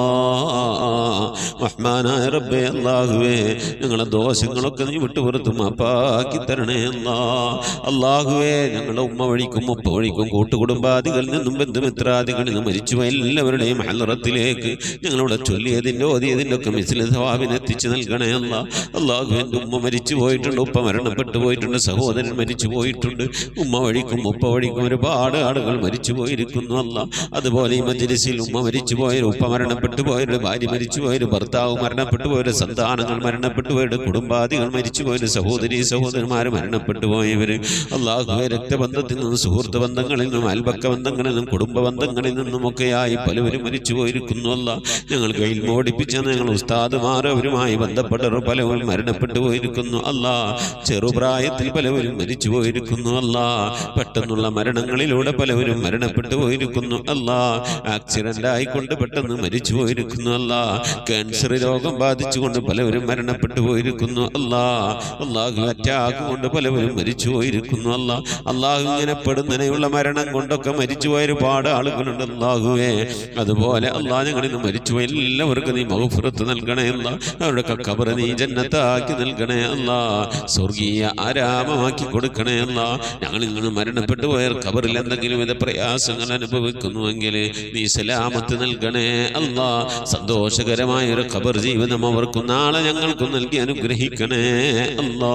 റഹ്മാനായ റബ്ബേ അല്ലാഹുവേ, ഞങ്ങളുടെ ദോഷങ്ങളൊക്കെ നീ വിട്ടുപുറത്ത് മാപ്പാക്കി തരണേ അല്ലാ. അല്ലാഹുവേ, ഞങ്ങളുടെ ഉമ്മ വഴിക്കും ഉപ്പ വഴിക്കും കൂട്ടുകുടുംബാദികളിൽ നിന്നും ബന്ധുമിത്രാദികളിൽ നിന്നും മരിച്ചുപോയ എല്ലാവരുടെയും ഹദ്റത്തിലേക്ക് ഞങ്ങളോട് ചൊല്ലിയതിൻ്റെ ഓതിയതിൻ്റെ ഒക്കെ മിസ്ല സവാബിനെ എത്തിച്ചു നൽകണേ അല്ലാ. അല്ലാഹു, എൻ്റെ ഉമ്മ മരിച്ചു പോയിട്ടുണ്ട്, ഉപ്പ മരണപ്പെട്ടു പോയിട്ടുണ്ട്, സഹോദരൻ മരിച്ചു പോയിട്ടുണ്ട്. ഉമ്മ വഴിക്കും ഉപ്പ വഴിക്കും ഒരുപാട് ആളുകൾ മരിച്ചു പോയിരിക്കുന്നു അല്ലാ. അതുപോലെ ഈ മജ്‌ലിസിൽ ഉമ്മ മരിച്ചു പോയവർ, ഉപ്പ മരണപ്പെട്ടു പോയവരുടെ ഭാര്യ മരിച്ചു പോയവർ, ഭർത്താവ് മരണപ്പെട്ടു പോയവരുടെ സന്താനങ്ങൾ മരണപ്പെട്ടു പോയവരുടെ കുടുംബാദികൾ മരിച്ചു പോയവരുടെ സഹോദരി സഹോദരന്മാർ മരണപ്പെട്ടു പോയവർ അല്ലാഹുവേ, രക്തബന്ധത്തിൽ നിന്നും സുഹൃത്ത് ബന്ധങ്ങളിൽ നിന്നും അയൽപക്ക ബന്ധങ്ങളിൽ നിന്നും കുടുംബ ബന്ധങ്ങളിൽ നിന്നുമൊക്കെയായി പലവരും മരിച്ചു പോയിരിക്കുന്നു അല്ലാ. ഞങ്ങൾ കയ്യിൽ മോടിപ്പിച്ച ഞങ്ങൾ ഉസ്താദുമാർ അവരുമായി ബന്ധപ്പെട്ടവർ പലവരും മരണപ്പെട്ടു പോയിരിക്കുന്നു അല്ലാ. ചെറുപ്രായത്തിൽ പലവരും മരിച്ചു പോയിരിക്കുന്നു അല്ലാ. പെട്ടെന്നുള്ള മരണങ്ങളിലൂടെ പലവരും മരണപ്പെട്ടു പോയിരിക്കുന്നു അല്ലാ. ആക്സിഡന്റ് ആയിക്കൊണ്ട് പെട്ടെന്ന് മരിച്ചു പോയിരിക്കുന്നു അല്ലാ. ക്യാൻസർ രോഗം ബാധിച്ചുകൊണ്ട് പലവരും മരണപ്പെട്ടു പോയിരിക്കുന്നു അല്ലാ. അല്ലാഹു, അറ്റാക്ക് കൊണ്ട് പലവരും മരിച്ചു പോയിരിക്കുന്നു അല്ലാ. അല്ലാഹു, ഇങ്ങനെ പെടുന്നതിനുള്ള മരണം കൊണ്ടൊക്കെ മരിച്ചുപോയ ഒരുപാട് ആളുകളുണ്ട് അല്ലാഹുവേ. അതുപോലെ അല്ലാ, ഞങ്ങളിൽ നിന്ന് മരിച്ചുപോയ എല്ലാവർക്കും നീ മഗ്ഫിറത്ത് നൽകണേ അല്ലാ. അവരുടെ ഖബർ നീ ജന്നത്താക്കി നൽകണേ അല്ലാ. സ്വർഗീയ ആരാമമാക്കി കൊടുക്കണേ അല്ലാ. ഞങ്ങളിൽ നിന്ന് മരണപ്പെട്ടു പോയ ഖബറിൽ എന്തെങ്കിലും വിധ പ്രയാസങ്ങൾ അനുഭവിക്കുന്നുവെങ്കിൽ നീ സലാമത്ത് നൽകണേ അല്ലാ. സന്തോഷകരമായ ഒരു ഖബർ ജീവിതം അവർക്കും നാളെ ഞങ്ങൾക്കും നൽകി അനുഗ്രഹിക്കണേ അല്ലാ.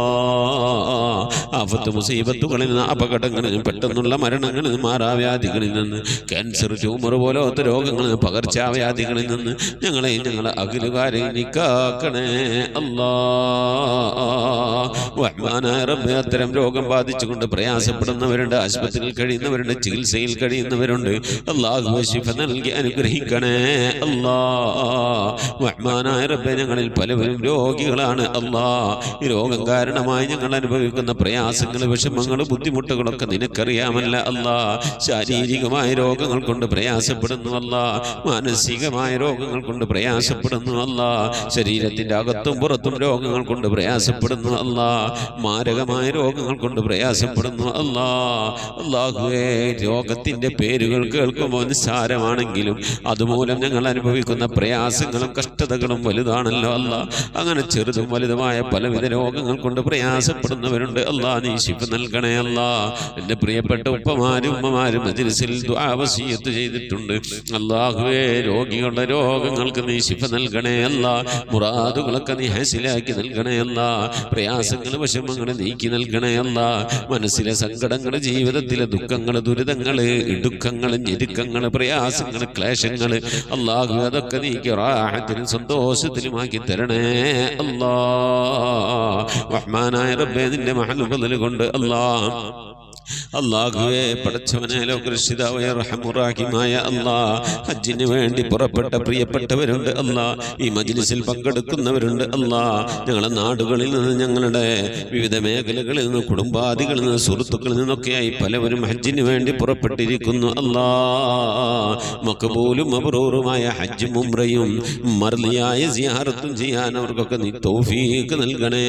ആഫത്ത് മുസീബത്തുകളിൽ നിന്ന്, അപകടങ്ങളിൽ നിന്ന്, പെട്ടെന്നുള്ള മരണങ്ങളിൽ നിന്ന്, മാറാവ്യാധികളിൽ നിന്ന്, ക്യാൻസർ, ട്യൂമർ പോലത്തെ രോഗങ്ങളിൽ നിന്ന്, പകർച്ചവ്യാധികളിൽ നിന്ന് ഞങ്ങളെയും ഞങ്ങളെ അഖിലുകാരെയും നീ കാക്കണേ അല്ലാ. റഹ്മാനായ റബ്ബേ, അത്തരം രോഗം ബാധിച്ചുകൊണ്ട് പ്രയാസപ്പെടുന്നവരുണ്ട്, ആശുപത്രിയിൽ കഴിയുന്നവരുണ്ട്, ചികിത്സയിൽ കഴിയുന്നവരുണ്ട്. അല്ലാഹു, ശിഫ നൽകി അനുഗ്രഹിക്കണേ അല്ലാ. റഹ്മാനായ റബ്ബേ, ഞങ്ങളിൽ പലവരും രോഗികളാണ് അല്ലാ. ഈ രോഗം കാരണമായി ഞങ്ങൾ അനുഭവിക്കുന്ന പ്രയാസങ്ങൾ, വിഷമങ്ങൾ, ബുദ്ധിമുട്ടുകളൊക്കെ നിനക്കറിയാമല്ല അല്ലാ. ശാരീരികമായ രോഗങ്ങൾ കൊണ്ട് പ്രയാസപ്പെടുന്നു അല്ലാ. മാനസികമായ രോഗങ്ങൾ കൊണ്ട് പ്രയാസപ്പെടുന്നു അല്ലാ. ശരീരത്തിന്റെ അകത്തും പുറത്തും രോഗങ്ങൾ കൊണ്ട് പ്രയാസപ്പെടുന്നു അല്ലാ. മാരകമായ രോഗങ്ങൾ കൊണ്ട് പ്രയാസപ്പെടുന്നു അല്ലാ. അല്ലാഹുവേ, രോഗത്തിന്റെ പേരുകൾ കേൾക്കുമ്പോൾ നിസ്സാരമാണെങ്കിലും അതുമൂലം ഞങ്ങൾ അനുഭവിക്കുന്ന പ്രയാസങ്ങളും കഷ്ടതകളും വലുതാണല്ലോ അല്ലാ. അങ്ങനെ ചെറുതും വലുതുമായ പലവിധ രോഗങ്ങൾ കൊണ്ട് പ്രയാസപ്പെടുന്നവരുണ്ട് അല്ലാ. നീ ശിഫ നൽകണേ അല്ലാ. എൻ്റെ പ്രിയപ്പെട്ട ഉപ്പമാരും ഉമ്മമാരും മജ്‌ലിസിൽ ദുആ വസിയത്ത് ചെയ്തിട്ടുണ്ട്. അല്ലാഹുവേ, രോഗികളുടെ രോഗങ്ങൾക്ക് നീ ശിഫ നൽകണേ അല്ലാ. മുറാദുകളൊക്കെ നീ ഹാസിലാക്കി നൽകണേ അല്ലാ. പ്രയാസങ്ങൾ, വിഷമങ്ങൾ നീക്കി നൽകണേ അല്ലാ. മനസ്സിലെ സങ്കടങ്ങൾ, ജീവിതത്തിലെ ദുഃഖങ്ങൾ, ദുരിതങ്ങൾ, ഇടുക്കങ്ങൾ, ഞെരുക്കങ്ങൾ, പ്രയാസങ്ങൾ, ക്ലേശങ്ങൾ അല്ലാഹു അതൊക്കെ നീക്കി റാഹത്തിലും സന്തോഷത്തിലുമാക്കി തരണേ അല്ലാ. റഹ്മാനായ റബ്ബേ, നിന്റെ മഹൽ ഫള് കൊണ്ട് അല്ലാ അല്ലാഹുവേ പടച്ചവനെ ലോകരക്ഷിതാവായ റഹ്മാനുറഹീമായ അല്ലാഹ് ഹജ്ജിന് വേണ്ടി പുറപ്പെട്ട പ്രിയപ്പെട്ടവരുണ്ട് അല്ലാഹ്, ഈ മജ്ലിസിൽ പങ്കെടുക്കുന്നവരുണ്ട് അല്ലാഹ്. ഞങ്ങളുടെ നാടുകളിൽ നിന്ന്, ഞങ്ങളുടെ വിവിധ മേഖലകളിൽ നിന്ന്, കുടുംബാദികളിൽ നിന്ന്, സുഹൃത്തുക്കളിൽ നിന്നൊക്കെയായി പലവരും ഹജ്ജിന് വേണ്ടി പുറപ്പെട്ടിരിക്കുന്നു അല്ലാഹ്. മഖബൂലും മബ്റൂറുമായ ഹജ്ജും ഉംറയും മർളിയായ സിയാറത്തും ചെയ്യാൻ അവർക്കൊക്കെ നീ തൗഫീഖ് നൽകണേ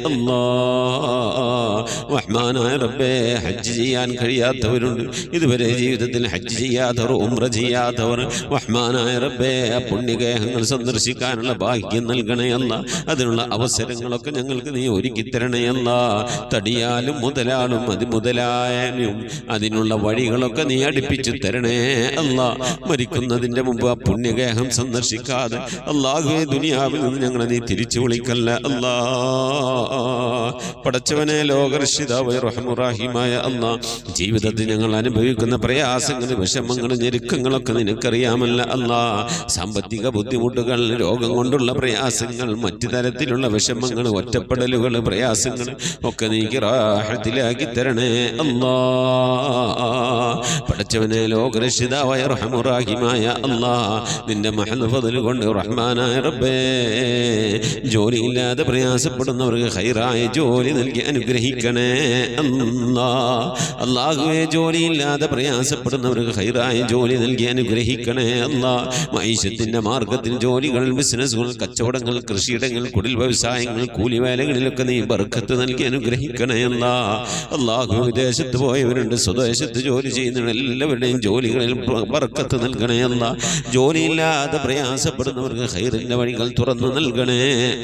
അല്ലാഹ്. റഹ്മാനായ റബ്ബേ, ഹജ്ജ് ചെയ്യാൻ കഴിയാത്തവരുണ്ട്, ഇതുവരെ ജീവിതത്തിൽ ഹജ്ജ് ചെയ്യാത്തവർ, ഉംറ ചെയ്യാത്തവർ, റഹ്മാനായ റബ്ബേ പുണ്യഗേഹങ്ങൾ സന്ദർശിക്കാനുള്ള ഭാഗ്യം നൽകണേ അല്ലാഹ്. അതിനുള്ള അവസരങ്ങളൊക്കെ ഞങ്ങൾക്ക് നീ ഒരുക്കി തരണേ അല്ലാഹ്. തടിയാലും മുതലാലും അതിമുതലായാലും അതിനുള്ള വഴികളൊക്കെ നീ അടുപ്പിച്ചു തരണേ അല്ലാഹ്. മരിക്കുന്നതിന്റെ മുമ്പ് ആ പുണ്യഗേഹം സന്ദർശിക്കാതെ അല്ലാഹുവേ ദുനിയാവിൽ നിന്ന് ഞങ്ങളെ നീ തിരിച്ചു വിളിക്കല്ല അല്ലാഹ്. പടച്ചവനെ ലോകരക്ഷിതാവായ റഹ്മാനുറഹീമായ അല്ലാഹ്, ജീവിതത്തിൽ ഞങ്ങൾ അനുഭവിക്കുന്ന പ്രയാസങ്ങൾ, വിഷമങ്ങൾ, ഞെരുക്കങ്ങളൊക്കെ നിനക്കറിയാമല്ല അല്ലാഹ്. സാമ്പത്തിക ബുദ്ധിമുട്ടുകൾ, രോഗം കൊണ്ടുള്ള പ്രയാസങ്ങൾ, മറ്റു തരത്തിലുള്ള വിഷമങ്ങൾ, ഒറ്റപ്പെടലുകൾ, പ്രയാസങ്ങൾ ഒക്കെ നീ റാഹത്തിലാക്കി തരണേ അല്ലാഹ്. പടച്ചവനെ ലോകരക്ഷിതാവായ റഹ്മാനുറഹീമായ അല്ലാഹ്, നിന്റെ മഹൽ ഫദ്ൽ കൊണ്ട് റഹ്മാനായ റബ്ബേ ജോലിയില്ലാതെ പ്രയാസപ്പെടുന്നവർക്ക് ഖൈറായ ജോലി നൽകി അനുഗ്രഹിക്കണേ അല്ലാഹ്. അല്ലാഹുവേ ജോലിയില്ലാതെ പ്രയാസപ്പെടുന്നവർക്ക് ഖൈറായ ജോലി നൽകി അനുഗ്രഹിക്കണേ അല്ലാഹ്. മൈശത്തിന്റെ മാർഗത്തിൽ ജോലികൾ, ബിസിനസ്സുകൾ, കച്ചവടങ്ങൾ, കൃഷിയിടങ്ങൾ, കുടിൽ വ്യവസായങ്ങൾ, കൂലിവേലകളിലൊക്കെ നീ ബർക്കത്ത് നൽകി അനുഗ്രഹിക്കണേ അല്ലാഹ്. അല്ലാഹു വിദേശത്ത് പോയവരുണ്ട്, സ്വദേശത്ത് ജോലി ചെയ്യുന്ന എല്ലാവരുടെയും ജോലികളിൽ ബർക്കത്ത് നൽകണേ അല്ലാഹ്. ജോലിയില്ലാതെ പ്രയാസപ്പെടുന്നവർക്ക് ഖൈറിന്റെ വഴികൾ തുറന്നു നൽകണേ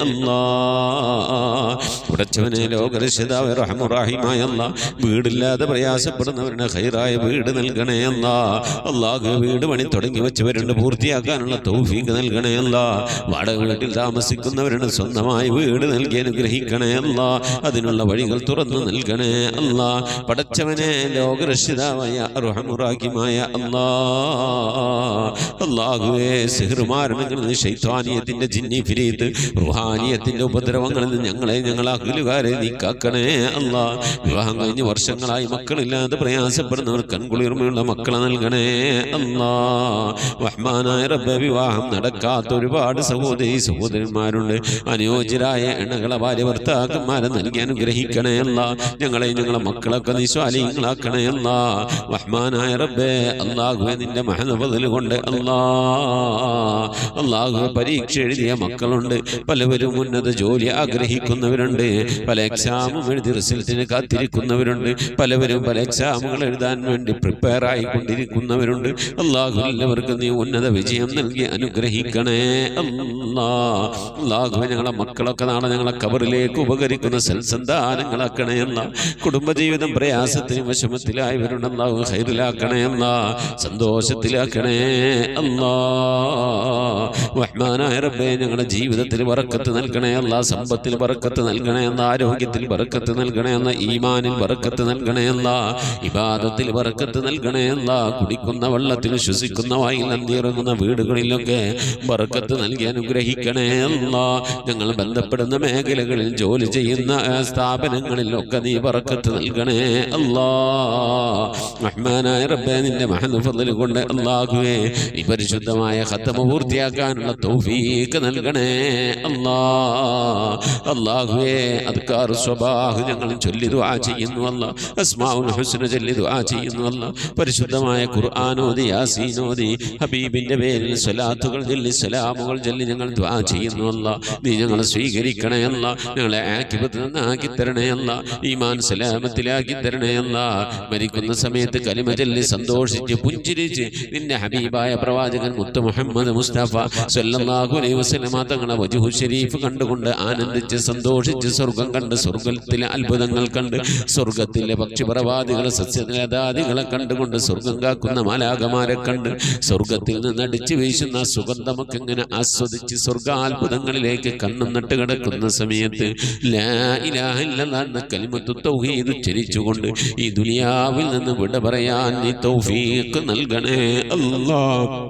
അല്ലാഹ്. ഉടച്ചവനെ ലോകരക്ഷിതാവായ റഹ്മാനുറഹീമായ അല്ലാഹ്, വീടില്ലാതെ പ്രയാസപ്പെടുന്നവരുടെ ഖൈറായ വീട് നൽകണേ അല്ലാഹ്. അല്ലാഹു വീട് പണി തുടങ്ങി വെച്ചവരുണ്ട്, പൂർത്തിയാക്കാനുള്ള തൗഫീഖ് നൽകണേ അല്ലാഹ്. വാടക വീട്ടിൽ താമസിക്കുന്നവരുടെ സ്വന്തമായി വീട് നൽകി അനുഗ്രഹിക്കണേ അല്ലാഹ്. അതിനുള്ള വഴികൾ തുറന്നു നൽകണേ അല്ലാഹ്. പടച്ചവനെ ലോകരക്ഷിതാവായ റഹ്മാനുറഹീമായ അല്ലാഹ്, അല്ലാഹുവേ സിഹ്റുമാരണങ്ങളിൽ നിന്ന്, ശൈത്വാനിയത്തിന്റെ ജിന്നി ഫിരീത്ത്, റുഹാനിയത്തിന്റെ ഉപദ്രവങ്ങളിൽ നിന്ന് ഞങ്ങളെ, ഞങ്ങളെ അഖിലുകാരെ നീ കാക്കണേ അല്ലാഹ്. വിവാഹം കഴിഞ്ഞ് വർഷങ്ങളായി മക്കളില്ലാതെ പ്രയാസപ്പെടുന്നവർ കൺകുളിർമയുള്ള മക്കളെ നൽകണേ അല്ലാഹ്. റഹ്മാനായ റബ്ബേ വിവാഹം നടക്കാത്ത ഒരുപാട് സഹോദരി സഹോദരന്മാരുണ്ട്, അനുയോജ്യരായ എണ്ണകളെ ഭാര്യ ഭർത്താക്കന്മാരെ നൽകി അനുഗ്രഹിക്കണേ അല്ലാഹ്. ഞങ്ങളെ, ഞങ്ങളെ മക്കളൊക്കെ നീ സ്വാലിഹീങ്ങളാക്കണേ അല്ലാഹ്. റഹ്മാനായ റബ്ബേ അല്ലാഹുവേ നിന്റെ മഹൽ ഫദ്ൽ കൊണ്ട് അല്ലാഹ്, അല്ലാഹുവേ പരീക്ഷ എഴുതിയ മക്കളുണ്ട്, പലവരും ഉന്നത ജോലി ആഗ്രഹിക്കുന്നവരുണ്ട്, പല എക്സാമും എഴുതി റിസൾട്ടിന് കാത്തിരിക്കുന്നവരുണ്ട്, പലവരും പല എക്സാമുകൾ എഴുതാൻ വേണ്ടി പ്രിപ്പയർ ആയിക്കൊണ്ടിരിക്കുന്നവരുണ്ട്. അല്ലാഹു എല്ലാവർക്കും നീ ഉന്നത വിജയം നൽകി അനുഗ്രഹിക്കണേ അല്ലാഹ്. അല്ലാഹുവേ ഞങ്ങളെ മക്കളൊക്കെ നാളെ ഞങ്ങളെ ഖബറിലേക്ക് ഉപകരിക്കുന്ന സൽസന്താനങ്ങളാക്കണേ അല്ലാഹ്. കുടുംബജീവിതം പ്രയാസത്തിനും വിഷമത്തിലായവരുണ്ട്, അല്ലാഹു ഖൈറിലാക്കണേ അല്ലാഹ്, സന്തോഷത്തിലാക്കണേ അല്ലാഹ്. റഹ്മാനായ റബ്ബേ ഞങ്ങളുടെ ജീവിതത്തിൽ ബറക്കത്ത് നൽകണേ അല്ലാഹ്, സമ്പത്തിൽ ബറക്കത്ത് നൽകണേ അല്ലാഹ്, ആരോഗ്യത്തിൽ ബറക്കത്ത് നൽകണേ അല്ലാഹ്, ഈമാനിൽ ബറക്കത്ത് നൽകണേ അല്ലാഹ്, ഇബാദത്തിൽ ബറക്കത്ത് നൽകണേ അല്ലാഹ്. കുടിക്കുന്ന വെള്ളത്തിൽ, ശ്വസിക്കുന്ന വായിൽ, നന്ദിയിറങ്ങുന്ന വീടുകളിലൊക്കെ ബറക്കത്ത് നൽകി അനുഗ്രഹിക്കണേ അല്ലാഹ്. ഞങ്ങൾ ബന്ധപ്പെടുന്ന മേഖലകളിൽ, ജോലി ചെയ്യുന്ന സ്ഥാപനങ്ങളിലൊക്കെ നീ ബറക്കത്ത് നൽകണേ അല്ലാഹ്. റഹ്മാനായ റബ്ബേ നിന്റെ മഹൽ ഫദ്ൽ കൊണ്ട് അല്ലാഹുവേ ഈ പരിശുദ്ധമായ ഖത്മ പൂർത്തിയാക്കാനുള്ള തൗഫീഖ് നൽകണേ അല്ലാഹ്. അല്ലാഹുവേ അദ്കാർ സ്വബാഹ് ഞങ്ങൾ ചൊല്ലി ദുആ ചെയ്യുന്നു അല്ലാഹ്, അസ്മാഉൽ ഹുസ്ന ചൊല്ലി ദുആ ചെയ്യുന്നു അല്ലാഹ്. പരിശുദ്ധമായ ഖുർആൻ ഓതി, യാസീൻ ഓതി, ഹബീബിന്റെ പേരിൽ സ്വലാത്തുകൾ ചൊല്ലി, സലാമുകൾ ചൊല്ലി ഞങ്ങൾ ദുആ ചെയ്യുന്നു അല്ലാഹ്. നീ ഞങ്ങളെ സ്വീകരിക്കണേ അല്ലാഹ്, ഞങ്ങളെ ആഖിബത്ത് നന്നാക്കി തരണേ അല്ലാഹ്, ഈമാൻ സലാമത്തിലാക്കി തരണേ അല്ലാഹ്. മരിക്കുന്ന സമയത്ത് കലിമ ചൊല്ലി സന്തോഷിച്ച് പുഞ്ചിരിച്ച് നിന്റെ ഹബീബായ പ്രവാചകൻ മുത്ത് മുഹമ്മദ് മുസ്തഫ സല്ലല്ലാഹു അലൈഹി വസല്ലമ തങ്ങളുടെ വജ്ഹു ശരീഫ് കണ്ടുകൊണ്ട് ആനന്ദിച്ച് സന്തോഷിച്ച് സ്വർഗം കണ്ട്, സ്വർഗത്തിലെ അത്ഭുതങ്ങൾ കണ്ട്, സ്വർഗത്തിലെ പക്ഷിപറവാദികളെ, സസ്യലതാദികളെ കണ്ടുകൊണ്ട്, സ്വർഗം കാക്കുന്ന മാലാഖമാരെ കണ്ട്, സ്വർഗത്തിൽ നിന്ന് അടിച്ചു വീശുന്ന സുഗന്ധമൊക്കെ ഇങ്ങനെ ആസ്വദിച്ച് സ്വർഗാത്ഭുതങ്ങളിലേക്ക് കണ്ണും നട്ട് കിടക്കുന്ന സമയത്ത് ലാ ഇലാഹ ഇല്ലല്ലാഹ് എന്ന കലിമത്തു തൗഹീദ് ഉച്ചരിച്ചുകൊണ്ട് ഈ ദുനിയാവിൽ നിന്ന് വിട പറയാൻ നീ തൗഫീഖ് നൽകണേ അല്ലാഹ്.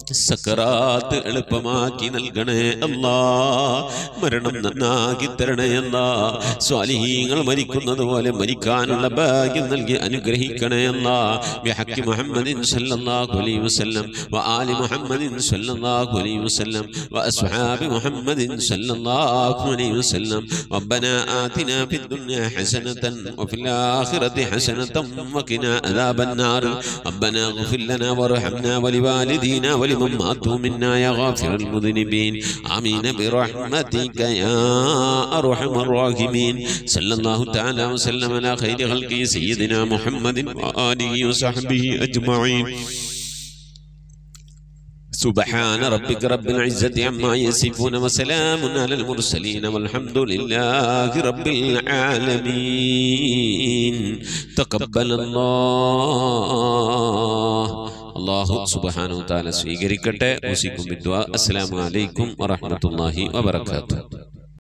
സക്കറാത്ത് എളുപ്പമാക്കി നൽകണേ അല്ലാ, മരണം നന്നാക്കി തരണേ അല്ലാ, സ്വാലിഹീങ്ങൾ മരിക്കുന്നത് പോലെ മരിക്കാനുള്ള ഭാഗ്യം നൽകി അനുഗ്രഹിക്കണേ അല്ലാ. ബിഹഖി മുഹമ്മദിൻ സല്ലല്ലാഹു അലൈഹി വസല്ലം വആലി മുഹമ്മദിൻ സല്ലല്ലാഹു അലൈഹി വസല്ലം വഅസ്ഹാബി മുഹമ്മദിൻ സല്ലല്ലാഹു അലൈഹി വസല്ലം. റബ്ബനാ ആതിനാ ഫിദ്ദുനിയാ ഹസനതൻ വഫിൽ ആഖിറതി ഹസനതൻ വഖിനാ അദാബന്നാർ. റബ്ബനാ ഇഗ്ഫിർ ലനാ വർഹംനാ വലിവാലിദീനാ ولمن ماتوا منا يا غافر المذنبين آمين برحمتك يا أرحم الراحمين. صلى الله تعالى وسلم على خير خلقه سيدنا محمد وآله وصحبه أجمعين. سبحان ربك رب العزة عما يصفون وسلام على المرسلين والحمد لله رب العالمين. تقبل الله. അല്ലാഹു സുബ്ഹാനഹു വ തആല സ്വീകരിക്കട്ടെ. ഉസിക്കും ബിദ്ദുആ. അസ്സലാമു അലൈക്കും വറഹ്മത്തുള്ളാഹി വബറകാതുഹു.